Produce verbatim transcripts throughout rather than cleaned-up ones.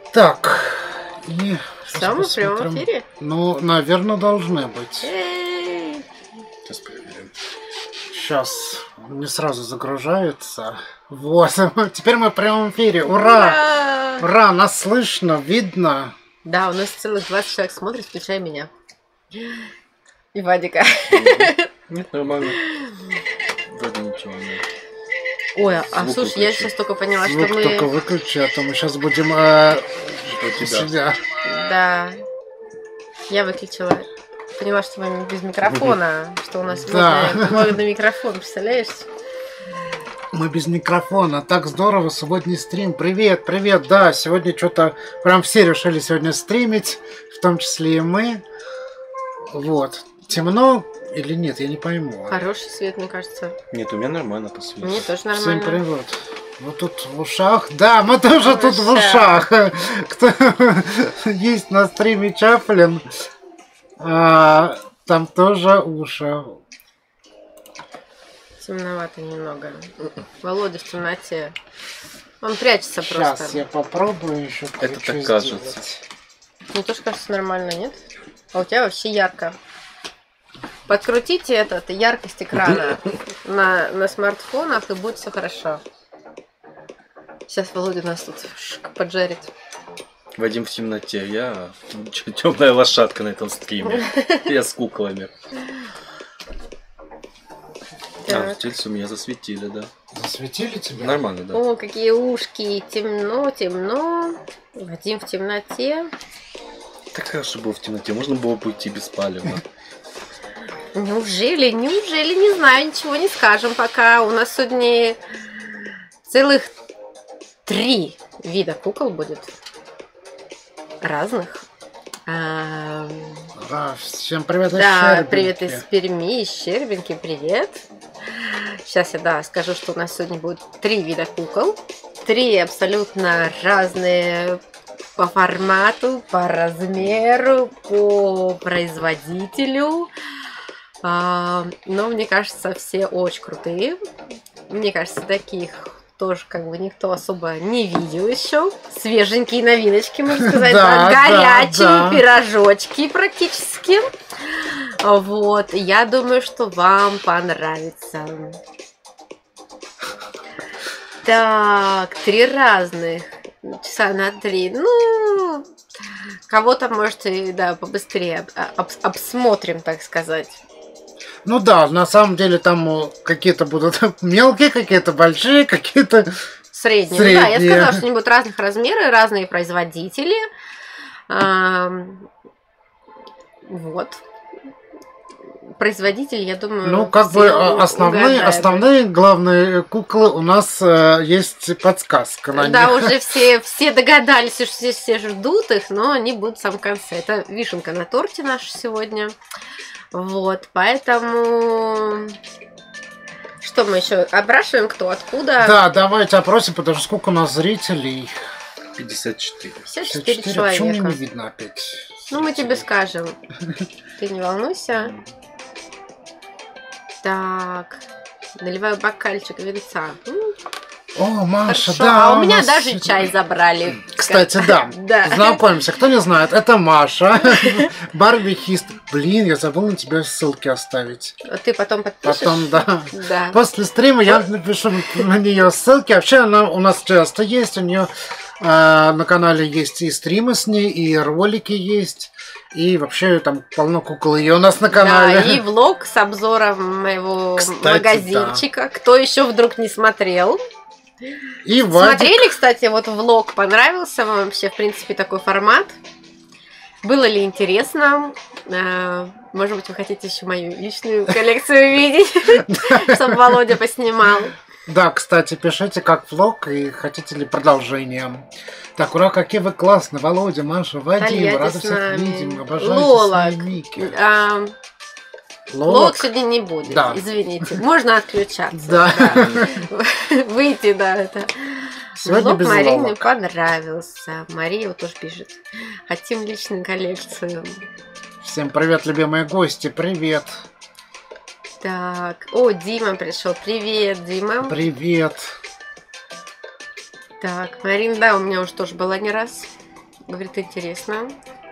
Так, и Все, мы в прямом эфире? Ну, наверное, должны быть. Эй! Сейчас проверим. Сейчас не сразу загружается. Вот, теперь мы в прямом эфире. Ура! Ура! Ура! Нас слышно, видно. Да, у нас целых двадцать человек смотрит, включая меня. И Вадика. Нет, нормально. Вроде ничего нет. Ой, а Звук слушай, я выключи. сейчас только поняла, Звук что мы... только выключи, а то мы сейчас будем э, Что тебя? себя. Да. Я выключила. Поняла, что мы без микрофона. Что у нас Да. модный, модный микрофон, представляешь? Мы без микрофона. Так здорово, сегодня стрим. Привет, привет. Да, сегодня что-то прям все решили сегодня стримить, в том числе и мы. Вот. Темно или нет, я не пойму. Хороший свет, мне кажется. Нет, у меня нормально посветит. Мне тоже Всем нормально. привет. Вот тут в ушах. Да, мы тоже В тут в ушах. ушах. Кто есть на стриме Чаплин, а, там тоже уши. Темновато немного. Володя в темноте. Он прячется Сейчас просто. я попробую еще Это кое-что так кажется. сделать. Мне тоже кажется нормально, нет? А у тебя вообще ярко. Подкрутите этот яркость экрана на, на смартфонах, и будет все хорошо. Сейчас Володя нас тут шик, поджарит. Вадим в темноте, я темная лошадка на этом стриме. Я с куклами. А, Так. тельцы у меня засветили, да. Засветили тебя? Нормально, да. О, какие ушки! Темно, темно. Вадим в темноте. Так хорошо было в темноте, можно было бы уйти беспалевно. Неужели? Неужели? Не знаю, ничего не скажем пока. У нас сегодня целых три вида кукол будет. Разных. А, Да, всем привет из да, Щербинки. привет из Перми, из Щербинки, привет. Сейчас я, да, скажу, что у нас сегодня будет три вида кукол. Три абсолютно разные по формату, по размеру, по производителю. А, но мне кажется, все очень крутые. Мне кажется, таких тоже как бы никто особо не видел еще. Свеженькие новиночки, можно сказать, Да, да, горячие да, да. пирожочки практически. Вот, я думаю, что вам понравится. Так, три разных. Часа на три. Ну, кого-то, может, и да, побыстрее об- обсмотрим, так сказать. Ну да, на самом деле там э, какие-то будут мелкие, какие-то большие, какие-то... Средние. Средние. Ну да, я сказала, что они будут разных размеров, разные производители. Ам, Вот. Производитель, я думаю, Ну, как все бы э, основные, угадают. основные главные куклы у нас э, есть подсказка на Да, них. уже все, все догадались, что все, все ждут их, но они будут в самом конце. Это вишенка на торте наша сегодня. Вот, поэтому... Что мы еще опрашиваем, кто, откуда? Да, давайте опросим, потому что сколько у нас зрителей? пятьдесят четыре. Все четыре Почему меня не человека. видно опять? Ну, мы тебе скажем. Ты не волнуйся. Так, наливаю бокальчик винца. М, О, Маша, Хорошо. да. А у меня нас даже сегодня- чай забрали. Кстати, да. Да. Знакомимся. Кто не знает, это Маша. Барбихист. Блин, я забыл на тебя ссылки оставить. Ты потом подпишешь? Потом, да. Да. После стрима я напишу на нее ссылки. Вообще она у нас часто есть. У нее э, на канале есть и стримы с ней, и ролики есть. И вообще там полно кукол ее у нас на канале. Да, и влог с обзором моего Кстати, магазинчика. Кто еще вдруг не смотрел? И Вадик. Смотрели, кстати, вот влог, понравился вам вообще, в принципе, такой формат? Было ли интересно? А, Может быть, вы хотите еще мою личную коллекцию увидеть, чтобы Володя поснимал. Да, кстати, пишите как влог и хотите ли продолжение. Так, ура, какие вы классные, Володя, Маша, Вадим, Тольятти рады с всех нами. видим, обожаю Лолок. Мики. А, Лолок Лолок. сегодня не будет, Да. извините. Можно отключаться. Да. Выйти, да, это. Сегодня Влог без Марине лолок. понравился. Мария вот тоже пишет. Хотим личную коллекцию. Всем привет, любимые гости, привет. Так, о, Дима пришел. Привет, Дима. Привет. Так, Марин, да, у меня уже тоже была не раз. Говорит, интересно.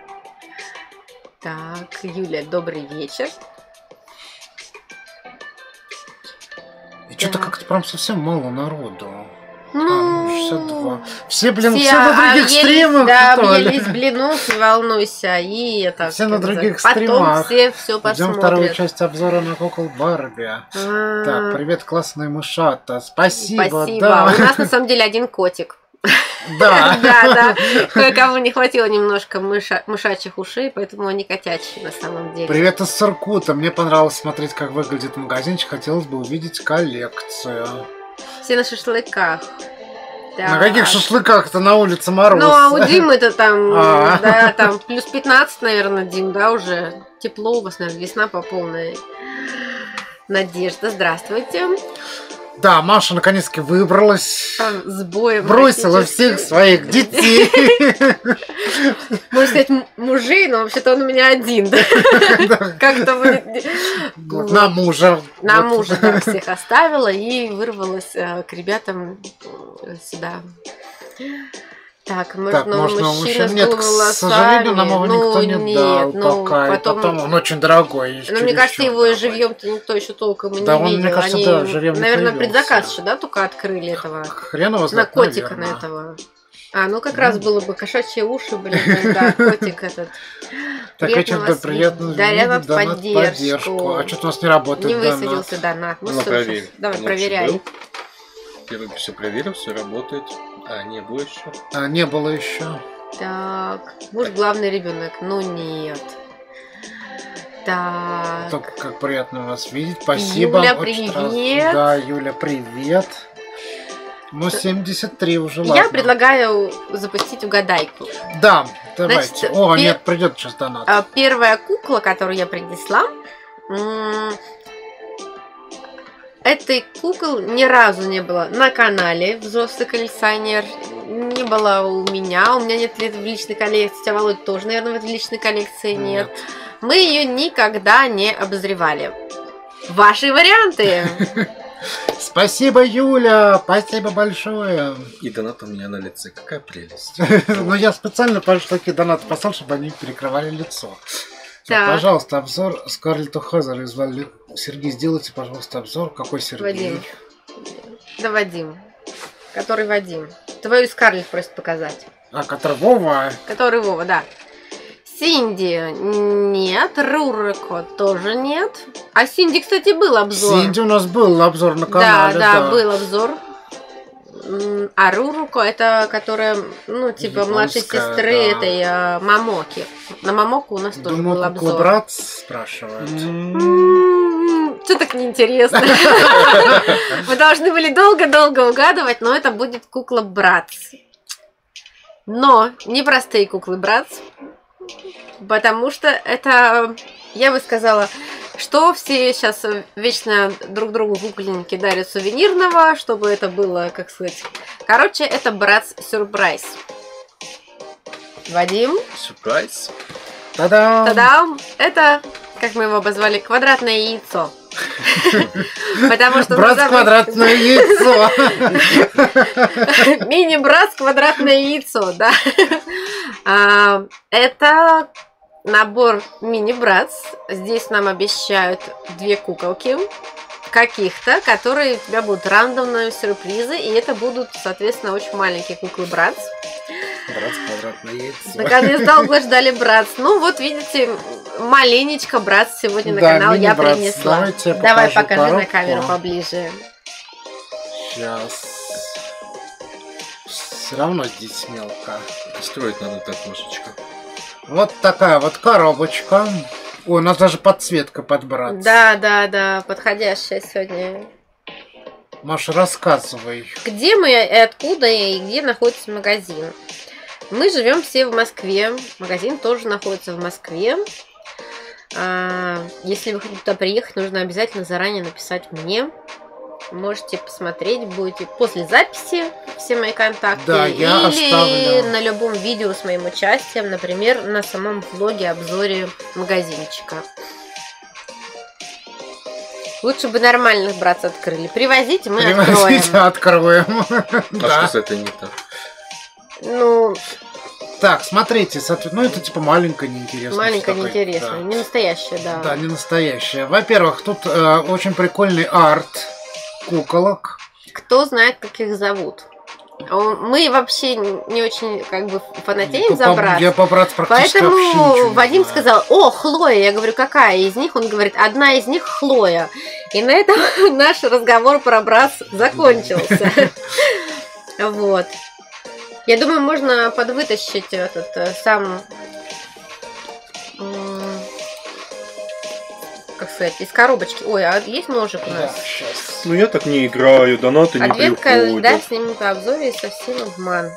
Так, Юля, добрый вечер. И что-то как-то прям совсем мало народу. Ну, А, шестьдесят два. Все, блин, все, все на других объелись, стримах, да, что ли? объелись блинов, не волнуйся. И это, Все на как других сказать, потом стримах. все все Ждем посмотрят. вторую часть обзора на кукол Барби. А, Так, привет, классные мышата. Спасибо, Спасибо. да. У нас на самом деле один котик. Да. Да, да. Кое-кому не хватило немножко мыша- мышачьих ушей, поэтому они котячие на самом деле. Привет из Сургута. Мне понравилось смотреть, как выглядит магазинчик. Хотелось бы увидеть коллекцию. Все на шашлыках. На Так. каких шашлыках-то на улице мороз? Ну, а у Димы-то там, А. да, там плюс пятнадцать, наверное, Дим, да, уже. Тепло у вас, наверное, весна по полной. Надежда, здравствуйте. Да, Маша наконец-таки выбралась. Там с боем Бросила практически. всех своих детей. Можно сказать, м- мужей, но вообще-то он у меня один, да? Как-то будет... Вот, на мужа. На Вот. мужа, да, всех оставила и вырвалась э, к ребятам э, сюда. Так, может, Так, новый можно мужчина мужчин. с Нет, к голубыми сожалению, нам его волосами. никто не Ну, дал нет, ну, пока. И потом... потом он очень дорогой. Ну, мне кажется, его и живьем-то никто еще толком и Да, не он, видел. мне кажется, Они, да, живьем не наверное, появился. предзаказ еще, да, только открыли этого? Хрен его На знает, котика наверное. на этого. А, ну как раз было бы кошачьи уши, блин, да, котик этот. Так, Приятно вечер, да, вас приятно видеть. Донат донат поддержку. поддержку. А что-то у нас не работает Не донат. высветился донат. Ну, Ну, слушай, проверь. давай, Он проверяй. был. Первый все проверил, все работает. А, не было еще. А, не было еще. Так, муж главный ребенок. Ну нет. Так. Только как приятно вас видеть. Спасибо. Юля, очень привет. рад. Да, Юля, привет. Ну, семьдесят три уже, ладно. Я предлагаю запустить угадайку. Да, давайте. Значит, О, пе- нет, придет сейчас донат. А, Первая кукла, которую я принесла, м, этой кукол ни разу не было на канале «Взрослый коллекционер», не было у меня, у меня нет в личной коллекции, а Володь тоже, наверное, в личной коллекции нет. Мы ее никогда не обозревали. Ваши варианты? Спасибо, Юля. Спасибо большое. И донат у меня на лице. Какая прелесть. Но я специально пару такие донаты послал, чтобы они перекрывали лицо. Так. Пожалуйста, обзор Скарлетт Хазер из Валли. Сергей, сделайте, пожалуйста, обзор. Какой Сергей? Вадим. Да, Вадим. Который Вадим. Твою Скарлетт просит показать. А, который Вова. Который Вова, да. Синди нет, Рурико тоже нет. А Синди, кстати, был обзор. Синди у нас был обзор на канале. Да, да, был обзор. М, А Руруко это которая, ну, типа младшей Японская, сестры да. этой а, Мамоки. На Мамоку у нас тоже был Думаю, обзор. куклобрат спрашивает. Что так неинтересно? Вы должны были долго-долго угадывать, но это будет кукла Братц. Но не простые куклы Братц, потому что это, я бы сказала, что все сейчас вечно друг другу кукольники дарят сувенирного, чтобы это было, как сказать... Короче, это Братц Сюрприз. Вадим. Сюрприз. Та-дам! Та-дам! Это, как мы его обозвали, квадратное яйцо. Потому что Брат квадратное яйцо. Мини-брат квадратное яйцо, да. А, Это набор мини-братс. Здесь нам обещают две куколки каких-то, которые у тебя будут рандомные сюрпризы, и это будут, соответственно, очень маленькие куклы братс. Брат квадратное яйцо. Наконец долго ждали братс. Ну вот видите, маленечко братс сегодня на Да, канал я мини-братс. принесла. Давайте я Давай покажу покажи на коробку. камеру поближе. Сейчас. Все равно здесь мелко. Строить надо так немножечко. Вот такая вот коробочка. Ой, у нас даже подсветка под брат. Да, да, да, подходящая сегодня. Маша, рассказывай. Где мы и откуда и где находится магазин? Мы живем все в Москве. Магазин тоже находится в Москве. А, Если вы хотите туда приехать, нужно обязательно заранее написать мне. Можете посмотреть, будете после записи все мои контакты. Да, я или оставлю. на любом видео с моим участием, например, на самом влоге, обзоре магазинчика. Лучше бы нормальных братц открыли. Привозите, мы Привозите, откроем. откроем. А Да. что с этой не так? Ну, Так, смотрите, соответственно, ну это типа маленькая неинтересная. Маленькая такая, неинтересная, да. не настоящая, да. Да, не настоящая. Во-первых, тут э, очень прикольный арт куколок. Кто знает, как их зовут? Мы вообще не очень как бы фанатеем за Братц. Я по Братц практически вообще ничего Поэтому не Вадим знаю. сказал: о, Хлоя. Я говорю, какая из них? Он говорит, одна из них Хлоя. И на этом наш разговор про Братц закончился. Вот. Я думаю, можно подвытащить этот э, сам, м, как сказать, из коробочки. Ой, а есть ножик у нас? Да, щас. Ну я так не играю, донаты не Адвентка, приходят. да, снимем по обзоре и совсем обман.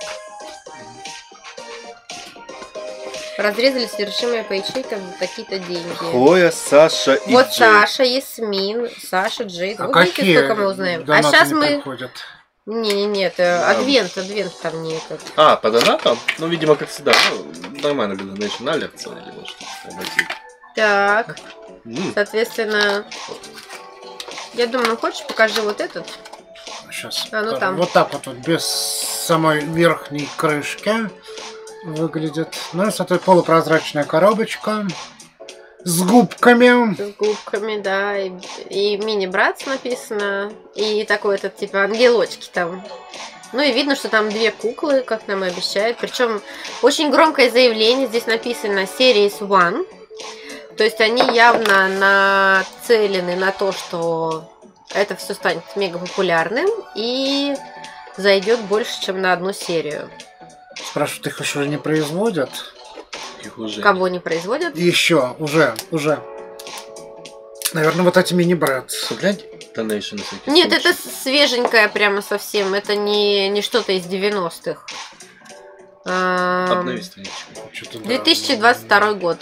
Разрезали содержимое по ячейкам за такие-то деньги. Хлоя, Саша и Вот Джей. Саша, Ясмин, Саша, Джейд. А Вот видите, какие сколько мы узнаем. А донаты сейчас не мы... приходят? Не, не, нет, э, адвент, адвент там не этот. А, по донатам? Ну, видимо, как всегда. Ну, нормально, когда Donation Alert или вот что-то обойти. Так, М, соответственно, я думаю, ну хочешь, покажи вот этот. Сейчас. А, ну там. Вот так вот, вот без самой верхней крышки выглядит. Ну и, соответственно, полупрозрачная коробочка с губками. С губками, да, и, и мини-братц написано, и такой этот, типа, ангелочки там. Ну и видно, что там две куклы, как нам и обещают. Причем очень громкое заявление, здесь написано Series One. То есть они явно нацелены на то, что это все станет мега популярным и зайдет больше, чем на одну серию. Спрашивают, их еще не производят? их уже. Кого не производят? Еще, уже, уже. Наверное, вот эти мини-братц. Глянь, Donation на всякий Нет, случай. это свеженькое прямо совсем. Это не, не что-то из девяностых. А, Обнови страничку. Что-то, да. две тысячи двадцать второй год.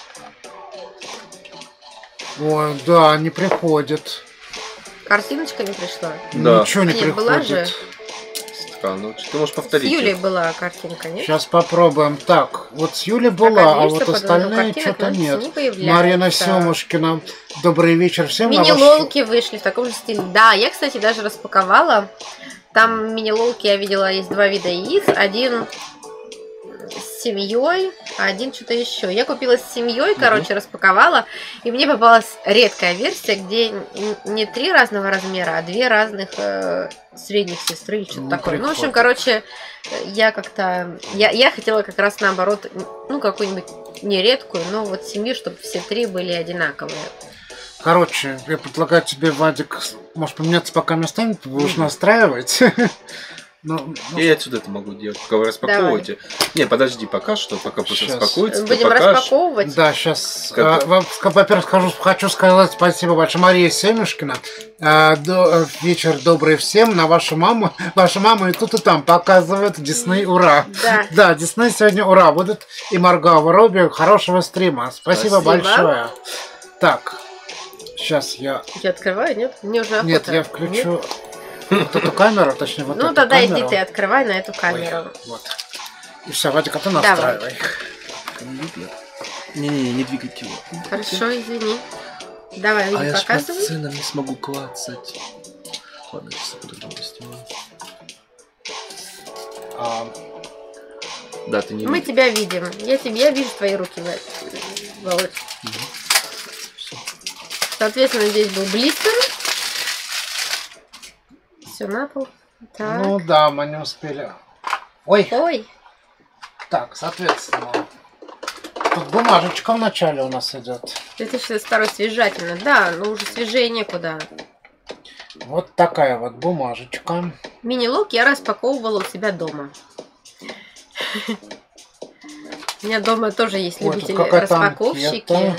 Ой, да, не приходит. Картиночка не пришла. Да. Ничего не Нет, была приходит. же. Странно. Ты можешь С повторить. Юлей её. была картинка, нет? Сейчас попробуем. Так, вот с Юлей Так, была, а видишь, вот что под остальные картинок что-то надписи нет. не появляется. Марина Семушкина. Добрый вечер всем. на ваш- Мини-лолки вышли в таком же стиле. Да, я, кстати, даже распаковала. Там мини-лолки я видела, есть два вида яиц. Один с семьей, а один что-то еще. Я купила с семьей, короче, распаковала. И мне попалась редкая версия, где н- не три разного размера, а две разных э, средних сестры или что-то Ну, такое. Ну, в общем, прикольно. короче, я как-то... Я, я хотела как раз наоборот, ну, какую-нибудь не редкую, но вот семью, чтобы все три были одинаковые. Короче, я предлагаю тебе, Вадик, может поменяться пока местами, ты будешь настраивать. Ну, ну, Я и отсюда это могу делать, пока вы распаковываете. Не, подожди, пока что, пока пусть Щас. распакуется, ты Будем покажешь. распаковывать. да, сейчас. Как- Во-первых, скажу, хочу сказать спасибо большое Марии Семушкина. А, до- э, вечер добрый всем. На вашу маму. Ваша мама и тут, и там показывает. Дисней, ура. Да. Да, Дисней сегодня ура. Будут и Марго Воробьев. Хорошего стрима. Спасибо, Спасибо. большое. Так, сейчас я... Я открываю, нет? Мне уже охота. Нет, я включу вот эту камеру, точнее вот Ну эту тогда камеру. иди ты открывай на эту Ой, камеру. вот. И все, Вадик, а ты Давай. настраивай. Не-не-не, не двигать его. Хорошо, извини. Давай, А не я ж по показывай. сценам не смогу клацать. Ладно, сейчас я по-другому сниму. А, Да, ты не Мы видишь. тебя видим. Я тебе, я вижу твои руки, Вадь. Володь. Соответственно, здесь был блистер. Все на пол. Так. ну да, мы не успели. Ой, Ой, так, соответственно. Тут бумажечка в начале у нас идет. две тысячи двадцать второй свежательно. Да, но уже свежее некуда. Вот такая вот бумажечка. Мини-лок я распаковывала у себя дома. У меня дома тоже есть Ой, тут любители какая-то распаковщики. анкета.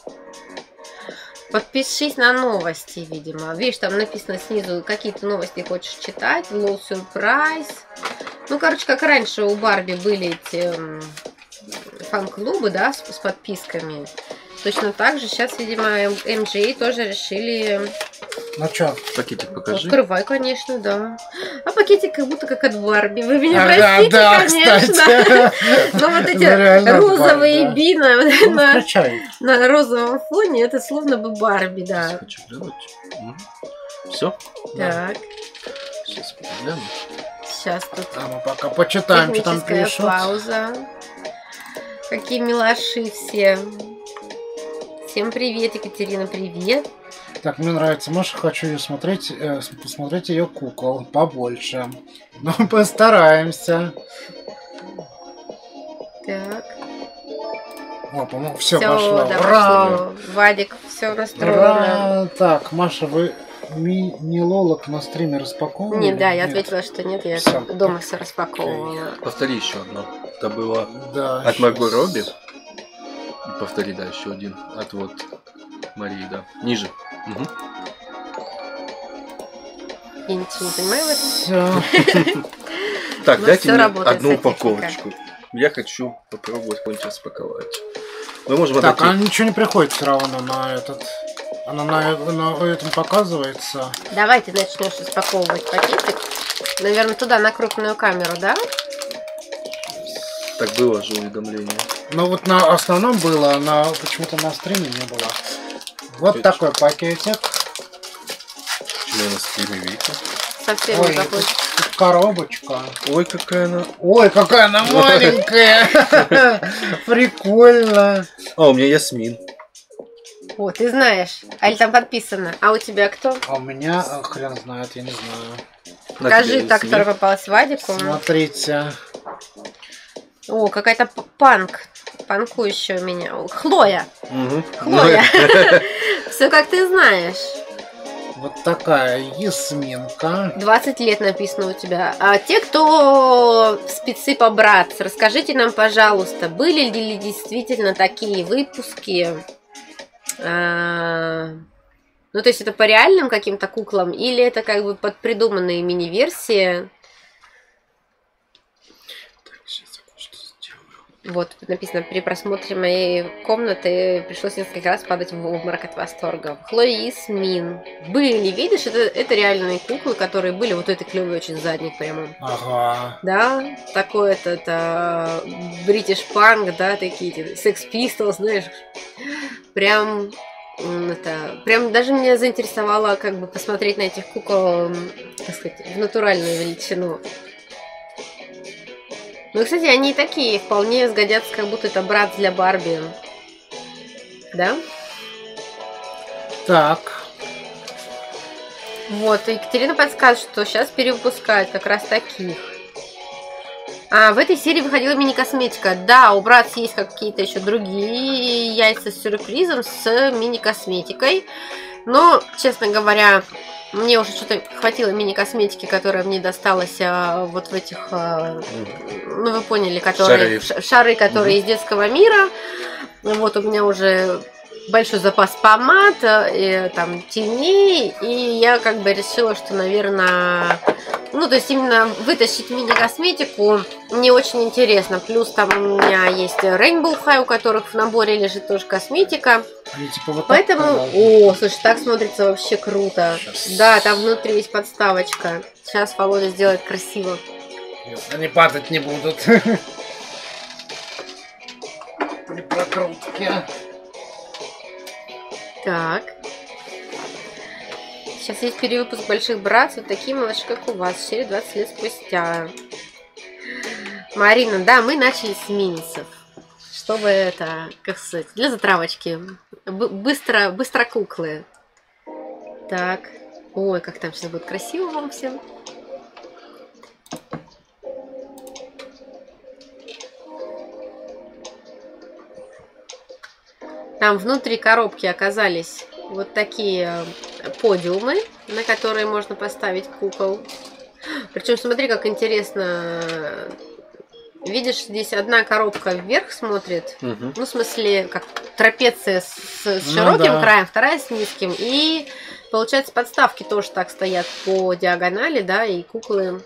Подпишись на новости, видимо. Видишь, там написано снизу, какие ты новости хочешь читать. Low Surprise. Ну, короче, как раньше у Барби были эти м, фан-клубы, да, с, с подписками. Точно так же сейчас, видимо, эм джей тоже решили... Ну чё? Пакетик покажи. Открывай, конечно, да. А пакетик как будто как от Барби. Вы меня Ага, простите, да, конечно. кстати. Но вот эти Ну, реально от розовые Барби, би да. на, Ну, на, включай. на розовом фоне, это словно бы Барби, да. Все? Да. Так, Сейчас погляну. Сейчас тут А мы пока почитаем, что там техническая пишут. пауза. Какие милаши все. Всем привет, Екатерина, привет. Так, мне нравится Маша, хочу ее смотреть, э, с- посмотреть ее кукол побольше. Ну, постараемся. Так, О, по-моему, все все, пошло. да, Ура! пошло. Вадик, все настроено. Ура! Так, Маша, вы ми- милолог на стриме распаковывали? Нет, да, я Нет. ответила, что нет, я Всё. дома все распаковывала. Повтори еще одно. Это было Да. от Марго щас. Робби. И повтори, да, еще один. От вот Марии, да. Ниже. Мгм. Я ничего не понимаю в этом. Всё. Так, Ну, дайте всё мне работает, одну вся техника. упаковочку. Я хочу попробовать какой-нибудь распаковать. Мы можем Так, а отойти. ничего не приходит все равно на этот. Она на, на этом показывается. Давай ты начнешь распаковывать пакетик. Наверное, туда, на крупную камеру, да? Так было же уведомление. Но вот на основном было, на почему-то на стриме не было. Вот Это- такой пакетик. Почему я на стриме видите? Совсем Ой, не такой. тут, тут коробочка. Ой, какая она. Ой, какая она маленькая! Прикольно. А, у меня Ясмин. О, ты знаешь. А или там подписано. А у тебя кто? А у меня а, хрен знает, я не знаю. На Покажи тебе та, Ясмин. которая попалась Вадику. Смотрите. О, какая-то п- панк. Панкующая у меня. О, Хлоя. Мгм. Хлоя. Все как ты знаешь. Вот такая Ясминка. двадцать лет написано у тебя. А те, кто спецы по Братц, расскажите нам, пожалуйста, были ли действительно такие выпуски? А, ну, то есть это по реальным каким-то куклам, или это как бы под придуманные мини-версии? Так, сейчас я кое-что сделаю. Вот, тут написано, при просмотре моей комнаты пришлось несколько раз падать в обморок от восторга. Хлоя и Ясмин. Были, видишь, это, это реальные куклы, которые были вот этой клевый очень задник прямо. Ага. Да, такой этот British Punk, да, такие Sex Pistols, знаешь. Прям м, это, прям даже меня заинтересовало как бы посмотреть на этих кукол, м, так сказать, в натуральную величину. Ну, и, кстати, они такие, вполне сгодятся, как будто это брат для Барби. Да? Так. Вот, и Екатерина подсказывает, что сейчас перевыпускают как раз таких. А, в этой серии выходила мини-косметика. Да, у Братц есть какие-то еще другие яйца с сюрпризом, с мини-косметикой. Но, честно говоря, мне уже что-то хватило мини-косметики, которая мне досталась а, вот в этих, а, ну вы поняли, которые Шары. ш- шары, которые Мгм. из детского мира. Вот у меня уже большой запас помад, и, там теней, и я как бы решила, что, наверное, ну то есть именно вытащить мини-косметику не очень интересно. Плюс там у меня есть Rainbow High, у которых в наборе лежит тоже косметика. Они типа вот так Поэтому, показаны. о, слушай, так смотрится вообще круто. Щас. Да, там внутри есть подставочка. Сейчас Володя сделает красиво. Если они падать не будут. При прокрутке. Так. Сейчас есть перевыпуск больших братцев, вот такие малыши, как у вас, через двадцать лет спустя. Марина, да, мы начали с минисов. Чтобы это, как сказать, для затравочки. Б- быстро, быстро куклы. Так. Ой, как там сейчас будет красиво вам всем. Там внутри коробки оказались вот такие подиумы, на которые можно поставить кукол. Причем смотри, как интересно. Видишь, здесь одна коробка вверх смотрит. Мгм. Ну, в смысле, как трапеция с, с Ну широким да. краем, вторая с низким. И, получается, подставки тоже так стоят по диагонали, да, и куклы.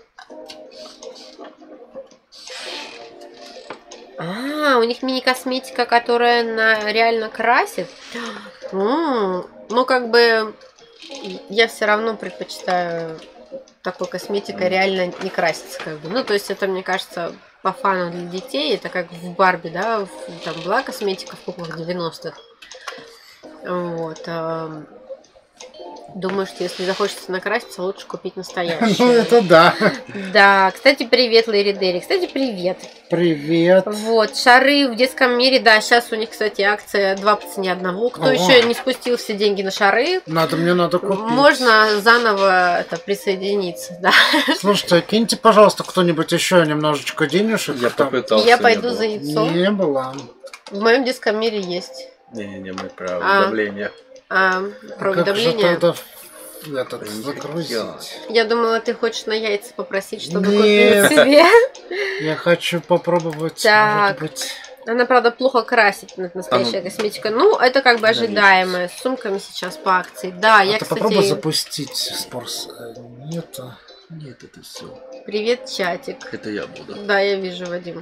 А, у них мини-косметика, которая на, реально красит. М, Ну, как бы, я все равно предпочитаю такой косметикой реально не краситься, как бы. Ну, то есть это, мне кажется, по фану для детей. Это как в Барби, да, в- там была косметика в куклах девяностых. Вот. а, Думаю, что если захочется накраситься, лучше купить настоящую. Ну, это да. Да, кстати, привет, Лэри Дерри. Кстати, привет. Привет. Вот, шары в детском мире, да, сейчас у них, кстати, акция два по цене одного. Кто Ого. еще не спустил все деньги на шары, Надо, мне надо купить. можно заново это присоединиться, да. Слушайте, киньте, пожалуйста, кто-нибудь еще немножечко денежек. Я там. попытался. Я не пойду было. за яйцом. Не было. В моем детском мире есть. Не-не-не, мы про А. уведомления. А, про А как же уведомления. тогда этот загрузить? Я думала, ты хочешь на яйца попросить, чтобы Нет. купить себе. Я хочу попробовать, Так. может быть... Она, правда, плохо красит, это настоящая А ну. косметика. Ну, это как бы Навесить. ожидаемое. С сумками сейчас по акции. Да, А я, ты попробуй кстати... запустить спорс. Нет. Нет, это все. Привет, чатик. Это я буду. Да, я вижу, Вадим.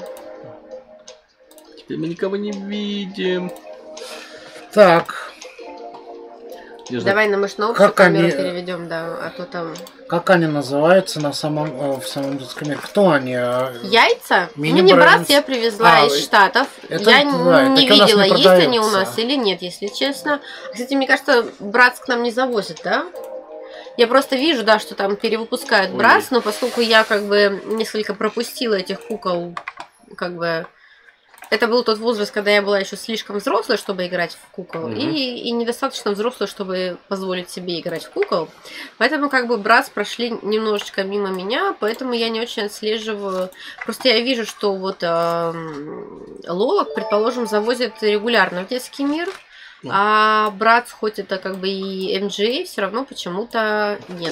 Теперь мы никого не видим. Так, Не знаю, Давай на мышь на общую Как камеру они- переведем, да, а то там... как они называются на самом, э, в самом детском мире? Кто они? э, Яйца? Мини Мини-брас Брэнс. я привезла А, из Штатов. это я да, не так у нас видела, не есть они у продается. нас или нет, если честно. Кстати, мне кажется, Братс к нам не завозит, да? Я просто вижу, да, что там перевыпускают Ой. Братс, но поскольку я как бы несколько пропустила этих кукол, как бы... Это был тот возраст, когда я была еще слишком взрослой, чтобы играть в кукол, Мгм. и, и недостаточно взрослой, чтобы позволить себе играть в кукол. Поэтому как бы Братс прошли немножечко мимо меня, поэтому я не очень отслеживаю. Просто я вижу, что вот эм, Лолок, предположим, завозит регулярно в детский мир, Ну. а Братс, хоть это как бы и эм джи эй, все равно почему-то нет.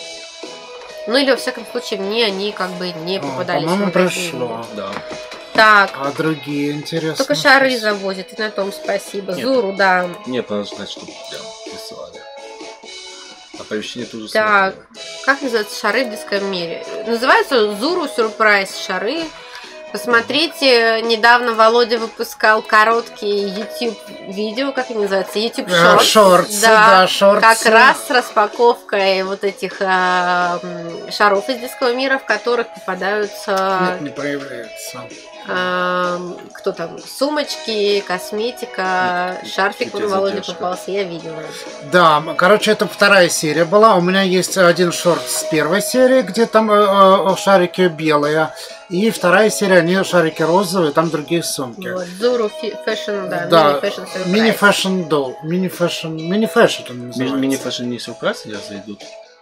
Ну или во всяком случае мне они как бы не О, попадались в по-моему, магазине. пришло. Да. Так, А другие, интересно. только шары сейчас. завозят, и на том спасибо. Нет. Зуру, да. Нет, надо знать, что прям прислали. Оповещение тоже Так, смотрел. как называются шары в детском мире? Называются Зуру Сюрприз шары. Посмотрите, недавно Володя выпускал короткие YouTube видео, как они называются? YouTube А, Shorts. шортсы, да, шортсы. Как раз с распаковкой вот этих а, м, шаров из детского мира, в которых попадаются Нет, не проявляется. а, кто там, сумочки, косметика, шарфик у Тетя Володи задержка. попался, я видела. Да, м, короче, это вторая серия была. У меня есть один шорт с первой серии, где там э, э, шарики белые. И вторая серия, они шарики розовые, там другие сумки. Вот, Зуру фэшн, да, Да, мини-фэшн сюрприз. мини-фэшн дол. Мини-фэшн. Мини-фэшн это Ми- называется. Мини-фэшн не сюрприз сейчас зайдут.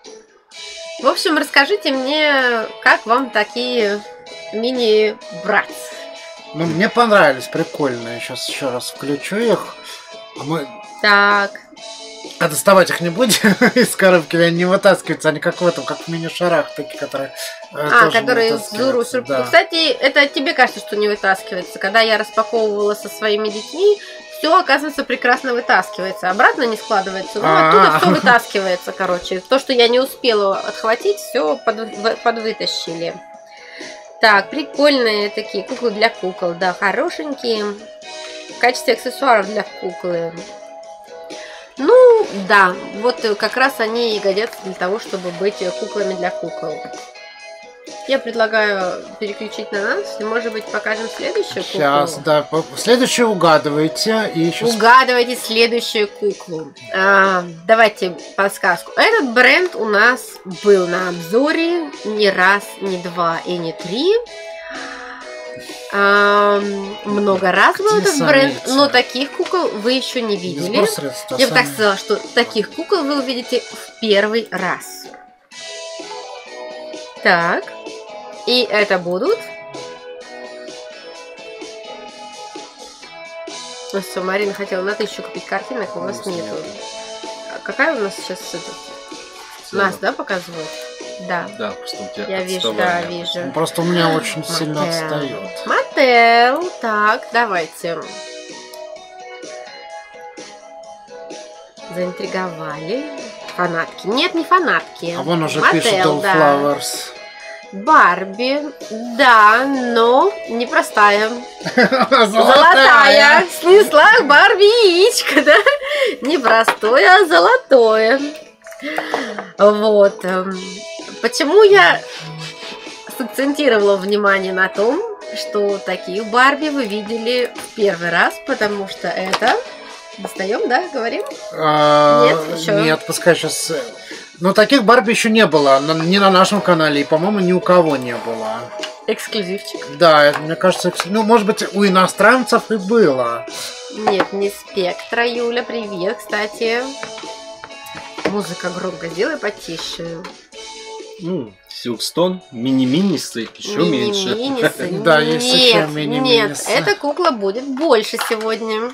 В общем, расскажите мне, как вам такие мини-братс? Ну, мне понравились, прикольно. Я сейчас еще раз включу их. А мы... Так, А доставать их не будем из коробки, они не вытаскиваются, они как в этом, как в мини-шарах, такие, которые... э, а, тоже не которые Зуру вытаскиваются, сюрприз. да. Кстати, это тебе кажется, что не вытаскивается. Когда я распаковывала со своими детьми, все, оказывается, прекрасно вытаскивается. Обратно не складывается, но А. оттуда все вытаскивается, короче. То, что я не успела отхватить, все подвытащили. Так, прикольные такие куклы для кукол, да, хорошенькие. В качестве аксессуаров для куклы. Ну, да, вот как раз они и годятся для того, чтобы быть куклами для кукол. Я предлагаю переключить на нас, и, может быть, покажем следующую куклу. Сейчас, да. по- Следующее угадывайте. И еще... Угадывайте следующую куклу. А, давайте подсказку. Этот бренд у нас был на обзоре не раз, не два и не три. А, много раз был Где этот сами бренд, эти? но таких кукол вы еще не видели. Средства, Я бы так сами. сказала, что таких кукол вы увидите в первый раз. Так. И это будут... Ну все, Марина хотела на тысячу купить картинок, а у нас нас нету. нету. А какая у нас сейчас это? Нас, да, показывают? Да. Да, просто у тебя Я вижу, да, отставание. вижу. Ну, просто у меня очень сильно Мотел. отстает. Мотел. Так, давайте. Заинтриговали. Фанатки. Нет, не фанатки. А вон уже Мотел, пишет Doll да. Flowers. Барби. Да, но непростая. Золотая. Снесла Барби яичко, да? Не простое, а золотое. Вот. эм, Почему я сакцентировала внимание на том, что таких Барби вы видели в первый раз, потому что это Достаем, да, говорим? А, Нет, еще? Нет, пускай сейчас... Но таких Барби еще не было. на- Ни на нашем канале, и, по-моему, ни у кого не было. Эксклюзивчик. Да, это, мне кажется, экс- ну, может быть, у иностранцев и было. Нет, не Спектра, Юля, привет, кстати. Музыка громко, сделай потише. Ну, Силкстон, мини-минисы, еще меньше. Мини-минисы. Да, есть еще Нет, мини-минисы. нет, эта кукла будет больше сегодня.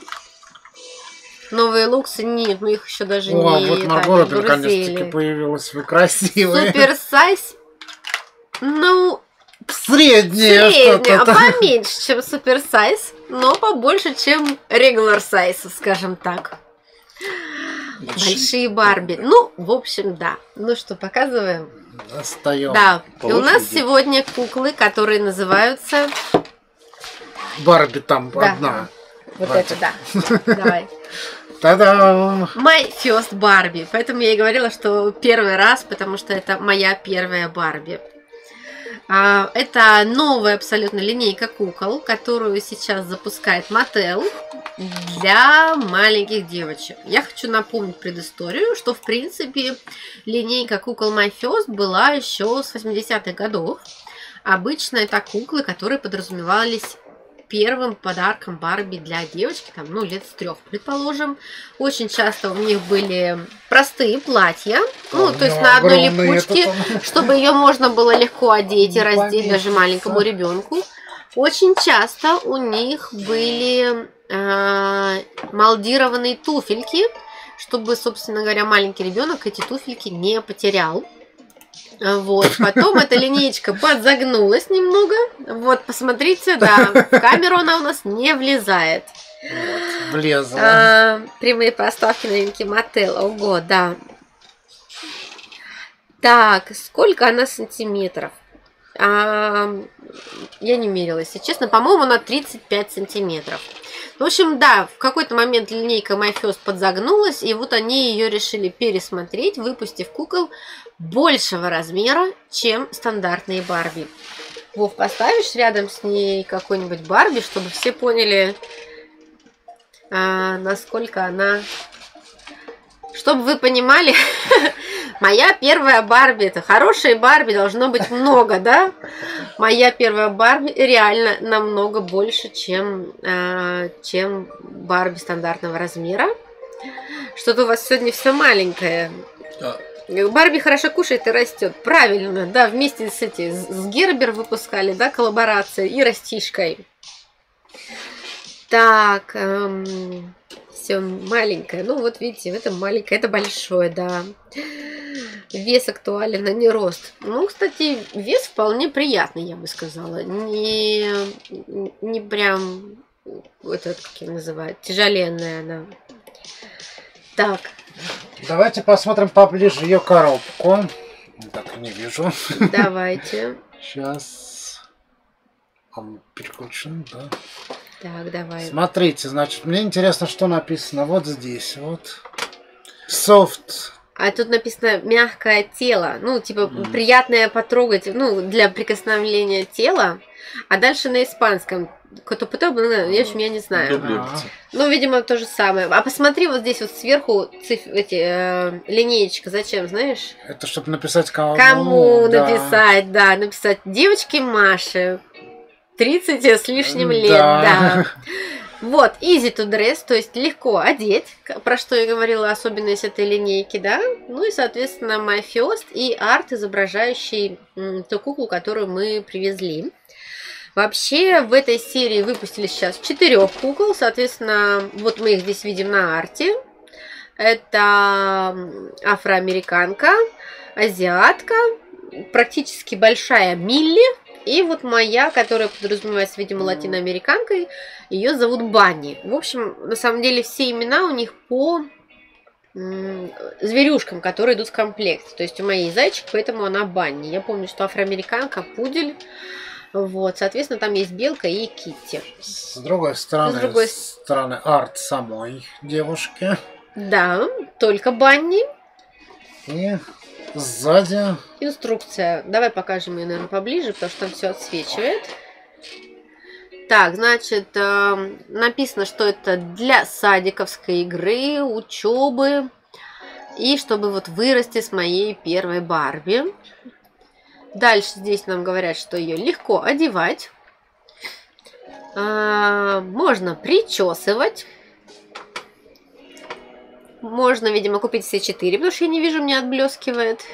Новые луксы нет, мы их еще даже О, не вот Марго так, Робби наконец-таки грузили. появилась. Вы красивые. Супер сайз. Ну, Среднее средняя, а что-то. поменьше, чем супер сайз, но побольше, чем регуляр сайз, скажем так. Большие Барби. Ну, в общем, да. Ну что, показываем? Достаем. Да. По И у нас очереди. сегодня куклы, которые называются... Барби там Да. одна. Вот Давайте. это, да. Давай. Та-дам! My First Barbie. Поэтому я и говорила, что первый раз, потому что это моя первая Барби. А, Это новая абсолютно линейка кукол, которую сейчас запускает Mattel для маленьких девочек. Я хочу напомнить предысторию, что в принципе линейка кукол My First была еще с восьмидесятых годов. Обычно это куклы, которые подразумевались первым подарком Барби для девочки, там, ну, лет с трех, предположим. Очень часто у них были простые платья, ну, У то есть него на одной огромный липучке, этот, чтобы ее можно было легко одеть и Не раздеть даже поместится. маленькому ребенку. Очень часто у них были э, молдированные туфельки, чтобы, собственно говоря, маленький ребенок эти туфельки не потерял. Вот, потом эта линеечка подзагнулась немного. Вот, посмотрите, да, в камеру она у нас не влезает. Вот, влезла. А, прямые поставки новинки Mattel. Ого, да. Так, сколько она сантиметров? А, я не мерила, если честно. По-моему, она тридцать пять сантиметров. В общем, да, в какой-то момент линейка My First подзагнулась, и вот они ее решили пересмотреть, выпустив кукол большего размера, чем стандартные Барби. Вов, поставишь рядом с ней какой-нибудь Барби, чтобы все поняли, а, насколько она... Чтобы вы понимали, моя первая Барби, это хорошие Барби, должно быть много, да? Моя первая Барби реально намного больше, чем, э, чем Барби стандартного размера. Что-то у вас сегодня все маленькое. А, Барби хорошо кушает и растет. Правильно, да, вместе с эти, с Гербер выпускали, да, коллаборация и Растишкой. Так, эм, все маленькое. Ну, вот видите, это маленькое, это большое, да. Вес актуален, а не рост. Ну, кстати, вес вполне приятный, я бы сказала. Не, не прям, это как его называют, тяжеленная она. Так. Давайте посмотрим поближе ее коробку. Так, не вижу. Давайте. Сейчас. Он переключен, да. Так, давай. Смотрите, значит, мне интересно, что написано вот здесь. Вот. Soft. А тут написано мягкое тело, ну, типа, mm. приятное потрогать, ну, для прикосновения тела. А дальше на испанском. Я, в общем, я не знаю. Дублируется. Ну, видимо, то же самое. А посмотри, вот здесь вот сверху циф... эти, э, линеечка. Зачем, знаешь? Это чтобы написать кому. Кому да. написать, да. Написать девочке Маше. тридцать с лишним лет, Да. да. Вот, easy to dress, то есть легко одеть, про что я говорила, особенность этой линейки, да. Ну и, соответственно, My First и арт, изображающий м, ту куклу, которую мы привезли. Вообще, в этой серии выпустили сейчас четырех кукол, соответственно, вот мы их здесь видим на арте. Это афроамериканка, азиатка, практически большая Милли. И вот моя, которая подразумевается, видимо, латиноамериканкой, ее зовут Банни. В общем, на самом деле все имена у них по м, зверюшкам, которые идут в комплекте. То есть у моей зайчик, поэтому она Банни. Я помню, что афроамериканка, пудель. Вот, соответственно, там есть белка и Китти. С другой стороны, С другой стороны арт самой девушки. Да, только Банни. И сзади... Инструкция. Давай покажем ее, наверное, поближе, потому что там все отсвечивает. Так, значит, э, написано, что это для садиковской игры, учебы. И чтобы вот вырасти с моей первой Барби. Дальше здесь нам говорят, что ее легко одевать. А, можно причесывать. Можно, видимо, купить все четыре, потому что я не вижу, мне отблескивает.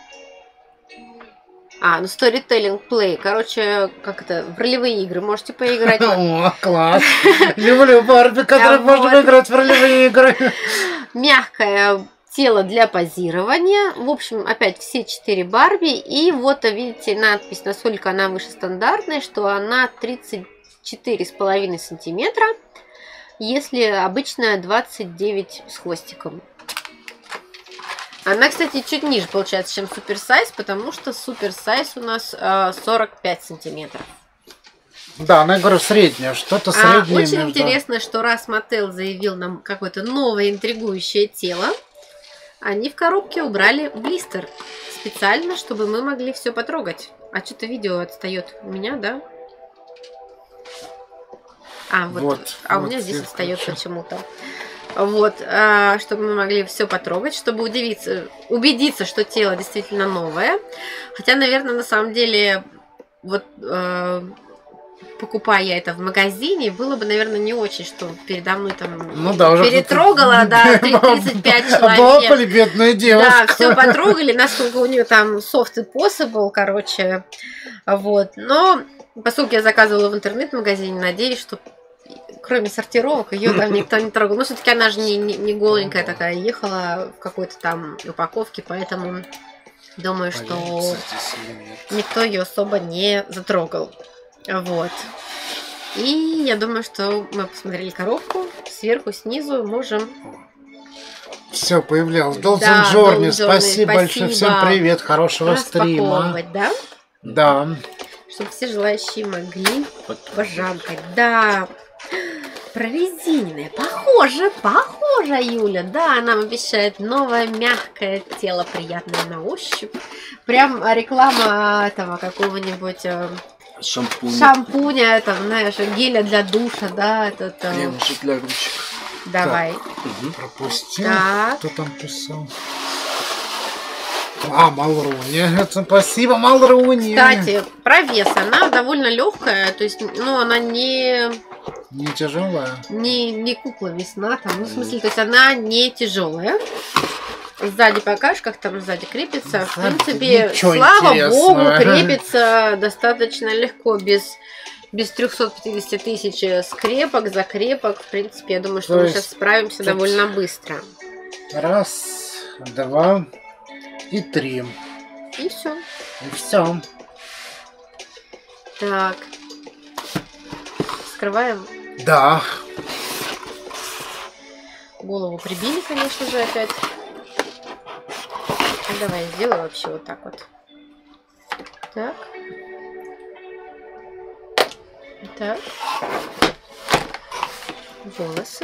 А, ну Storytelling Play. Короче, как это, в ролевые игры можете поиграть. О, класс! Люблю Барби, которая может играть в ролевые игры. Мягкое тело для позирования. В общем, опять все четыре Барби. И вот, видите, надпись, насколько она выше стандартной, что она тридцать четыре с половиной сантиметра, если обычная двадцать девять с хвостиком. Она, кстати, чуть ниже получается, чем суперсайз, потому что суперсайз у нас э, сорок пять сантиметров. Да, она, я говорю, средняя, что-то А, среднее. очень между... интересно, что раз Mattel заявил нам какое-то новое интригующее тело, они в коробке убрали блистер. Специально, чтобы мы могли все потрогать. А что-то видео отстает у меня, да? А, вот, вот а вот у меня здесь отстает включу. почему-то. Вот, а, чтобы мы могли все потрогать, чтобы удивиться, убедиться, что тело действительно новое. Хотя, наверное, на самом деле, вот э, покупая я это в магазине, было бы, наверное, не очень, что передо мной там ну, да, уже перетрогала, да, тридцать пять человек. Обапали, бедная девушка. Да, все потрогали, насколько у нее там soft impossible, короче. Вот, но поскольку я заказывала в интернет-магазине, надеюсь, что кроме сортировок, ее там никто не трогал. Но все-таки она же не, не, не голенькая такая, ехала в какой-то там упаковке, поэтому думаю, что никто ее особо не затрогал. Вот. И я думаю, что мы посмотрели коробку. Сверху, снизу можем... Все, появлялось. Долзен Да, Джорни, Долзен спасибо, спасибо большое. Всем привет, хорошего стрима. Да? Да. Чтобы все желающие могли пожамкать. Да. Прорезиненная. Похоже, похоже, Юля. Да, нам обещает новое мягкое тело, приятное на ощупь. Прям реклама этого какого-нибудь э, Шампунь. шампуня, там, знаешь, геля для душа, да, этот. э, Кремушек для ручек. Давай. Угу. Пропустил. Так. Кто там писал? А, Малруни. Это спасибо, Малруни. Кстати, про вес. Она довольно легкая, то есть, ну, она не... Не тяжелая. Не, не кукла весна, там, ну, в смысле, то есть она не тяжелая. Сзади покажешь, как там сзади крепится. В принципе, Ничего слава интересного. богу, крепится достаточно легко, без, без трёхсот пятидесяти тысяч скрепок, закрепок. В принципе, я думаю, что То мы есть сейчас справимся тут довольно быстро. Раз, два и три. И все. И все. Так. Скрываем. Да. Голову прибили, конечно же, опять. Ну, давай я сделаю вообще вот так вот. Так. Так. Волосы.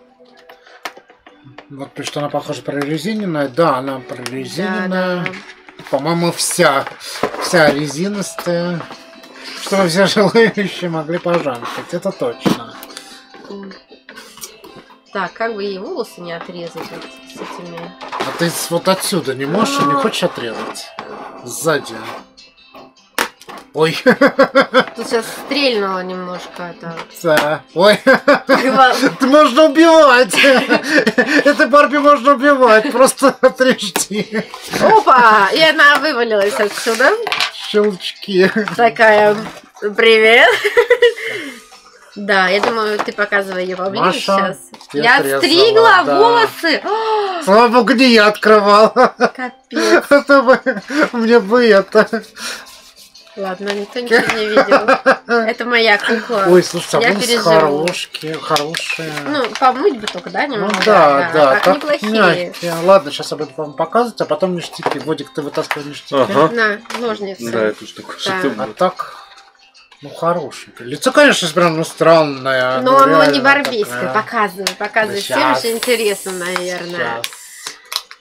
Вот то, что она похожа прорезиненная. Да, она прорезиненная. Да, да. По-моему, вся. Вся резинистая. Чтобы все желающие могли пожамкать. Это точно. Так, как бы ей волосы не отрезать вот с этими. А ты вот отсюда не можешь и не хочешь отрезать? Сзади. Ой. Тут сейчас стрельнуло немножко это. Да. Ой. Ты можно убивать. Это Барби можно убивать. Просто отрежьте. Опа! И она вывалилась отсюда. Щелчки. Такая. Привет. Да, я думаю, ты показывай ее поближе Маша, сейчас. ты Я отрезала, отстригла да. волосы. Слава богу, не я открывал. Капец. Это бы мне бы это. Ладно, никто ничего не видел. Это моя кукла. Ой, слушай, Я а волосы переживу. хорошие, хорошие. Ну, помыть бы только, да, Ну немного? да, да, Так, так неплохие. мягкие. Ладно, сейчас я буду вам показывать, а потом ништяки. Водик, ты вытаскивай ништяки. Ага. На, ножницы. Да, это что такое? Да. Что А ты... так, ну, хорошенькое. Лицо, конечно, прям, ну, странное. Но ну, оно не реально барбийское. такое. Показывай, показывай. Да Всем щас, же интересно, наверное. щас.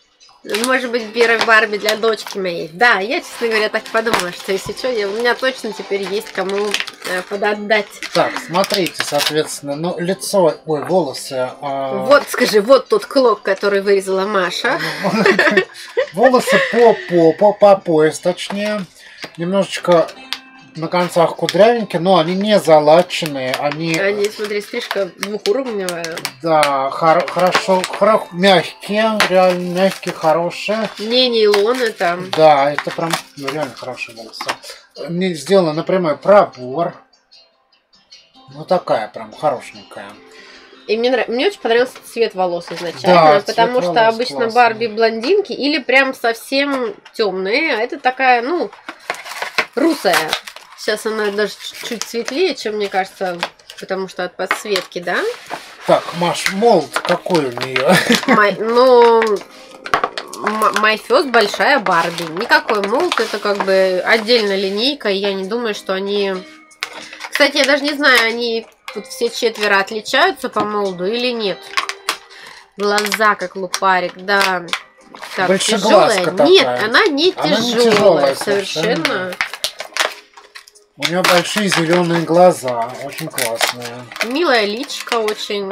Может быть, первой Барби для дочки моей. Да, я, честно говоря, так подумала, что если что, я, у меня точно теперь есть кому э, подотдать. Так, смотрите, соответственно, ну, лицо, ой, волосы. А... Вот, скажи, вот тот клок, который вырезала Маша. Волосы по попу, по пояс, точнее. Немножечко на концах кудрявенькие, но они не залаченные. Они, они смотри, стрижка двухуровневая. Да, хор хорошо, хоро мягкие, реально мягкие, хорошие. Не нейлоны там. Да, это прям ну, реально хорошие волосы. Мне сделано напрямую пробор. Ну такая прям хорошенькая. И мне, нрав... мне очень понравился цвет волос изначально, да, потому что волос обычно классный. Барби блондинки или прям совсем темные, а это такая, ну, русая. Сейчас она даже чуть-чуть светлее, чем мне кажется, потому что от подсветки, да? Так, Маш, молд какой у нее? My, ну, My First большая Барби. Никакой молд, это как бы отдельная линейка, и я не думаю, что они... Кстати, я даже не знаю, они тут все четверо отличаются по молду или нет. Глаза как лупарик, да. Так, тяжелая. Нет, она не она тяжелая, не тяжелая совершенно. совершенно. У нее большие зеленые глаза, очень классные. Милая личка очень.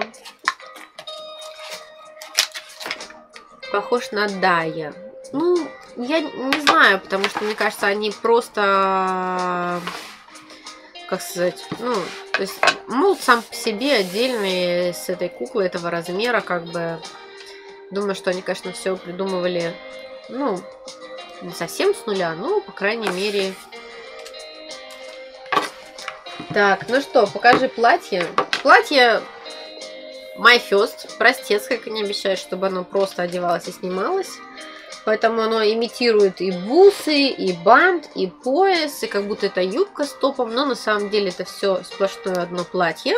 Похож на Дая. Ну, я не знаю, потому что, мне кажется, они просто... Как сказать, ну, то есть молд сам по себе отдельный с этой куклы этого размера, как бы, думаю, что они, конечно, все придумывали, ну, не совсем с нуля, но, по крайней мере. Так, ну что, покажи платье. Платье My First, простец, как они обещают, чтобы оно просто одевалось и снималось. Поэтому оно имитирует и бусы, и бант, и пояс, и как будто это юбка с топом. Но на самом деле это все сплошное одно платье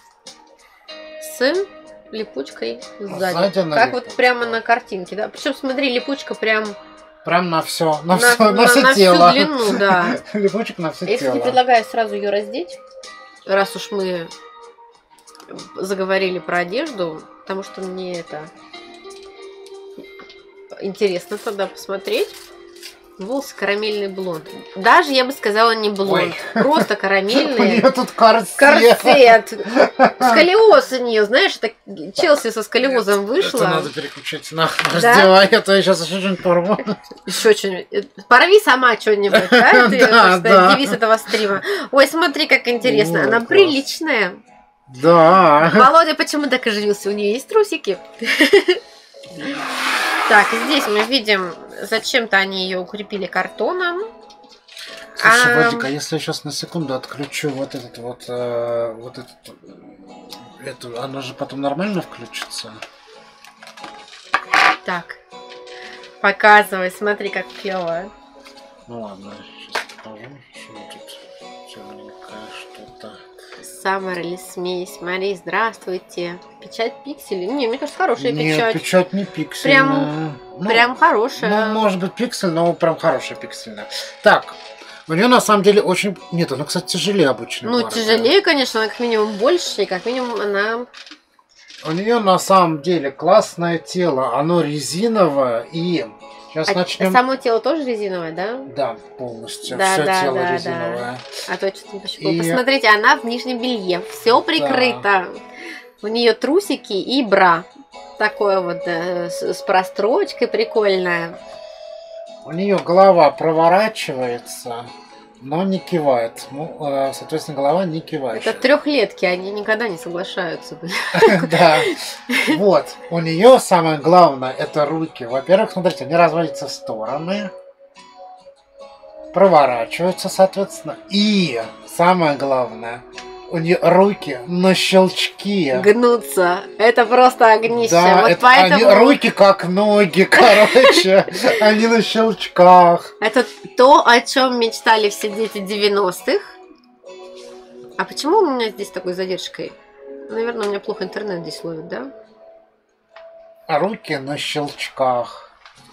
с липучкой сзади. сзади как липучку. Вот прямо на картинке, да. Причем смотри, липучка прям... Прям на все, на, на, все, на, на все на тело. Всю длину, да. Липучка на все Я, тело. Я предлагаю сразу ее раздеть, раз уж мы заговорили про одежду, потому что мне это... Интересно тогда посмотреть. Волосы карамельный блонд. Даже, я бы сказала, не блонд. Ой. Просто карамельный. У нее тут корсет. Корсет. Сколиоз у нее, знаешь, это Челси со сколиозом вышла. Это надо переключить на раздевай, а то я сейчас еще что-нибудь порву. Еще что-нибудь. Порви сама что-нибудь, да? Это девиз этого стрима. Ой, смотри, как интересно. Она приличная. Да. Володя почему так оживился? У нее есть трусики. Так, здесь мы видим, зачем-то они ее укрепили картоном. Слушай, а... Вадик, а если я сейчас на секунду отключу вот этот вот, э, вот этот, эту, она же потом нормально включится? Так, показывай, смотри, как клево. Ну ладно, сейчас покажу, что тут темненькое что-то. Саммер или смесь. Мария, здравствуйте. Печать пикселей. Не, мне кажется, хорошая Нет, печать. печать не пиксельная. Прям, ну, прям хорошая. Ну, может быть, пиксель, но прям хорошая пиксельная. Так, у нее на самом деле очень... Нет, она, кстати, тяжелее обычной Ну, Барби. тяжелее, конечно, она как минимум больше, и как минимум она... У нее на самом деле классное тело. Оно резиновое и... Сейчас а начнем. Само тело тоже резиновое, да? Да, полностью. Да, все да, тело да, резиновое. Да. А то что-то не пощупала. И... Посмотрите, она в нижнем белье. Все прикрыто. Да. У нее трусики и бра. Такое вот да, с, с прострочкой прикольная. У нее голова проворачивается, но не кивает. Ну, соответственно, голова не кивает. Это трехлетки, они никогда не соглашаются. Да. Вот. У нее самое главное это руки. Во-первых, смотрите, они разводятся в стороны, проворачиваются, соответственно. И самое главное, у нее руки на щелчки. Гнутся. Это просто огнище. Да, вот это поэтому... они, руки как ноги, короче. Они на щелчках. Это то, о чем мечтали все дети девяностых. А почему у меня здесь такой задержкой? Наверное, у меня плохо интернет здесь ловит, да? Руки на щелчках.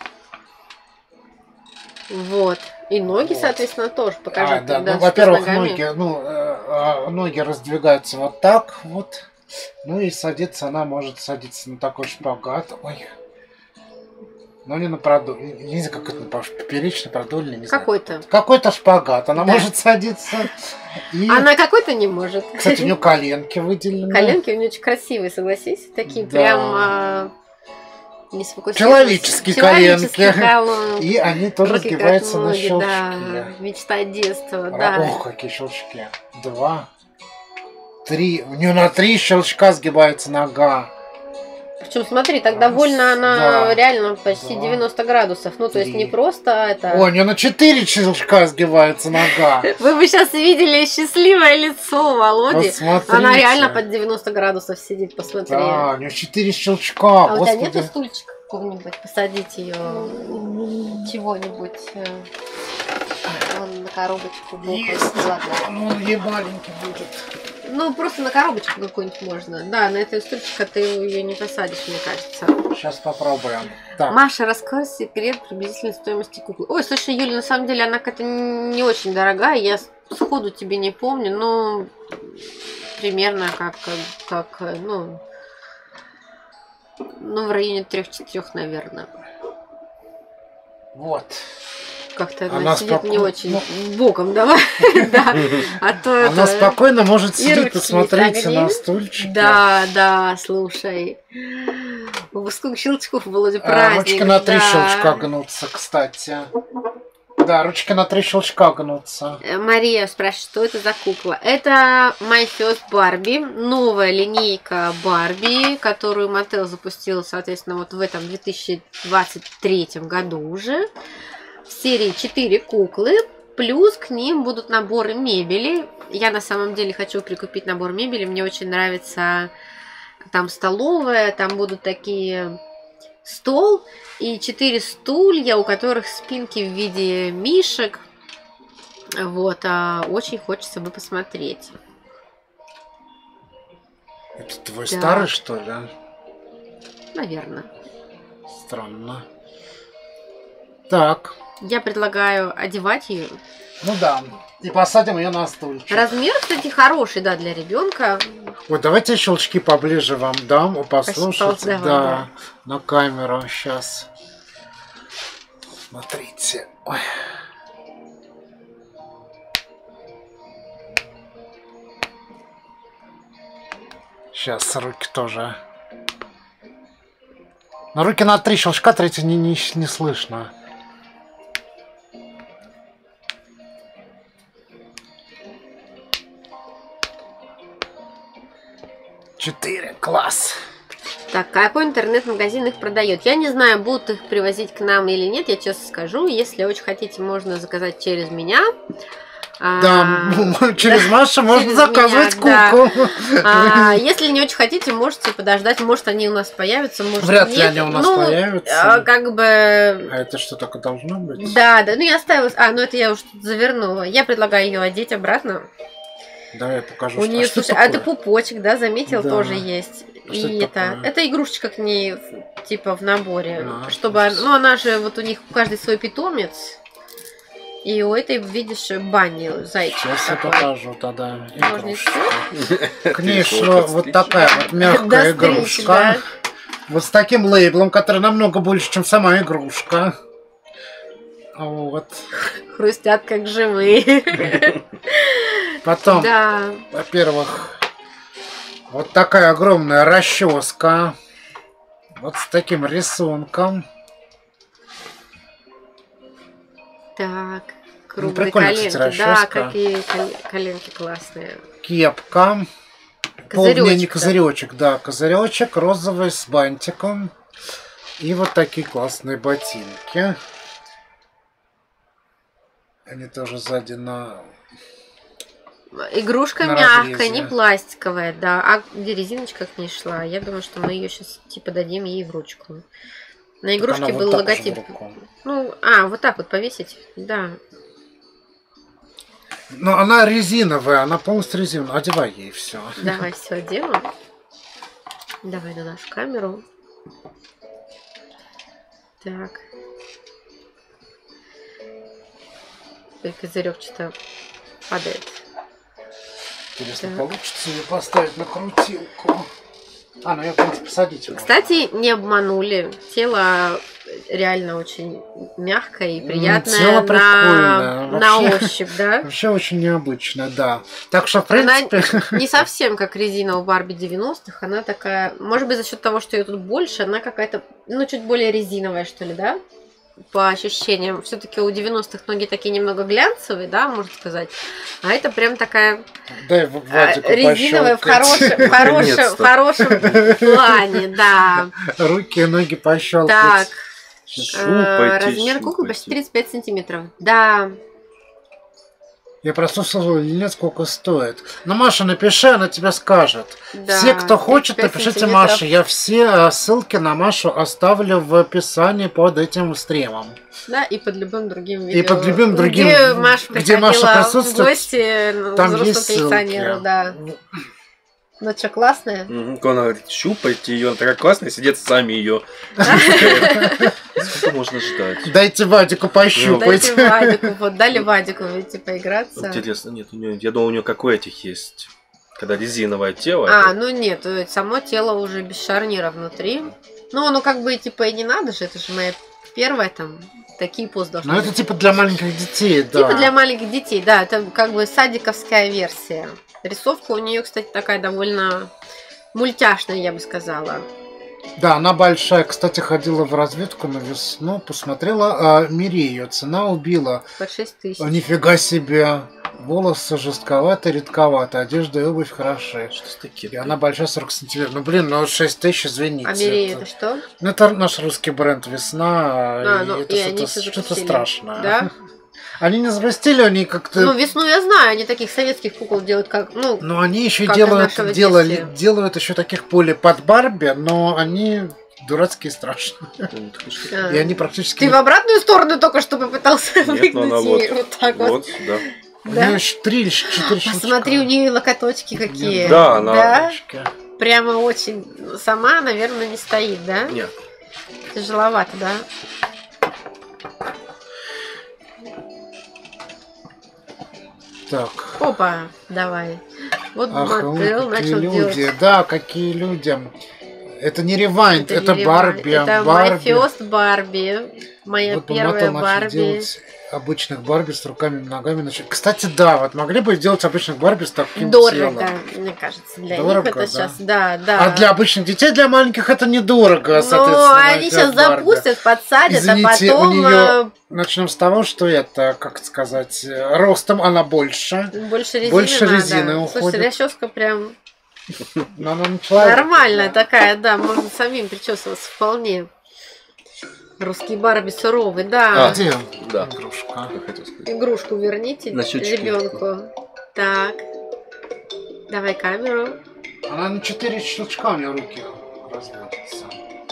Вот. И ноги, вот. Соответственно, тоже покажи. А, да, ну, во-первых, ноги, ну, э, э, ноги раздвигаются вот так вот. Ну и садится, она может садиться на такой шпагат. Ой. Но не на продольный. Не знаю, как это, поперечный, продольный, не знаю. Какой-то. Какой-то шпагат. Она Да. может садиться. И, А на какой-то не может. кстати, у нее коленки выделены. Коленки у нее очень красивые, согласись. Такие Да. прям а, не сфокусированы. Человеческие Человеческие коленки. колонки. И они тоже Руки как сгибаются на ноги, щелчки. Да. Мечта детства, Ра- да. Ох, какие щелчки. Два. Три. У нее на три щелчка сгибается нога. Причем, смотри, так Раз, довольно она да, реально почти два, девяносто градусов. Ну, то есть три. не просто это... О, у нее на четыре щелчка сгибается нога. Вы бы сейчас видели счастливое лицо Володи. Вот смотрите. Она реально под девяносто градусов сидит, посмотри. Да, у нее четыре щелчка. А у тебя Господи. нету стульчика какого-нибудь? Посадить ее чего-нибудь э, вон на коробочку боком. Есть. Ладно. Ну, он ей маленький будет. Ну, просто на коробочку какую-нибудь можно. Да, на этой стульчика ты ее не посадишь, мне кажется. Сейчас попробуем. Так. Маша, расскажи секрет приблизительной стоимости куклы. Ой, слушай, Юля, на самом деле она какая-то не очень дорогая. Я сходу тебе не помню, но примерно как, как ну, ну в районе трех-четырех, наверное. Вот. Как-то Она она сидит не споко- очень ну. боком, давай. Да. А то Она это... спокойно может и сидеть, ручки посмотреть согни. на стульчике. Да, да, слушай. Во сколько щелчков, Володя, А, праздник. ручки на три да. щелчка гнутся, кстати. Да, ручки на три щелчка гнутся. Э, Мария спрашивает, что это за кукла? Это My First Barbie, новая линейка Барби, которую Mattel запустила, соответственно, вот в этом две тысячи двадцать третьем году уже. В серии четыре куклы, плюс к ним будут наборы мебели. Я на самом деле хочу прикупить набор мебели, мне очень нравится там столовая, там будут такие стол и четыре стулья, у которых спинки в виде мишек. Вот, а очень хочется бы посмотреть. Это твой Да. старый, что ли? Наверное. Странно. Так. Я предлагаю одевать ее. Ну да. И посадим ее на стульчик. Размер, кстати, хороший, да, для ребенка. Вот давайте щелчки поближе вам дам, вы послушайте. Давай, Да, да. на камеру сейчас. Смотрите. Ой. Сейчас руки тоже. Но руки на три щелчка, третий не, не, не слышно. Четыре, класс. Так, какой интернет-магазин их продает? Я не знаю, будут их привозить к нам или нет, я честно скажу. Если очень хотите, можно заказать через меня. Да, А, через Машу можно через заказывать меня, куклу. а, если не очень хотите, можете подождать. Может, они у нас появятся, может, Вряд ли нет. они у нас Ну, появятся. а, как бы... А это что, только должно быть? Да, да, ну я оставила... А, ну это я уже тут завернула. Я предлагаю ее одеть обратно. Давай я покажу. У что- нее, а что слушай, а такое? это пупочек, да, заметил, Да. тоже есть. А что И это это, такое? это игрушечка к ней, типа, в наборе. А, чтобы, класс. ну, она же, вот у них каждый свой питомец. И у этой, видишь, Банни, зайчик Сейчас я такой. покажу тогда Можно игрушку. еще? К ней шла вот такая вот мягкая Да, игрушка. стричь, да. Вот с таким лейблом, который намного больше, чем сама игрушка. Вот. Хрустят, как живые. Потом, Да. во-первых, вот такая огромная расческа. Вот с таким рисунком. Так. Ну, Круглые прикольно, кстати, коленки. Да, расческа. какие кол- коленки классные. Кепка. Пол- не, не Козырёчек. козыречек, да, козыречек розовый с бантиком. И вот такие классные ботинки. Они тоже сзади на... Игрушка На мягкая, разрезе. не пластиковая, да. А где резиночка к ней шла? Я думаю, что мы ее сейчас типа дадим ей в ручку. На игрушке она вот был так логотип. же в руку. Ну, а, вот так вот повесить. Да. Но она резиновая, она полностью резиновая. Одевай ей все. Давай все делаем. Давай на нашу камеру. Так. Ой, козырек что-то падает. Интересно, Так. получится ее поставить на крутилку. А, ну я, в принципе, посадить его. Кстати, не обманули. Тело реально очень мягкая и М, приятная тело на, прикольное. на Вообще- ощупь, да? Вообще очень необычно, да. Так что, в Она принципе... не совсем как резина у Барби девяностых, она такая, может быть, за счет того, что ее тут больше, она какая-то, ну, чуть более резиновая, что ли, да? По ощущениям. Все-таки у девяностых ноги такие немного глянцевые, да, можно сказать. А это прям такая Дай в- а, Вадику резиновая в пощелкать. хорошем, в хорошем, в Наконец-то. хорошем плане, да. Руки и ноги Так, пощелкать. э, Щупайте, размер куклы почти щупайте. тридцать пять сантиметров. Да, Я просто слышал, нет, сколько стоит. Ну, Маша, напиши, она тебе скажет. да. Все, кто хочет, тридцать пять напишите сантиметров. Маше. Я все э, ссылки на Машу оставлю в описании под этим стримом. Да, и под любым другим видео. И под любым другим, Где Маша где Маша приходила присутствует, в гости ну, там взрослому есть коллекционеру, ссылки. да. Ну что, классная? Мгм. Она говорит, щупайте ее, она такая классная, сидят сами ее. Сколько можно ждать? Дайте Вадику пощупать. Дайте Вадику, вот дали Вадику, видите, поиграться. Интересно, нет, у нее, я думал, у нее как у этих есть. Когда резиновое тело. А, это- ну нет, э, само тело уже без шарнира внутри. Ну, оно как бы типа и не надо же, это же моя первая там, такие пост должны Ну, это быть. типа для маленьких детей, да. Типа для маленьких детей, да, это как бы садиковская версия. Рисовка у нее, кстати, такая довольно мультяшная, я бы сказала. Да, она большая. Кстати, ходила в разведку на весну, посмотрела, а Мири ее цена убила. Под шесть тысяч. О, нифига себе. Волосы жестковаты, редковаты, одежда и обувь хороши. Что с таким? И она большая, сорок сантиметров. Ну, блин, ну шесть тысяч, извините. А Мирей это... это что? Ну, это наш русский бренд «Весна», А, и ну, это и они что-то, всё что-то запустили. страшное. Да? Они не запустили, они как-то... Ну, весну я знаю, они таких советских кукол делают как, ну, Но они еще как из делают, нашего делали, детства. делают еще таких поле под Барби, но они дурацкие и страшные. Ну, так и что? а, И они практически... ты в обратную сторону только что попытался Нет, но она выгнуть вот. и вот так вот. Вот, да. У Да? нее еще три или четыре щелчка. Посмотри, у нее локоточки какие. Да, она- Да? Щелчки. Прямо очень... Сама, наверное, не стоит, да? Нет. Тяжеловато, да? Так. Опа, давай. Вот Ах, Мотел ой, какие начал люди. делать. Да, какие люди. Это не ревайнд, это, не Барби. Ревайн. Это Барби. My First Барби. Моя Вот бы первая Мотел начал Барби. делать обычных Барби с руками и ногами. Значит, кстати, да, вот могли бы сделать обычных Барби с таким Дорого, телом. мне кажется, для Дорого, них это да. сейчас, да, да. А для обычных детей, для маленьких это недорого, Ну, соответственно. они эти сейчас Барби. запустят, подсадят, Извините, а потом у неё- Начнем с того, что это, как сказать, э, ростом она больше, э, больше резины больше надо. резины Слушайте, уходит. расческа прям но она начала... нормальная такая, да, можно самим причесываться вполне. Русский Барби суровый, да. А где Да. игрушка? Я хотел сказать. Игрушку верните На щечки. ребенку. Так. Давай камеру. Она на четыре щелчка у нее руки разводятся.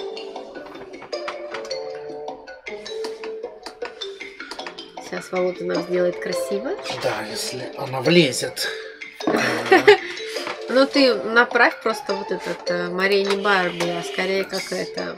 Сейчас Володя нам сделает красиво. Да, если она влезет. Ну ты направь просто вот этот э, Мария не Барби, а скорее как это.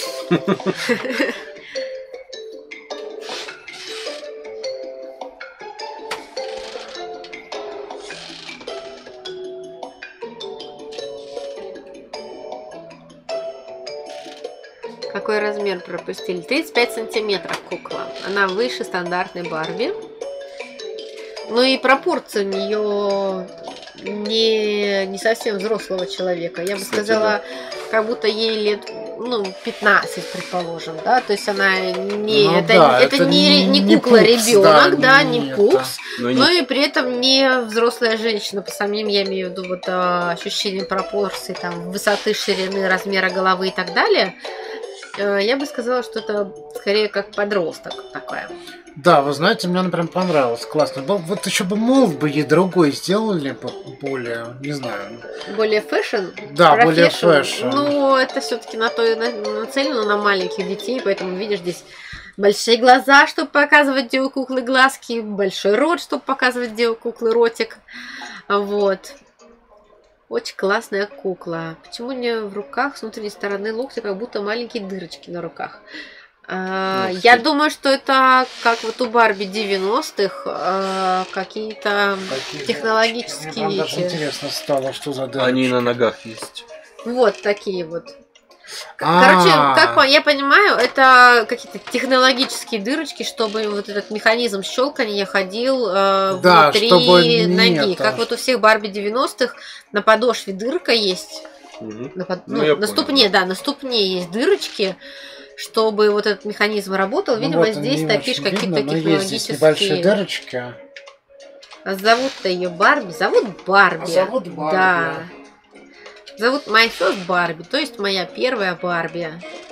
Какой размер пропустили? тридцать пять сантиметров кукла. Она выше стандартной Барби. Ну и пропорции у нее не, не совсем взрослого человека. Я бы Кстати, сказала, как будто ей лет, ну, пятнадцать, предположим, да. То есть она не, Ну это, да, это, это не, не- не не кукла пупс, ребенок, да, да, не не это. пупс. Но Но не- и при этом не взрослая женщина, по самим, я имею в виду вот а, ощущение пропорций, там, высоты, ширины, размера головы и так далее. Э, Я бы сказала, что это скорее как подросток такая. Да, вы знаете, мне она прям понравилась. Классно. Был- Вот еще бы молв бы ей другой сделали, бы более, не знаю. Более фэшн? Да, более профессион. фэшн. Ну, это все-таки на то и на- нацелено на маленьких детей, поэтому видишь здесь большие глаза, чтобы показывать, где у куклы глазки, большой рот, чтобы показывать, где у куклы ротик. Вот. Очень классная кукла. Почему не в руках с внутренней стороны локтя, как будто маленькие дырочки на руках? А, Ух ты. я думаю, что это как вот у Барби девяностых а, какие-то Такие технологические Мне прям даже эти. интересно стало, что за дырочки. Они на ногах есть. Вот такие вот. Короче, А. как по- я понимаю, это какие-то технологические дырочки, чтобы вот этот механизм щелкания ходил э, Да, внутри чтобы не ноги. это. Как вот у всех Барби девяностых на подошве дырка есть. Мгм. На, под- Ну, ну, я на понял, ступне, да, на ступне есть дырочки, чтобы вот этот механизм работал. Ну Видимо, вот, здесь не такие очень же какие-то видно, но есть здесь небольшие технологические. дырочки. А зовут-то ее Барби? Зовут Барби. А зовут Барби. Да. Зовут My First Барби, то есть моя первая Барби.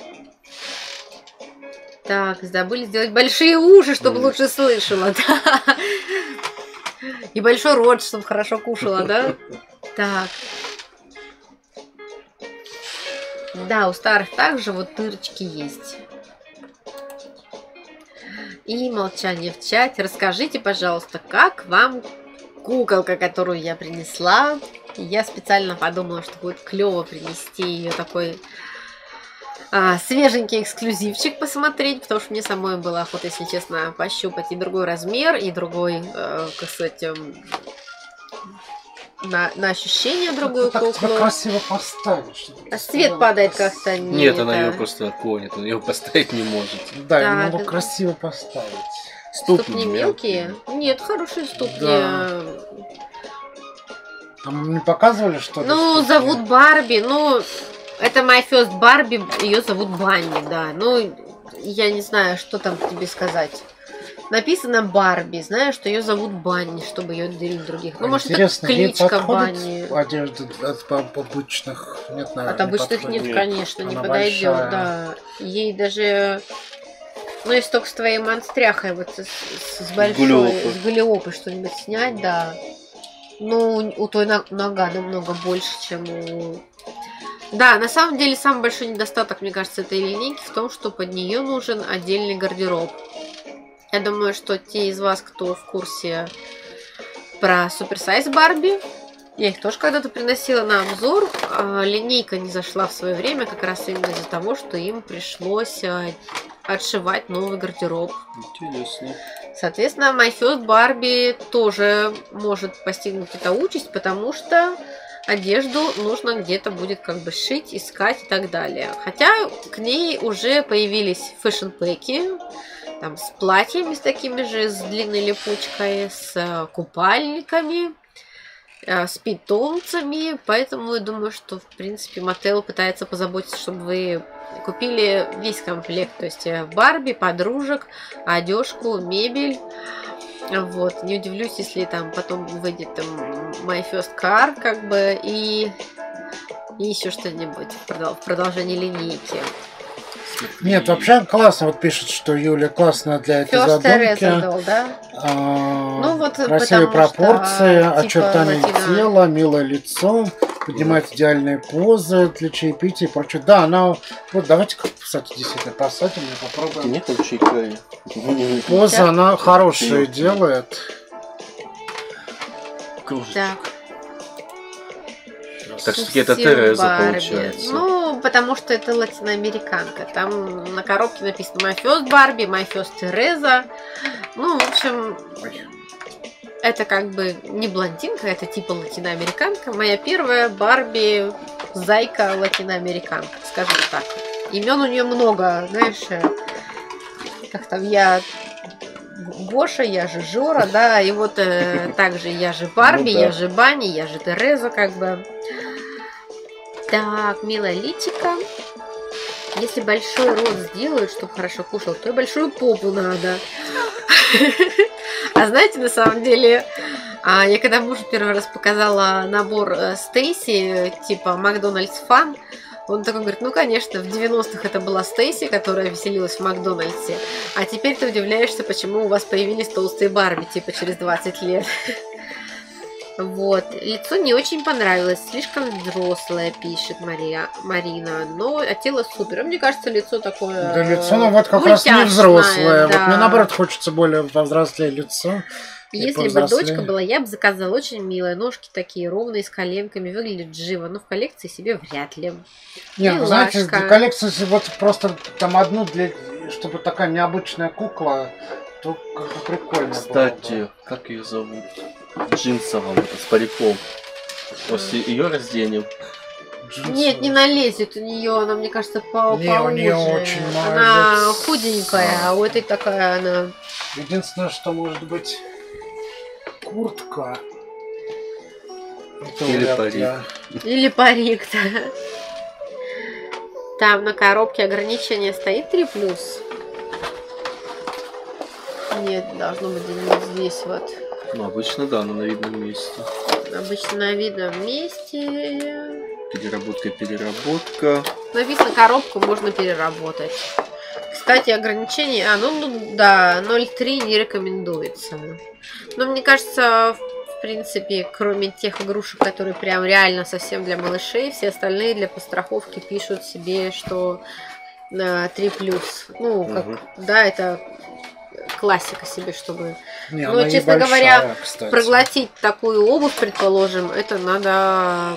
Так, забыли сделать большие уши, чтобы Мгм. лучше слышала, да. И большой рот, чтобы хорошо кушала, да? Так. Да, у старых также вот дырочки есть. И молчание в чате. Расскажите, пожалуйста, как вам куколка, которую я принесла? Я специально подумала, что будет клево принести ее такой а, свеженький эксклюзивчик посмотреть, потому что мне самой было охота, если честно, пощупать и другой размер, и другой, э, как сказать, эм, на, на ощущение другую Так тебя куклу. красиво поставить. чтобы А ты свет сказала, падает крас- как-то не Нет, она это. ее просто клонит, она ее поставить не может. Да, Так. ее надо красиво поставить. Ступни мелкие? Нет, хорошие ступни. Да. Там не показывали, что ли? Ну, ступни? зовут Барби, ну, это My First Барби, ее зовут Банни, да. Ну, я не знаю, что там тебе сказать. Написано Барби, знаю, что ее зовут Банни, чтобы ее отделить других. Ну, может, это Интересно, ей кличка подходит Банни. одежда от об- обычных? Нет, наверное, От не обычных подходит. нет, Нет, конечно, не она подойдет, большая. да. Ей даже... Ну, если только с твоей монстряхой, вот с, с- с большой, Галиопой. с галиопой что-нибудь снять, да. Ну, у той на- нога намного больше, чем у... Да, на самом деле, самый большой недостаток, мне кажется, этой линейки в том, что под нее нужен отдельный гардероб. Я думаю, что те из вас, кто в курсе про суперсайз Барби, я их тоже когда-то приносила на обзор, а, линейка не зашла в свое время как раз именно из-за того, что им пришлось а, отшивать новый гардероб. Интересно. Соответственно, My First Барби тоже может постигнуть эта участь, потому что одежду нужно где-то будет как бы шить, искать и так далее. Хотя к ней уже появились фэшн-пэки, там, с платьями с такими же, с длинной липучкой, с э, купальниками, э, с питомцами. Поэтому я думаю, что, в принципе, Mattel пытается позаботиться, чтобы вы купили весь комплект. То есть э, Барби, подружек, одежку, мебель. Вот. Не удивлюсь, если там потом выйдет там My First Car, как бы, и, и еще что-нибудь в продол- в продолжении линейки. Нет, вообще классно. Вот пишет, что Юля классная для этой First задумки. Teresa, да? А, Ну, вот красивые потому что, пропорции, типа, очертания латино- тела, милое лицо, поднимает идеальные позы для чаепития и прочее. Да, она... Вот давайте, кстати, действительно посадим и попробуем. Нет там чайкари. Поза Да. она хорошие Нет. делает. Так. Так все-таки это Совсем Тереза Барби. получается. Ну, потому что это латиноамериканка. Там на коробке написано My First Барби, My First Тереза. Ну, в общем, это как бы не блондинка, это типа латиноамериканка. Моя первая Барби зайка латиноамериканка, скажем так. Имен у нее много, знаешь, э, как там я Гоша, я же Жора, да, и вот э, также я же Барби, Ну да. я же Банни, я же Тереза, как бы. Так, милая личика. Если большой рот сделают, чтобы хорошо кушал, то и большую попу надо. А знаете, на самом деле, а, я когда мужу первый раз показала набор э, Стейси, типа Макдональдс Фан, он такой говорит, ну, конечно, в девяностых это была Стейси, которая веселилась в Макдональдсе, а теперь ты удивляешься, почему у вас появились толстые Барби, типа, через двадцать лет. Вот. Лицо не очень понравилось, слишком взрослое, пишет Мария, Марина, но а тело супер. Мне кажется, лицо такое... Да, лицо, ну вот как раз не мультяшное, взрослое. Вот да. мне наоборот хочется более повзрослее лицо. и Если бы повзрослее. дочка была, я бы заказала очень милые ножки такие ровные, с коленками, выглядит живо, но в коллекции себе вряд ли. Нет, вы знаете, Милашка. для коллекции, если вот просто там одну, для, чтобы такая необычная кукла, то как бы прикольно было Кстати, бы. как ее зовут? Джинсовым, это с париком. После ее разденем. джинсы. Нет, не налезет у нее, она, мне кажется, по Не, у неё поуже. очень Она молодец. худенькая, а у этой такая она. Единственное, что может быть куртка. Это Или вряд парик. ли. Или парик, да. Там на коробке ограничение стоит три плюс. Нет, должно быть где-нибудь здесь вот. Ну, обычно, да, но на видном месте. Обычно на видном месте. Переработка, переработка. Написано, коробку можно переработать. Кстати, ограничение... А, ну, ну да, ноль три не рекомендуется. Но мне кажется, в принципе, кроме тех игрушек, которые прям реально совсем для малышей, все остальные для постраховки пишут себе, что три плюс. Ну, как, Мгм. да, это классика себе, чтобы... Не, Ну, она честно небольшая, говоря, кстати. проглотить такую обувь, предположим, это надо...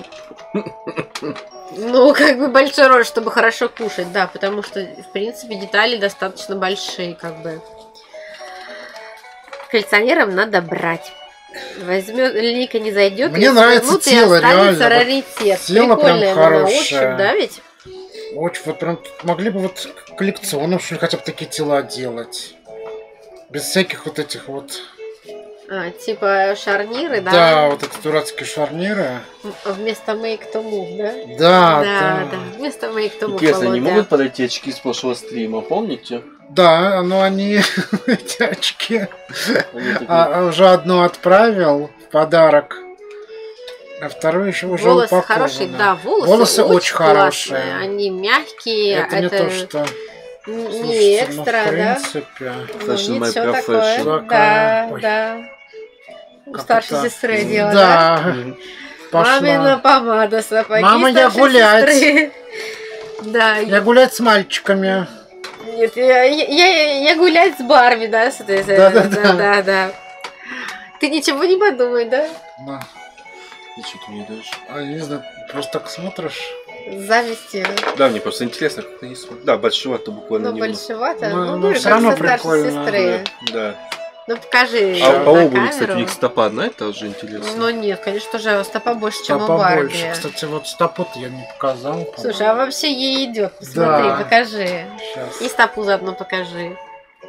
Ну, как бы большой роль, чтобы хорошо кушать, да, потому что, в принципе, детали достаточно большие, как бы. Коллекционерам надо брать. Возьмет, линейка не зайдет, Мне нравится тело, останется реально. раритет. Тело прям Прикольное оно на хорошее. ощупь, да, ведь? Очень, вот прям могли бы вот коллекционным, что ли, хотя бы такие тела делать. Без всяких вот этих вот... А, типа шарниры, да? Да, вот эти дурацкие шарниры. Вместо make to move, да? Да, Да, да. да. Вместо make to move. Интересно, не Володя. могут подойти очки с прошлого стрима, помните? Да, но они эти очки. Они такие, А, уже одну отправил в подарок, а вторую еще уже Волосы упаковано. хорошие, да, волосы, Волосы очень классные. хорошие. Они мягкие, Это не то, что... н- не Слушайте, ну, экстра, в да? принципе... Ну, Fashion ничего My Pro такое. Fashion. Да, Ой. да. У как старшей это- сестры дело, да? Да, Мгм. Мамина пошла. помада, сапоги Мама, я старшей гулять. сестры. Да, Я гулять с мальчиками. нет, я, я, я- я гулять с Барби, да, с этой- Да-да-да. да, да, да. Ты ничего не подумай, да? Да. И что ты мне даешь? А не знаю, просто так смотришь. С завистью. Да, мне просто интересно, как они смотрят. Да, большевато буквально Ну, немного. большевато. Ну, Ну, ну, говорю, всё как равно со старшей прикольно. сестры. Да. Ну, покажи А на по обуви, камеру. кстати, у них стопа одна, это тоже интересно. Ну, нет, конечно же, стопа больше, чем у Стопа Барби. больше. Кстати, вот стопу-то я не показал. Слушай, а вообще ей идет. Посмотри, Да. покажи. Сейчас. И стопу заодно покажи.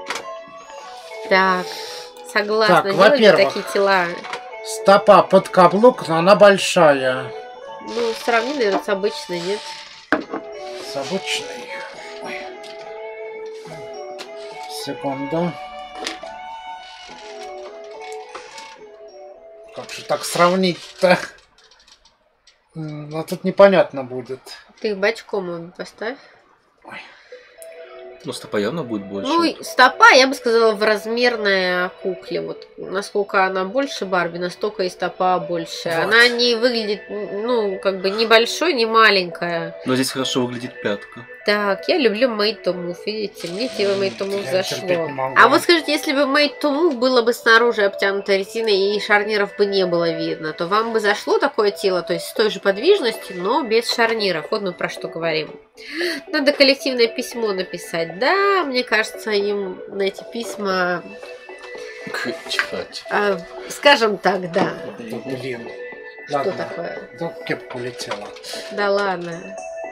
Так, согласна. Так, Делали во-первых. такие тела. Стопа под каблук, но она большая. Ну, сравни, наверное, с обычной, нет? С обычной. Ой. Секунду. Как же так сравнить-то? М, Ну, тут непонятно будет. Ты их бочком обе поставь. Ну, стопа явно будет больше. Ну, и стопа, я бы сказала, в размерной кукле. Вот насколько она больше Барби, настолько и стопа больше. Вот. Она не выглядит, ну, как бы не большой, не маленькая. Но здесь хорошо выглядит пятка. Так, я люблю Made to Move, видите, мне тело Made to Move Я терпеть зашло. не могу. А вот скажите, если бы Made to Move было бы снаружи обтянуто резиной и шарниров бы не было видно, то вам бы зашло такое тело, то есть с той же подвижностью, но без шарниров. Вот мы про что говорим. Надо коллективное письмо написать. Да, мне кажется, им на эти письма, Чихать. а, скажем так, да. Блин. Что Ладно. такое? Ну, кепка улетела. Да ладно.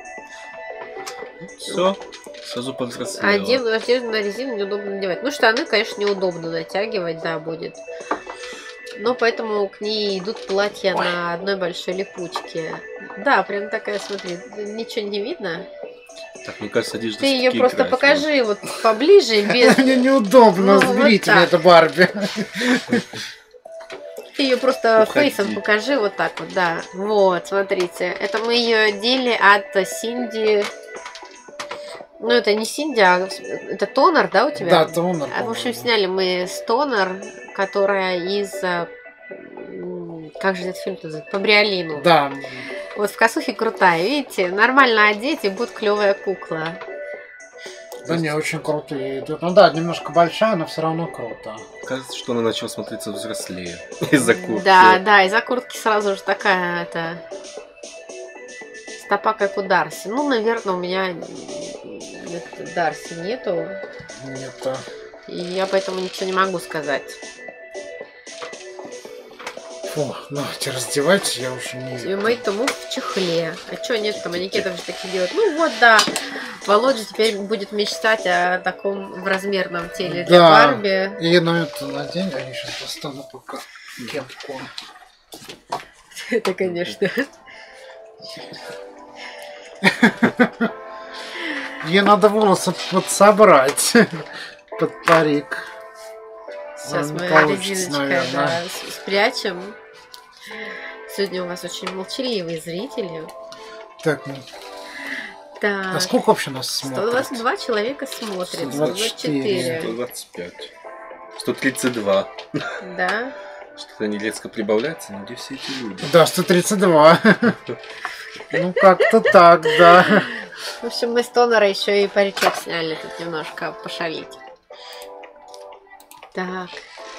Все, сразу повзрослела. Одежду, одежду на резину неудобно надевать. Ну, штаны, конечно, неудобно натягивать, да, будет. Но поэтому к ней идут платья Ой. на одной большой липучке. Да, прям такая, смотри, ничего не видно. Так, мне кажется, одежда Ты ее всё-таки просто играет. покажи вот поближе, без... Мне неудобно, Ну, вот сберите так. мне это Барби. Ты ее просто Уходи. фейсом покажи вот так вот, да. Вот, смотрите. Это мы ее одели от Синди. Ну, это не Синди, а это тонер, да, у тебя? Да, тонер. А, в общем, по-моему. сняли мы с тонер, которая из... а, м, как же этот фильм называется? По Бриолину. Да, Вот в косухе крутая, видите? Нормально одеть, и будет клевая кукла. да не, очень крутые идут. Ну да, немножко большая, но все равно круто. Кажется, что она начала смотреться взрослее. Из-за куртки. Да, да, из-за куртки сразу же такая, это... Стопа, как у Дарси. Ну, наверное, у меня это, Дарси нету, Нет. и я поэтому ничего не могу сказать. Фу, давайте раздевайте, я уже не... И мой-то муж в чехле. А чё нет, там манекенов же такие делают. Ну вот, да. Володя теперь будет мечтать о таком в размерном теле для Да. Барби. И на это надень, а я сейчас достану пока кепку. Это, конечно. Ей надо волосы подсобрать под парик. Сейчас Ну, мы получится, резиночкой наверное. да, с- спрячем. Сегодня у вас очень молчаливые зрители. Так, ну, а Так, сколько вообще нас сто смотрит? двадцать два человека смотрит. сто двадцать четыре. сто двадцать пять. сто тридцать два. Да. Что-то они резко прибавляются, но где все эти люди? Да, сто тридцать два. Ну, как-то так, да. В общем, мы с Тонора еще и паричок сняли тут немножко пошалить. Так.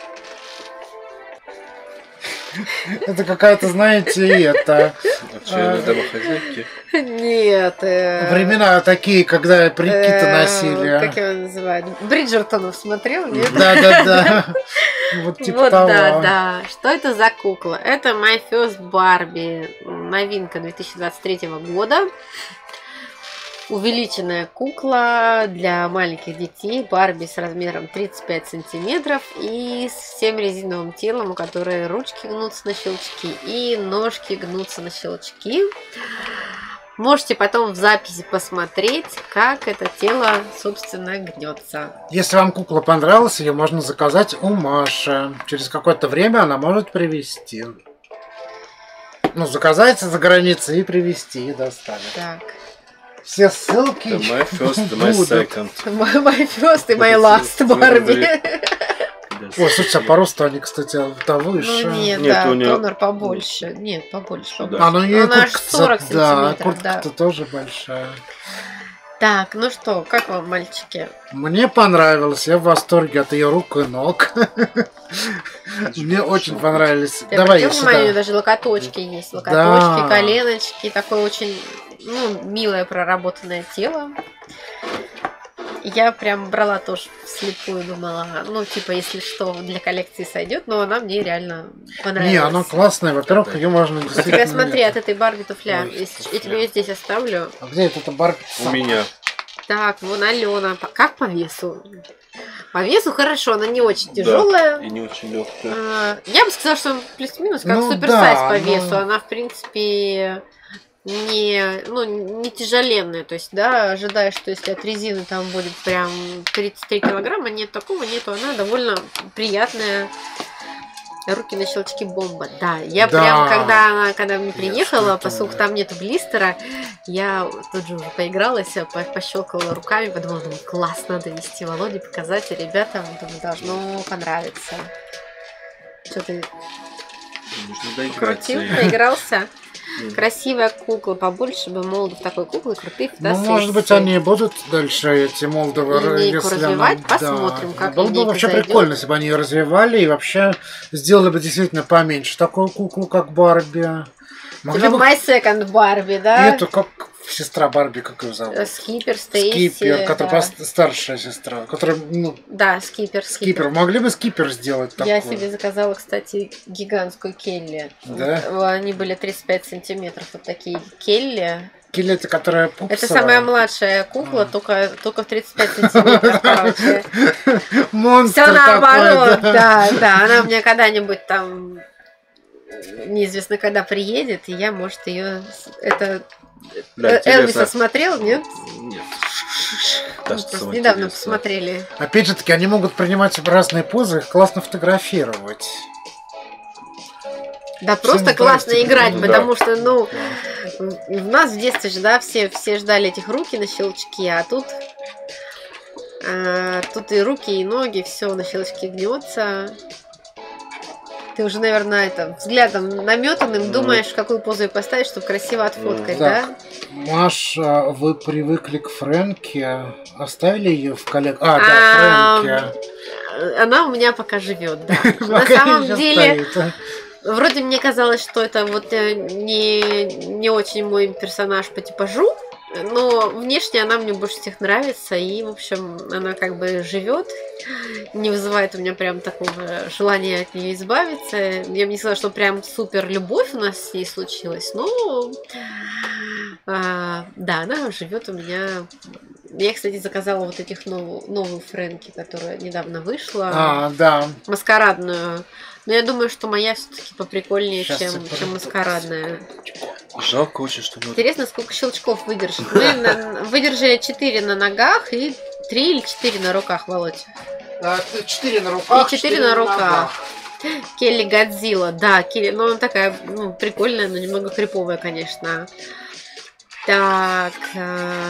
Это какая-то, знаете, это... Отчаянные домохозяйки. Нет. э, Времена такие, когда прикиты э, носили. Как его называют? Бриджертонов смотрел, нет? Да-да-да. Вот типа Вот, того. да, да. Что это за кукла? Это My First Barbie. Новинка две тысячи двадцать третьего года. Увеличенная кукла для маленьких детей. Барби с размером тридцать пять сантиметров и с всем резиновым телом, у которой ручки гнутся на щелчки и ножки гнутся на щелчки. Можете потом в записи посмотреть, как это тело, собственно, гнется. Если вам кукла понравилась, ее можно заказать у Маши. Через какое-то время она может привезти. Ну, заказать за границей и привезти, и доставить. Так. Все ссылки Это my first, my будут. second. My first и my last Барби. Ой, слушайте, а по росту они, кстати, да, выше. Ну нет, Нет, да, у неё- Тонор побольше. Нет, побольше. Сюда. побольше. А, ну и Она аж куртка, сорок да, сантиметров, куртка-то да. тоже большая. Так, ну что, как вам, мальчики? Мне понравилось, я в восторге от ее рук и ног. Мне очень понравились. Я Давай я обратила внимание, у неё сюда. даже локоточки есть. Локоточки, Да. коленочки. Такое очень, ну, милое проработанное тело. Я прям брала тоже вслепую, думала, ну, типа, если что, для коллекции сойдет, но она мне реально понравилась. Не, она классная. Во-первых, ее можно У действительно... тебя, смотри, от этой Барби туфля. Ой, Если- туфля. Я тебе ее здесь оставлю. А где это Барби? У меня. Так, вон Алена. По- Как по весу? По весу хорошо, она не очень Да, тяжелая. и не очень легкая. А, Я бы сказала, что плюс-минус как Ну суперсайз да, по ну- весу. Она, в принципе, не, ну, не тяжеленная. То есть, да, ожидаешь, что если от резины там будет прям тридцать три килограмма, нет такого, нету. Она довольно приятная. Руки на щелчки бомба. Да, я Да. прям, когда она, когда мне приехала, что-то, поскольку да. там нету блистера, я тут же уже поигралась, по- пощелкала руками, подумала, думаю, класс, надо вести Володе, показать, и ребятам, думаю, должно понравиться. Что ты Нужно доиграться. крутил, и- поигрался? Мгм. Красивая кукла, побольше бы молодов такой куклы, крутых Ну, фотосессий. может быть, они будут дальше, эти Молдовы, Линейку если развивать, она- посмотрим, как Было бы линейка вообще зайдет. прикольно, если бы они ее развивали и вообще сделали бы действительно поменьше такую куклу, как Барби. Могли Типа бы My Second Барби, да? эту, как сестра Барби, как ее зовут? Э, Скипер, Стейси. Скипер, которая да. пост- старшая сестра, которая, ну, Да, Скипер, Скипер. Могли бы Скипер сделать такой? Я себе заказала, кстати, гигантскую келли. Да? Вот, они были тридцать пять сантиметров, вот такие келли. Килета, которая пупсовая. Это самая младшая кукла, А. только, только в тридцать пять сантиметров, короче. Монстр Все наоборот, такой, да. да, да. Она у меня когда-нибудь там неизвестно когда приедет, и я, может, ее... Это Да, Э, Элвиса интересно. смотрел, нет? Нет. Мы Кажется, просто самое недавно интересное. посмотрели. Опять же таки, они могут принимать разные позы, их классно фотографировать. Да, Всем просто классно здрасте, играть, да. потому что, ну, в нас в детстве же, да, все, все ждали этих руки на щелчки, а тут, а, тут и руки, и ноги, все на щелчки гнется. Ты уже, наверное, это, взглядом наметанным Ну. думаешь, какую позу ей поставить, чтобы красиво отфоткать, Ну, да? так. Маша, вы привыкли к Фрэнке? Оставили ее в коллег... А, да, А, Фрэнке. Она у меня пока живет, да. На Пока самом ещё деле, стоит. вроде мне казалось, что это вот э, не, не очень мой персонаж по типажу, Но внешне она мне больше всех нравится. И, в общем, она как бы живет. Не вызывает у меня прям такого желания от нее избавиться. Я бы не сказала, что прям супер любовь у нас с ней случилась. Но а, да, она живет у меня. Я, кстати, заказала вот этих новую, новую Фрэнки, которая недавно вышла. А, да. Маскарадную. Но я думаю, что моя все-таки поприкольнее, Сейчас чем, я чем маскарадная. Жалко очень, что мы... Интересно, сколько щелчков выдержит. Мы на- выдержали четыре на ногах и три или четыре на руках, Володь. Четыре на руках. И четыре на руках. Келли Годзилла, да, Келли, ну она такая, ну, прикольная, но немного криповая, конечно. Так. А,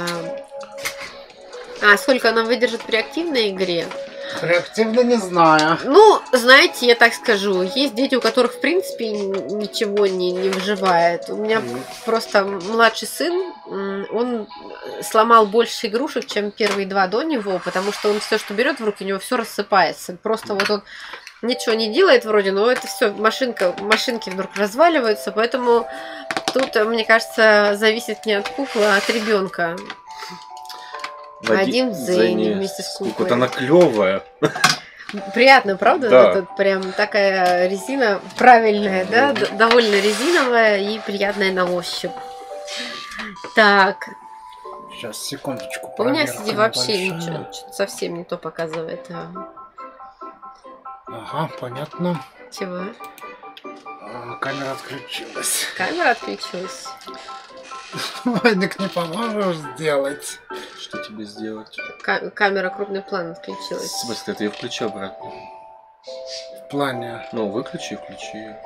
а сколько она выдержит при активной игре? Реактивно не знаю. Ну, знаете, я так скажу, есть дети, у которых, в принципе, ничего не, не выживает. У меня Мгм. просто младший сын, м, он сломал больше игрушек, чем первые два до него, потому что он все, что берет в руки, у него все рассыпается. Просто вот он ничего не делает вроде, но это все машинка, машинки вдруг разваливаются, поэтому тут, мне кажется, зависит не от куклы, а от ребенка. Вадим в Зене вместе с куклой. Вот она клевая. Приятно, правда? Да. Это прям такая резина правильная, да? Д- довольно резиновая и приятная на ощупь. Так, Сейчас, секундочку. у меня проверка сиди вообще небольшая. ничего, что-то совсем не то показывает. А, Ага, понятно. чего? А, Камера отключилась. Камера отключилась. Вадик, не поможешь сделать? Что тебе сделать? Ка- камера крупный план В отключилась. смысле, ты ее включи обратно. В плане... Ну, выключи и включи ее.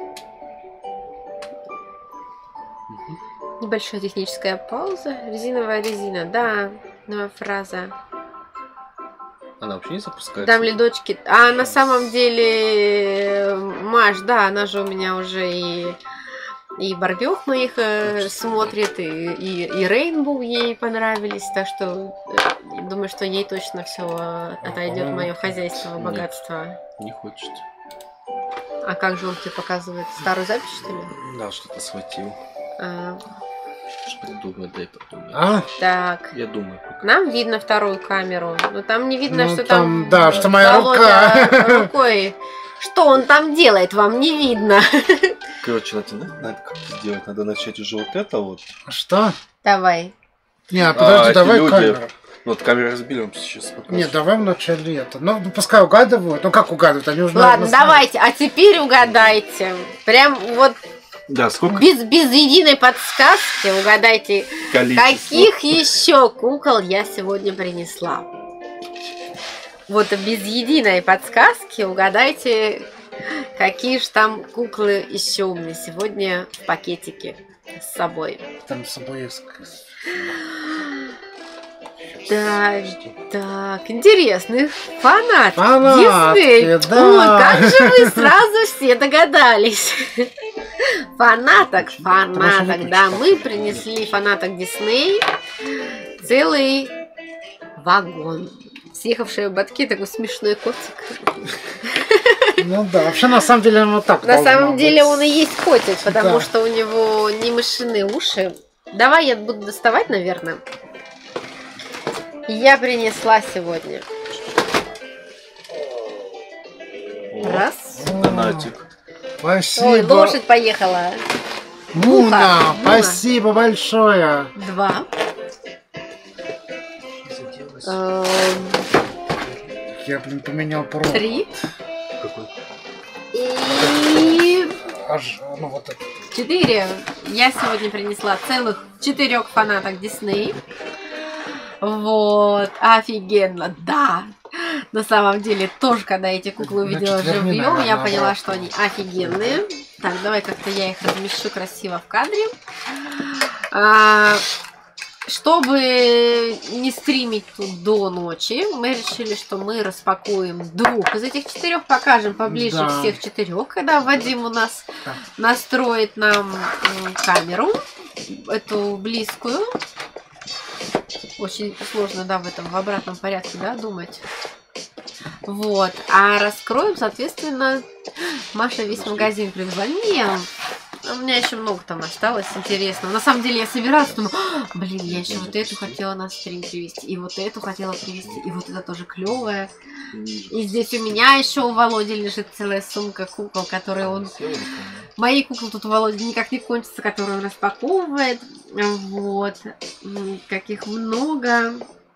Небольшая техническая пауза. Резиновая резина, да. Новая фраза. Она вообще не запускается? Там ледочки. А на самом деле, Маш, да, она же у меня уже и и Барбёх моих э, смотрит, и, и, и Рейнбоу ей понравились, так что э, думаю, что ей точно все отойдет мое хозяйство, Нет. богатство. Не хочет. А как же он тебе показывает? Старую запись, что ли? Да, что-то схватил. А, Что думаю, дай подумать. А? так. Я думаю. пока. Нам видно вторую камеру, но там не видно, Ну, что там, там... да, что моя Володя рука. рукой. Что он там делает, вам не видно. Короче, надо, надо как сделать. Надо начать уже вот это вот. Что? Давай. Не, подожди, эти давай люди- камеру. Ну, вот камеру разберем сейчас. покажем. Нет, давай вначале это. Ну, пускай угадывают. Ну, как угадывают? Они уже, Ладно, наверное, знают. давайте, а теперь угадайте. Прям вот Да, сколько без, без единой подсказки угадайте, количество? каких еще кукол я сегодня принесла. Вот без единой подсказки угадайте, какие же там куклы еще у меня сегодня в пакетике с собой. Там с собой есть... Так, так, интересный фанат. Фанатки, Дисней. да. Ой, как же вы сразу все догадались. Фанаток, фанаток, да, мы принесли фанаток Дисней целый вагон. Съехавшие ободки, такой смешной котик. Ну да, вообще на самом деле оно так На должно самом деле быть. он и есть котик, потому Да. что у него не мышиные уши. Давай я буду доставать, наверное. Я принесла сегодня. Раз. Фанатик. Спасибо. Ой, лошадь поехала. Муна, Муха, спасибо большое. Два. Эм, Я, блин, поменял провод. Три. Какой? И Аж, ну вот это. четыре. Я сегодня принесла целых четырех фанаток Дисней. Вот, офигенно, да. На самом деле, тоже, когда эти куклы увидела Значит, верни, живьем, я наверное, поняла, обратно. что они офигенные. Так, давай как-то я их размещу красиво в кадре. А, чтобы не стримить тут до ночи, мы решили, что мы распакуем двух из этих четырех, покажем поближе Да. всех четырех, когда Вадим у нас Да. настроит нам м, камеру, эту близкую. Очень сложно, да, в этом в обратном порядке, да, думать. Вот. А раскроем, соответственно, Маша весь магазин привезла. Не, У меня еще много там осталось интересного. На самом деле я собиралась, думаю, блин, я еще вот эту хотела на стрим привезти, и вот эту хотела привезти, и вот это тоже клевое. И здесь у меня еще у Володи лежит целая сумка кукол, которые он... Мои куклы тут у Володи никак не кончатся, которые он распаковывает. Вот. Каких много.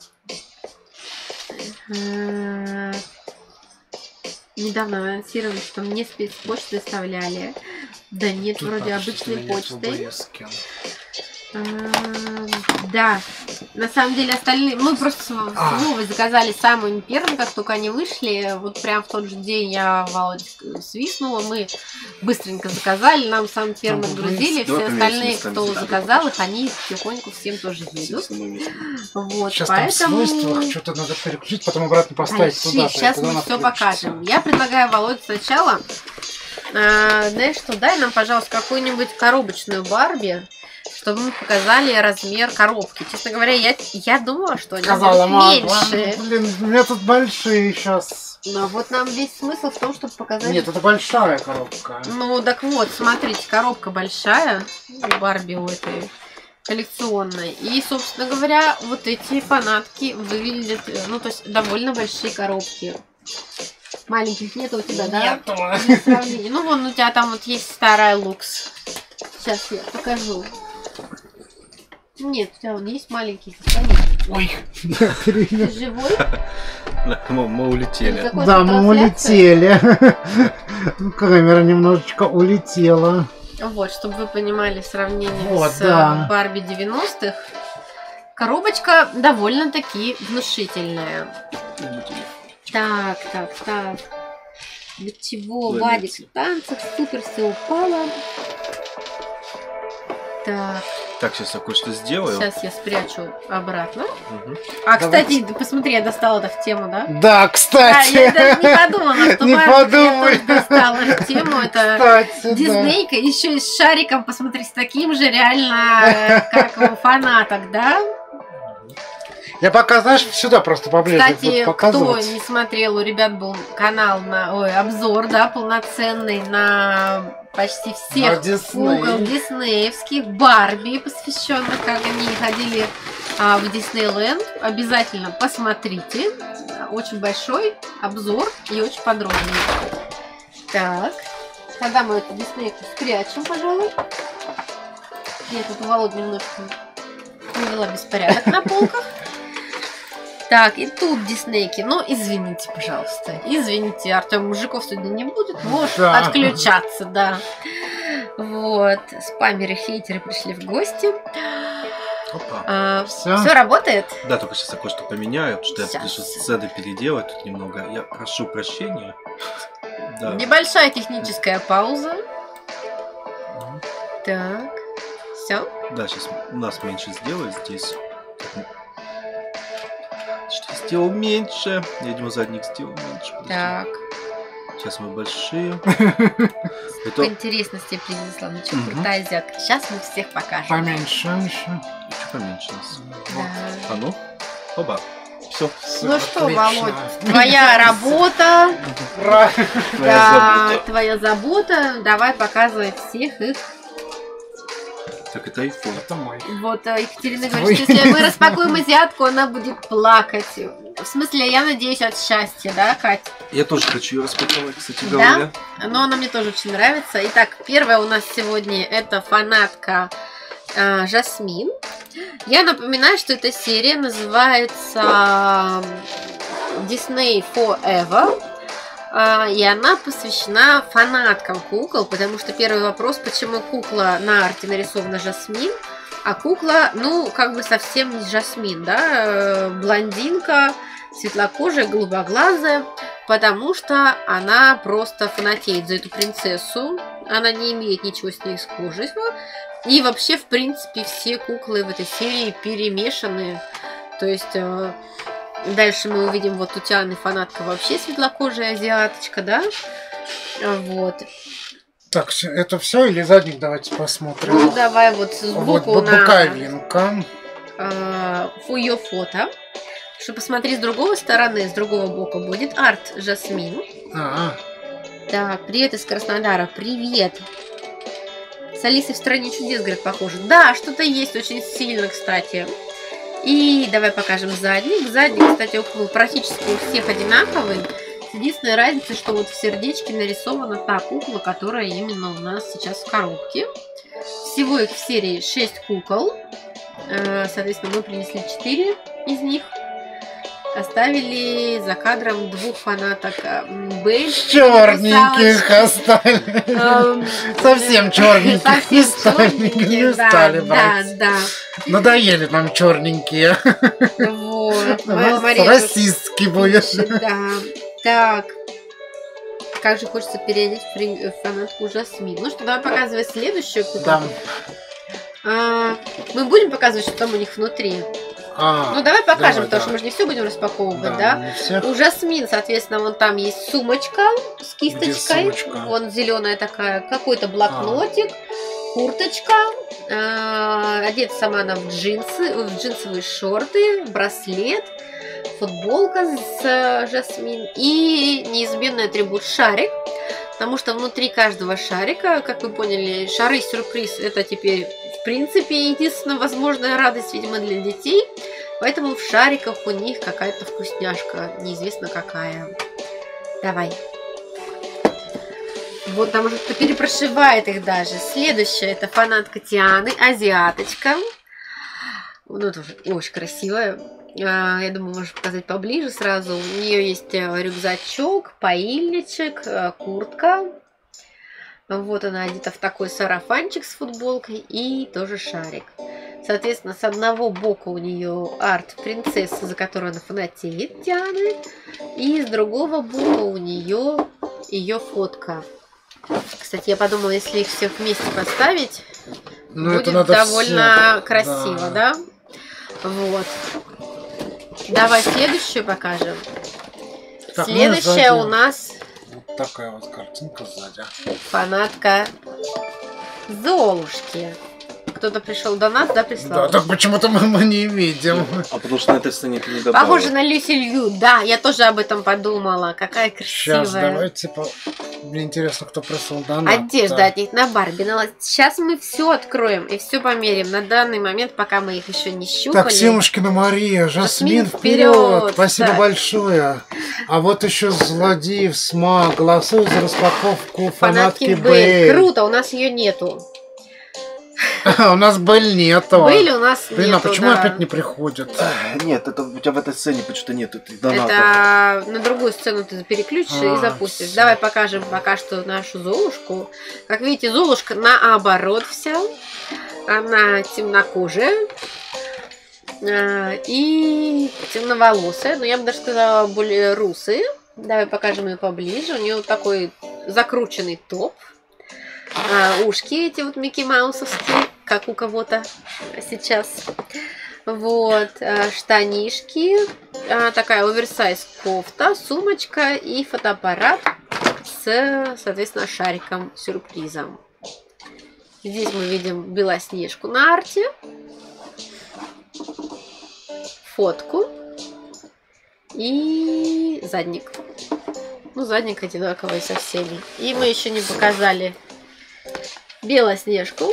Недавно анонсировали, что мне спецпочту доставляли. Да нет, тут вроде обычной почтой. А, да, на самом деле остальные... Мы просто с Вовой заказали самым первым, как только они вышли. Вот прям в тот же день я Володя свистнула. Мы быстренько заказали, нам самым первым отгрузили. Все остальные, кто заказал их, они потихоньку всем тоже едут. Вот, сейчас поэтому... там в свойствах что-то надо переключить, потом обратно поставить туда. Сейчас мы все покажем. Я предлагаю, Володя, сначала... А, знаешь что, дай нам, пожалуйста, какую-нибудь коробочную Барби, чтобы мы показали размер коробки. Честно говоря, я, я думала, что они Сказала, будут меньше. Мам, блин, у меня тут большие сейчас. Но вот нам весь смысл в том, чтобы показать... Нет, это большая коробка. Ну, так вот, смотрите, коробка большая у Барби, у этой коллекционной. И, собственно говоря, вот эти фанатки выглядят, ну, то есть довольно большие коробки. Маленьких нет у тебя, да? Нет. Ну, вон у тебя там вот есть старая Лукс. Сейчас я покажу. Нет, у тебя вон есть маленький. Ой. Ты живой? Мы, мы улетели. Да, мы улетели. Камера немножечко улетела. Вот, чтобы вы понимали сравнение Вот, с да. Барби девяностых. Коробочка довольно-таки внушительная. Так, так, так. Для чего Вадик в танцах? Супер, все упало. Так. Так, сейчас я кое-что сделаю. Сейчас я спрячу обратно. Угу. А, кстати, Давайте. посмотри, я достала так тему, да? Да, кстати. А, я даже не подумала, что не подумай. я тоже достала тему. Это Кстати, Диснейка, да. Еще и с шариком, посмотри, с таким же реально, как у фанаток, да? Я пока, знаешь, сюда просто поближе Кстати, буду кто показывать. не смотрел, у ребят был канал, на, ой, обзор, да, полноценный на почти всех кукол диснеевских, Барби, посвященных, как они ходили а, в Диснейленд. Обязательно посмотрите. Очень большой обзор и очень подробный. Так, тогда мы эту Диснейку спрячем, пожалуй. Я тут у Володи немножко навела беспорядок на полках. Так, и тут Диснейки. Ну, извините, пожалуйста. Извините, Артем, мужиков сегодня не будет. Можешь да. отключаться, да. Вот. Спамеры, хейтеры пришли в гости. Опа. А, все. все работает? Да, только сейчас я кое-что поменяю, потому что сейчас. я пришлю сцены переделать тут немного. Я прошу прощения. Да. Небольшая техническая пауза. Mm. Так. Все? Да, сейчас у нас меньше сделаю здесь. Что я сделал меньше? Я, видимо, задник сделал меньше. Подожди. Так. Сейчас мы большие. Сколько интересности принесла. Ну что, крутая взятка. Сейчас мы всех покажем. Поменьше еще. Еще поменьше нас. Да. А ну? Оба. Все. Ну что, Володь, твоя работа. Да, твоя забота. Давай показывай всех их. Так, это айфон. Это мой. Вот, Екатерина говорит, что если мы распакуем азиатку, она будет плакать. В смысле, я надеюсь, от счастья, да, Катя? Я тоже хочу ее распаковать, кстати говоря. Да? Но она мне тоже очень нравится. Итак, первая у нас сегодня это фанатка э, Жасмин. Я напоминаю, что эта серия называется Disney Forever. И она посвящена фанаткам кукол, потому что первый вопрос, почему кукла на арте нарисована Жасмин, а кукла, ну, как бы совсем не Жасмин, да, блондинка, светлокожая, голубоглазая, потому что она просто фанатеет за эту принцессу, она не имеет ничего с ней схожего, и вообще, в принципе, все куклы в этой серии перемешаны, то есть... Дальше мы увидим, вот у Тианы фанатка вообще светлокожая азиаточка, да? Вот. Так, это все или задник давайте посмотрим? Ну, давай вот сбоку вот, на боковинка. Э, ее фото. Что посмотри с другой стороны, с другого бока будет арт Жасмин. А-а. Так, привет из Краснодара, привет. С Алисой в стране чудес, говорят, похоже. Да, что-то есть очень сильно, кстати. И давай покажем задник. Задник, кстати, около практически у всех одинаковый. Единственная разница, что вот в сердечке нарисована та кукла, которая именно у нас сейчас в коробке. Всего их в серии шесть кукол. Соответственно, мы принесли четыре из них. Оставили за кадром двух фанаток Белль. Черненьких оставили. Совсем черненьких не стали брать. Да, да. Надоели нам черненькие. Вот. Расистский будет. Да. Так. Как же хочется переодеть в фанатку Жасмин. Ну что, давай показывай следующую куклу. Да. А, мы будем показывать, что там у них внутри. А, ну давай покажем, давай, потому да. что мы же не все будем распаковывать, да? да? У Жасмин, соответственно, вон там есть сумочка с кисточкой. Вон зеленая такая, какой-то блокнотик, а. курточка. Э, одета сама она в джинсы, в джинсовые шорты, браслет, футболка с э, Жасмин и неизменный атрибут шарик. Потому что внутри каждого шарика, как вы поняли, шары-сюрприз это теперь в принципе единственная возможная радость, видимо, для детей. Поэтому в шариках у них какая-то вкусняшка, неизвестно какая. Давай. Вот там уже кто перепрошивает их даже. Следующая это фанатка Тианы, азиаточка. Ну, тоже очень красивая. Я думаю, можешь показать поближе сразу. У нее есть рюкзачок, паильничек, куртка. Вот она одета в такой сарафанчик с футболкой и тоже шарик. Соответственно, с одного бока у нее арт принцессы, за которую она фанатеет, Дианы. И с другого бока у нее ее фотка. Кстати, я подумала, если их всех вместе поставить, ну, будет довольно всех. красиво, да? да? Вот. Давай следующую покажем. Так, следующая у нас... Вот такая вот картинка сзади. Фанатка Золушки. Кто-то пришел до нас, да, прислал? Да, так почему-то мы, мы не видим. А потому что на этой сцене ты не добавила. Похоже на Люси Лью, да, я тоже об этом подумала. Какая красивая. Сейчас, давайте, по... мне интересно, кто прислал донат. Одежда от них на Барби. Сейчас мы все откроем и все померим. На данный момент, пока мы их еще не щупали. Так, Симушкина Мария, Жасмин, вперед! Спасибо так. большое. А вот еще Злодеев СМА. Голосую за распаковку фанатки, фанатки Белль. Круто, у нас ее нету. У нас Белль нету. Белль у нас Блин, нету, а почему да. опять не приходит? Нет, это у тебя в этой сцене почему-то нет этих донатов. Это на другую сцену ты переключишь а, и запустишь. все. Давай покажем пока что нашу Золушку. Как видите, Золушка наоборот вся. Она темнокожая и темноволосая. Но я бы даже сказала, более русая. Давай покажем ее поближе. У нее такой закрученный топ. А, ушки эти вот Микки Маусовские, как у кого-то сейчас. Вот, а, штанишки, а, такая оверсайз кофта, сумочка и фотоаппарат с, соответственно, шариком-сюрпризом. Здесь мы видим Белоснежку на арте, фотку и задник. Ну, задник одинаковый со всеми. И мы еще не показали Белоснежку,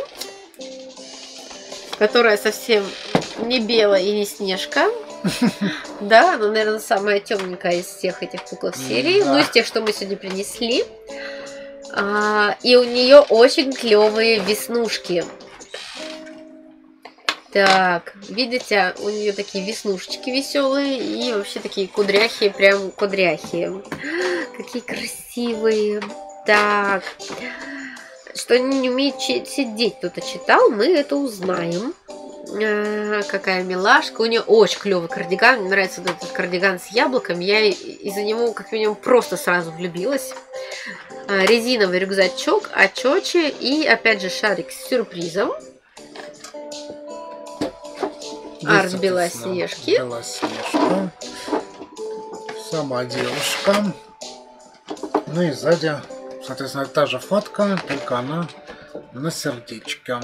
которая совсем не белая и не снежка. Да, она, наверное, самая темненькая из всех этих кукол серии. Ну, из тех, что мы сегодня принесли. И у нее очень клевые веснушки. Так, видите, у нее такие веснушечки веселые и вообще такие кудряхи, прям кудряхи. Какие красивые. Так. Что они не умеют сидеть, кто-то читал, мы это узнаем. А, какая милашка. У нее очень клевый кардиган. Мне нравится вот этот кардиган с яблоками. Я из-за него, как минимум, просто сразу влюбилась. А, резиновый рюкзачок, очечи и, опять же, шарик с сюрпризом. Арт Белоснежки. Белоснежка. Сама девушка. Ну и сзади... Соответственно, та же фотка, только она на сердечке.